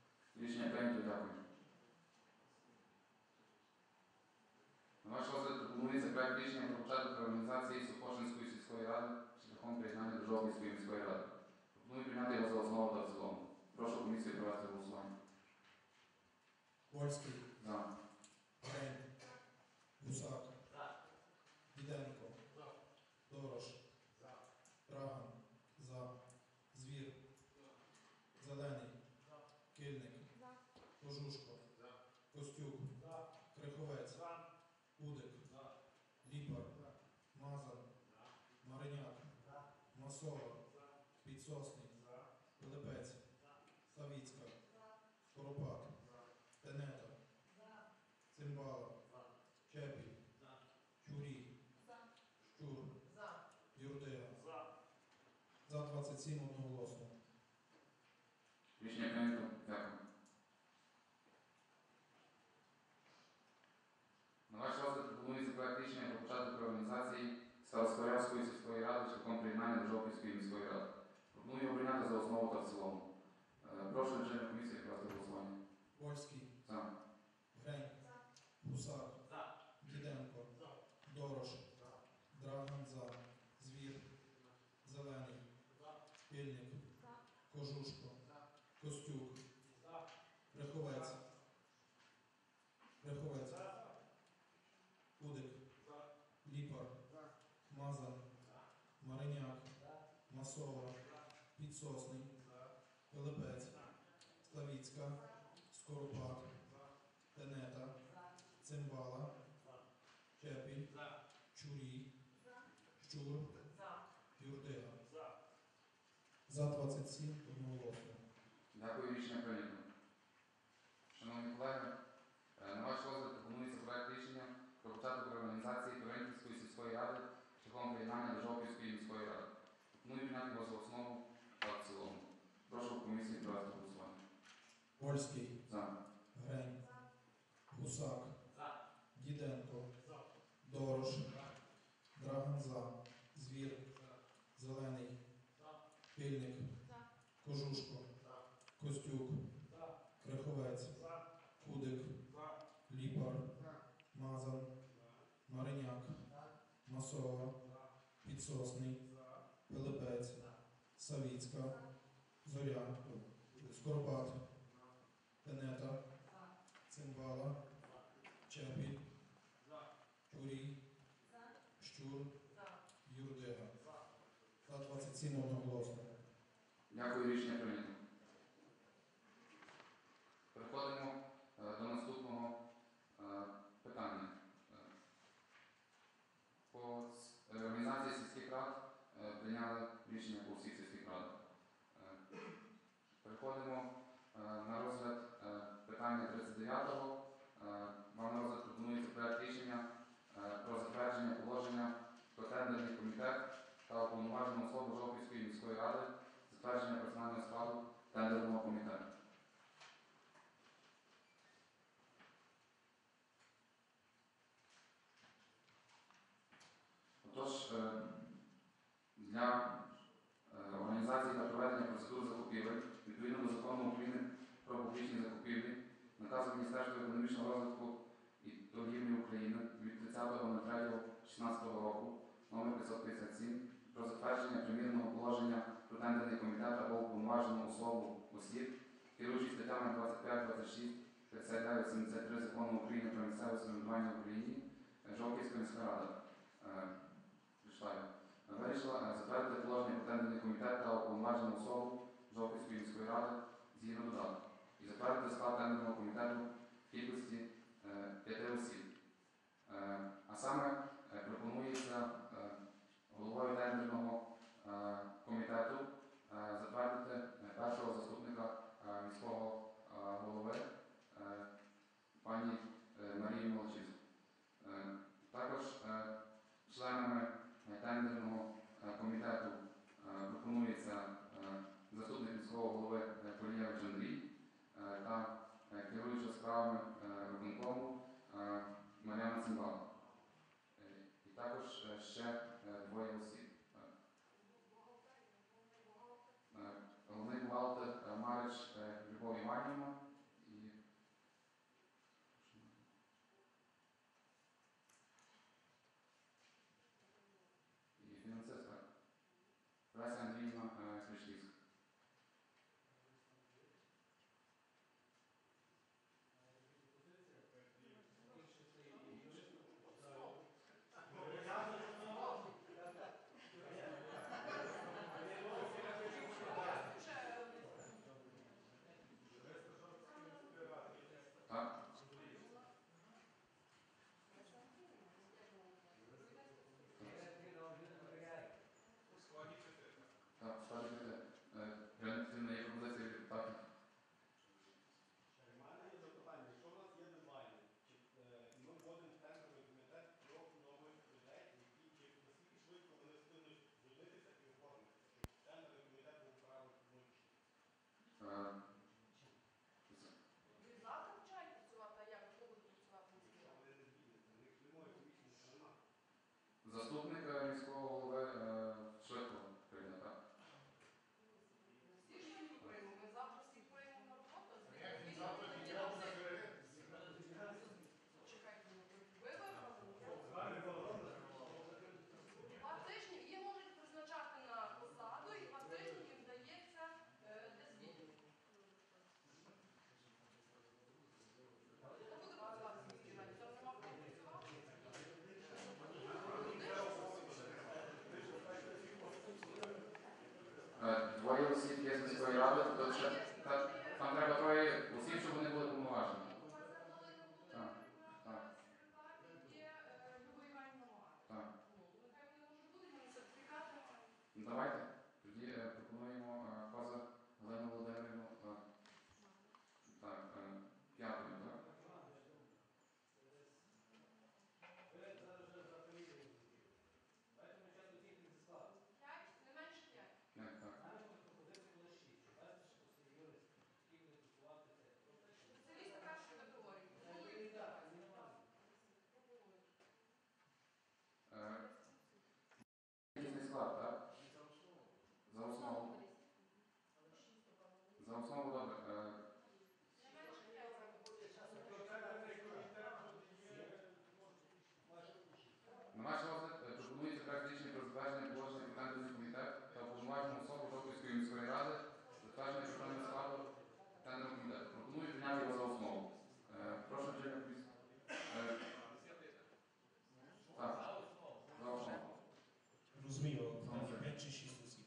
Дякую. На ваш розгляд пропонується проект рішення про початок реорганізації Сокошинської сільської ради шляхом приєднання до Жовківської міської ради. Пропоную прийняти його за основу та в цілому. Прошу комісію провести голосування. Вольський. За. Грень. Гусак. Діденко. Дорош. Драган. За. Звір. Зелений. Кильник. Кожушко. Костюк. Криховець. Удик. Ліпар. Мазан. Мариняк. Масова. Підсосний. Пилипець. Савіцька. Скоропад. Тенета. Цимбала. Чепіль. Чурій. Щур. Юрдига. За двадцять сім одноголосно. Рішення прийнято. Дякую. На ваш розгляд пропонується проект рішення про початок реорганізації Староскорявської сільської ради шляхом приєднання до Жовківської міської ради. Пропоную його прийняти за основу та в цілому. Е, Прошу рішення комісії провести голосування. Вольський. За. Грень. Гусак. Діденко. Дорош. Драган. За. Звір. Зелений. Пильник. Кожушко. Костюк. Криховець. Криховець. Удик. Ліпар. Мазан. Мариняк. Масова. Підсосний. Пилипець. Славіцька. Скоропад. Тенета. Цимбала. Чепіль. Чурій. Щур. Юрдига. За двадцять сім одноголосно. Дякую, рішення прийнято. Шановні колеги, е, на ваш розгляд пропонується проект рішення про початок реорганізації Туринківської сільської ради шляхом приєднання до Жовківської міської ради. Пропоную прийняти його за основу та в цілому. Прошу комісії провести голосування. Польський. За. Грень. Гусак. Діденко. Дорош. Драган. За. Звір. Зелений. Пильник. Кожушко. Костюк. Криховець. Удик. Ліпар. Мазан. Мариняк. Масова. Підсосний. Пилипець. Савіцька. Зоря. Скоропад. Тенета. Цимбала. Чепіль. Чурій. Щур. Юрдига. За двадцять сім одноголосно. Дякую, рішення прийнято. Переходимо е, до наступного е, питання. Е, По с- реорганізації сільських рад е, прийняли рішення по всіх сільських радах. Е, Переходимо е, на розгляд е, питання тридцять дев'ятого. Е, Вам на розгляд пропонується проект рішення е, про затвердження положення про тендерний комітет та уповноважену особу Жовківської міської ради, затвердження персонального складу тендерного комітету. Отож, е, для е, організації та проведення процедур закупівель відповідно до Закону України про публічні закупівлі, наказу Міністерства економічного розвитку і торгівлі України від тридцятого третього дві тисячі шістнадцятого року номер п'ятсот п'ятдесят сім про затвердження примірного положення про тендерний комітет або уповноважену особу осіб, керуючись статтями двадцять п'ять, двадцять шість, тридцять дев'ять, сімдесят три Закону України про місцеве самоврядування в Україні, Жовківська міська рада е, прийшла, вирішила е, затвердити положення про тендерний комітет та уповноважену особу Жовківської міської ради згідно додатку і затвердити склад тендерного комітету в кількості е, п'яти осіб. Е, а саме е, пропонується е, головою тендерного е, комітету е, затвердити е, першого заступника е, міського е, голови е, пані е, Марію Молочівську. Е, також е, членами е, тендерного е, комітету е, пропонується е, заступник міського голови е, Полієвич Андрій е, та е, керуюча справами е, виконкому е, Мар'яна Цимбала. Е, і також е, ще е, двоє осіб. Е, Головний бухгалтер е, Марич е, Любов Іванівна і Заступник е, міського голови е, швидко прийде, так? Всі швидко приймемо. Ми завтра всіх приймемо на роботу. Як він завтра піднявся перед? Чекайте, ви вибрали? Два тижні її можуть призначати на посаду, і два тижні їм дається е, для звільнення. Та буде працювати в міській раді, там нема кого працювати. Е, Двоє осіб є з міської ради, то ще, та, там треба троє осіб, щоб вони були повноважені. Так, так, Є е, Люба Іванівна Магар. так. Ну, то нехай вони може будуть, вони сертифікати мають. Ну, давайте. Тоді е, пропонуємо е, Коза Галину Володимирівну. е, Так, е, п'ятою, так? П'ять, не менше п'ять. П'ять, так. Спеціалісти першої категорії. Пропонують. Е, Різний склад, так? За основу. За основу добре. Е, На ваш розгляд е, пропонується проект рішення про затвердження положення про тендерний комітет та уповноважену особу Жовківської міської ради, затвердження членів складу тендерного комітету. Пропоную прийняти його за основу. Е, Прошу вчити комісію. Е, Так, за основу. Розумію, п'ять чи шість осіб.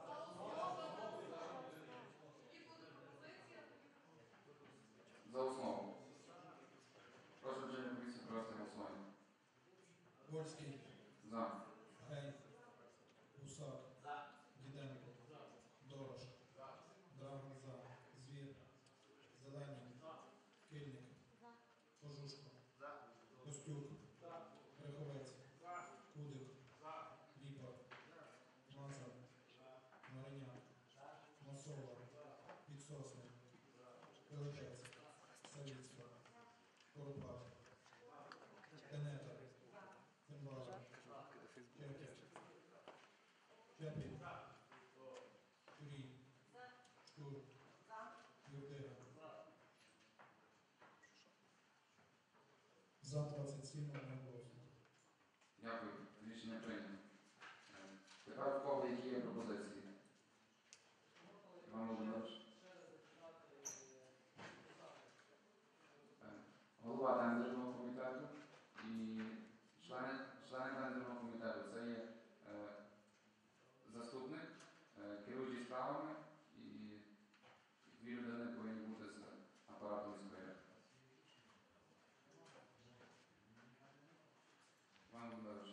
За основу. Прошу вчити комісію провести голосування. Вольський, За. Гей, Гусак, Діденко, Дорош, Драган за, Звір, Зелений, Кильник, Кожушко, Костюк, Риховець, Кудик, Ліпак, Мазар, Мариняк, Масова, Підсосник, Пилипець, Савіцька, Коропат, Тенета, Цимбала, Кепіч, Чепіль, Чурій, Шкур, Юрдига. За двадцять сім одноголосно. Дякую. Рішення прийнято. Е, Тепер в кого які є пропозиції? Іван Володимирович. Е, Голова тендерного комітету і члени, члени тендерного комітету. Це є е, заступник, е, керуючий справами і дві людини повинні бути з апарату міської ради. Іван Володимирович.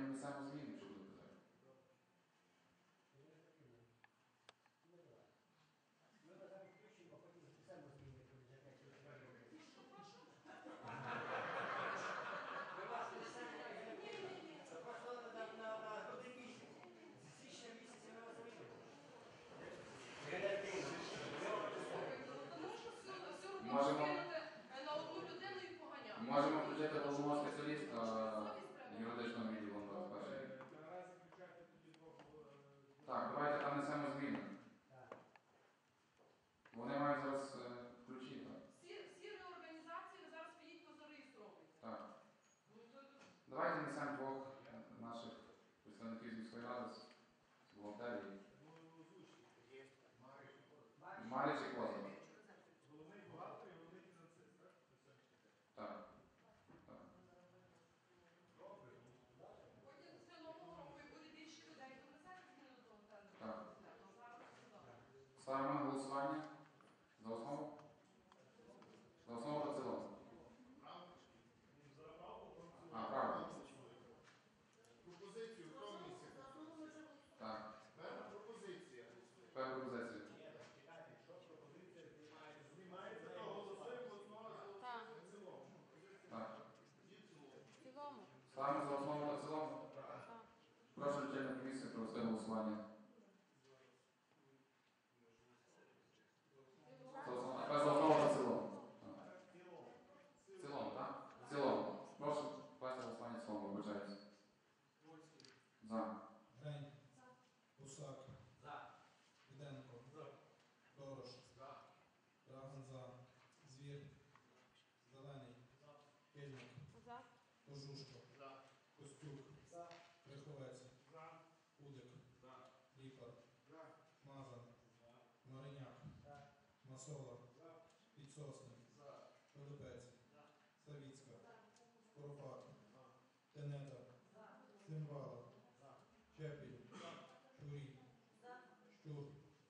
Потім внесемо зміни, якщо буде питання. Можемо, на одну людину і поганяти. можемо включити головного спеціаліста юридичного відділу на перший. Так, давайте там несемо зміни. Вони мають зараз е, ключі, так? Всі, всі реорганізації ви зараз підіть зареєстровуйте. Так. Давайте несемо двох е, наших представників з міської ради, з бухгалтерії. Марич і Козак. Так. Так. Потім в цілому року і буде більше людей, то несете зміни до того тендеру. Так. Зараз все добре. Ставимо на голосування. За основу? За основу та в цілому? А, правда. Пропозицію хто внесе? Так. Перша пропозиція. Перша пропозиція. Знімається, то голосуємо основа Так. в цілому. Так. В цілому. Ставимо за основу та в цілому? Так. Прошу лічильну комісію провести голосування. За основу- а, за основу та в цілому. Так. В цілому, так? В цілому. Прошу провести голосування в цілому, вибачаюсь. За. Грень. Гусак. Віденко. Дорош. Драган за. Звір. Зелений. Кельник. Кожушко. Костюк. Криховець. Кудик. Ліпар. Мазан. Мариняк. Масола. Підсосний. Пилипець. Савіцька. Скоропад. Тенета. Цимбала. Чепіль. Чурій. Щур.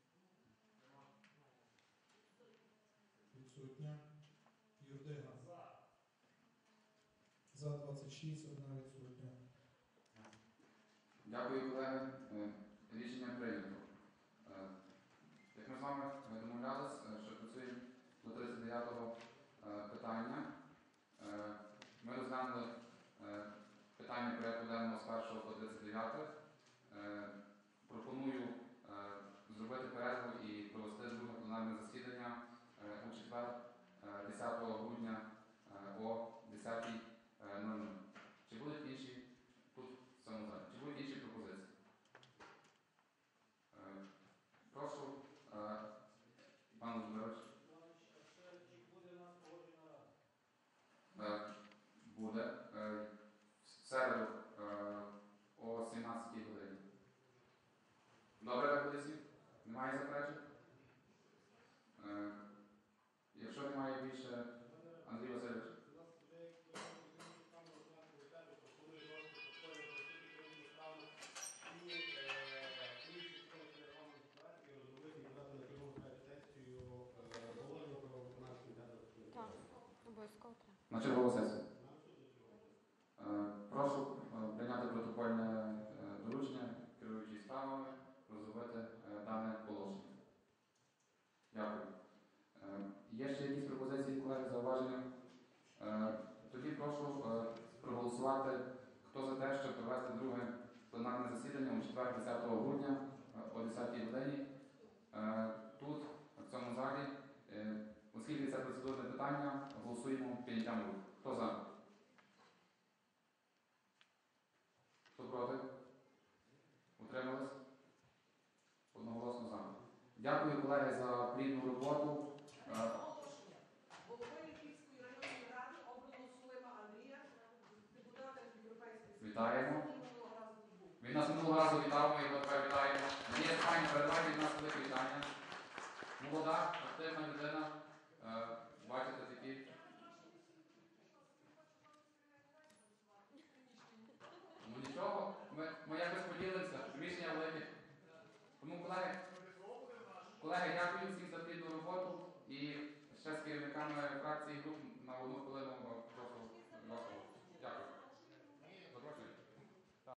Відсутня. Юрдига. За двадцять шість, одна відсутня. Дякую, колеги. Е, Рішення прийнято. Е, Як ми з вами е, домовлялись, е, що працюємо до тридцять дев'ятого е, питання. Е, Ми розглянули е, питання порядку денного з першого по тридцять дев'яте. Е, Пропоную е, зробити перерву і провести друге пленарне засідання е, у четвер, е, десятого грудня е, о десятій нуль нуль. Чи будуть інші тут в цьому залі? Чи будуть інші пропозиції? Е, Прошу, е, пан Володимирович. Е, Буде. Е, В середу е, о сімнадцятій годині. Добре, так буде всім? Немає заперечень? Е, Якщо немає більше, Андрій Васильович. Так, обов'язково треба. На чергову сесію. Е, Прошу е, прийняти протокольне е, доручення, керуючи справами, розробити е, дане положення. Дякую. Е, Є ще якісь пропозиції, колеги, зауваження? Е, Тоді прошу е, проголосувати, хто за те, щоб провести друге пленарне засідання у четвер, десятого грудня е, о десятій годині. Е, Тут, в цьому залі, е, оскільки це процедурне питання, голосуємо підняттям рук. Хто за? Хто проти? Утримались? Одноголосно за. Дякую, колеги, за плідну роботу. Е, Головою Львівської районної ради обрано Сулима Андрія, депутата Європейської Союзу. Вітаємо. Він минулого разу не був. Він нас минулого разу вітав, ми його тепер вітаємо. Надія Степанівна, передавайте від нас велике вітання. Молода, активна людина. Е, Бачите, такі. Ну нічого, ми, ми якось поділимося, приміщення велике. Тому, колеги, колеги, дякую всім за плідну роботу і ще з керівниками фракції груп на одну хвилину прошу вашого.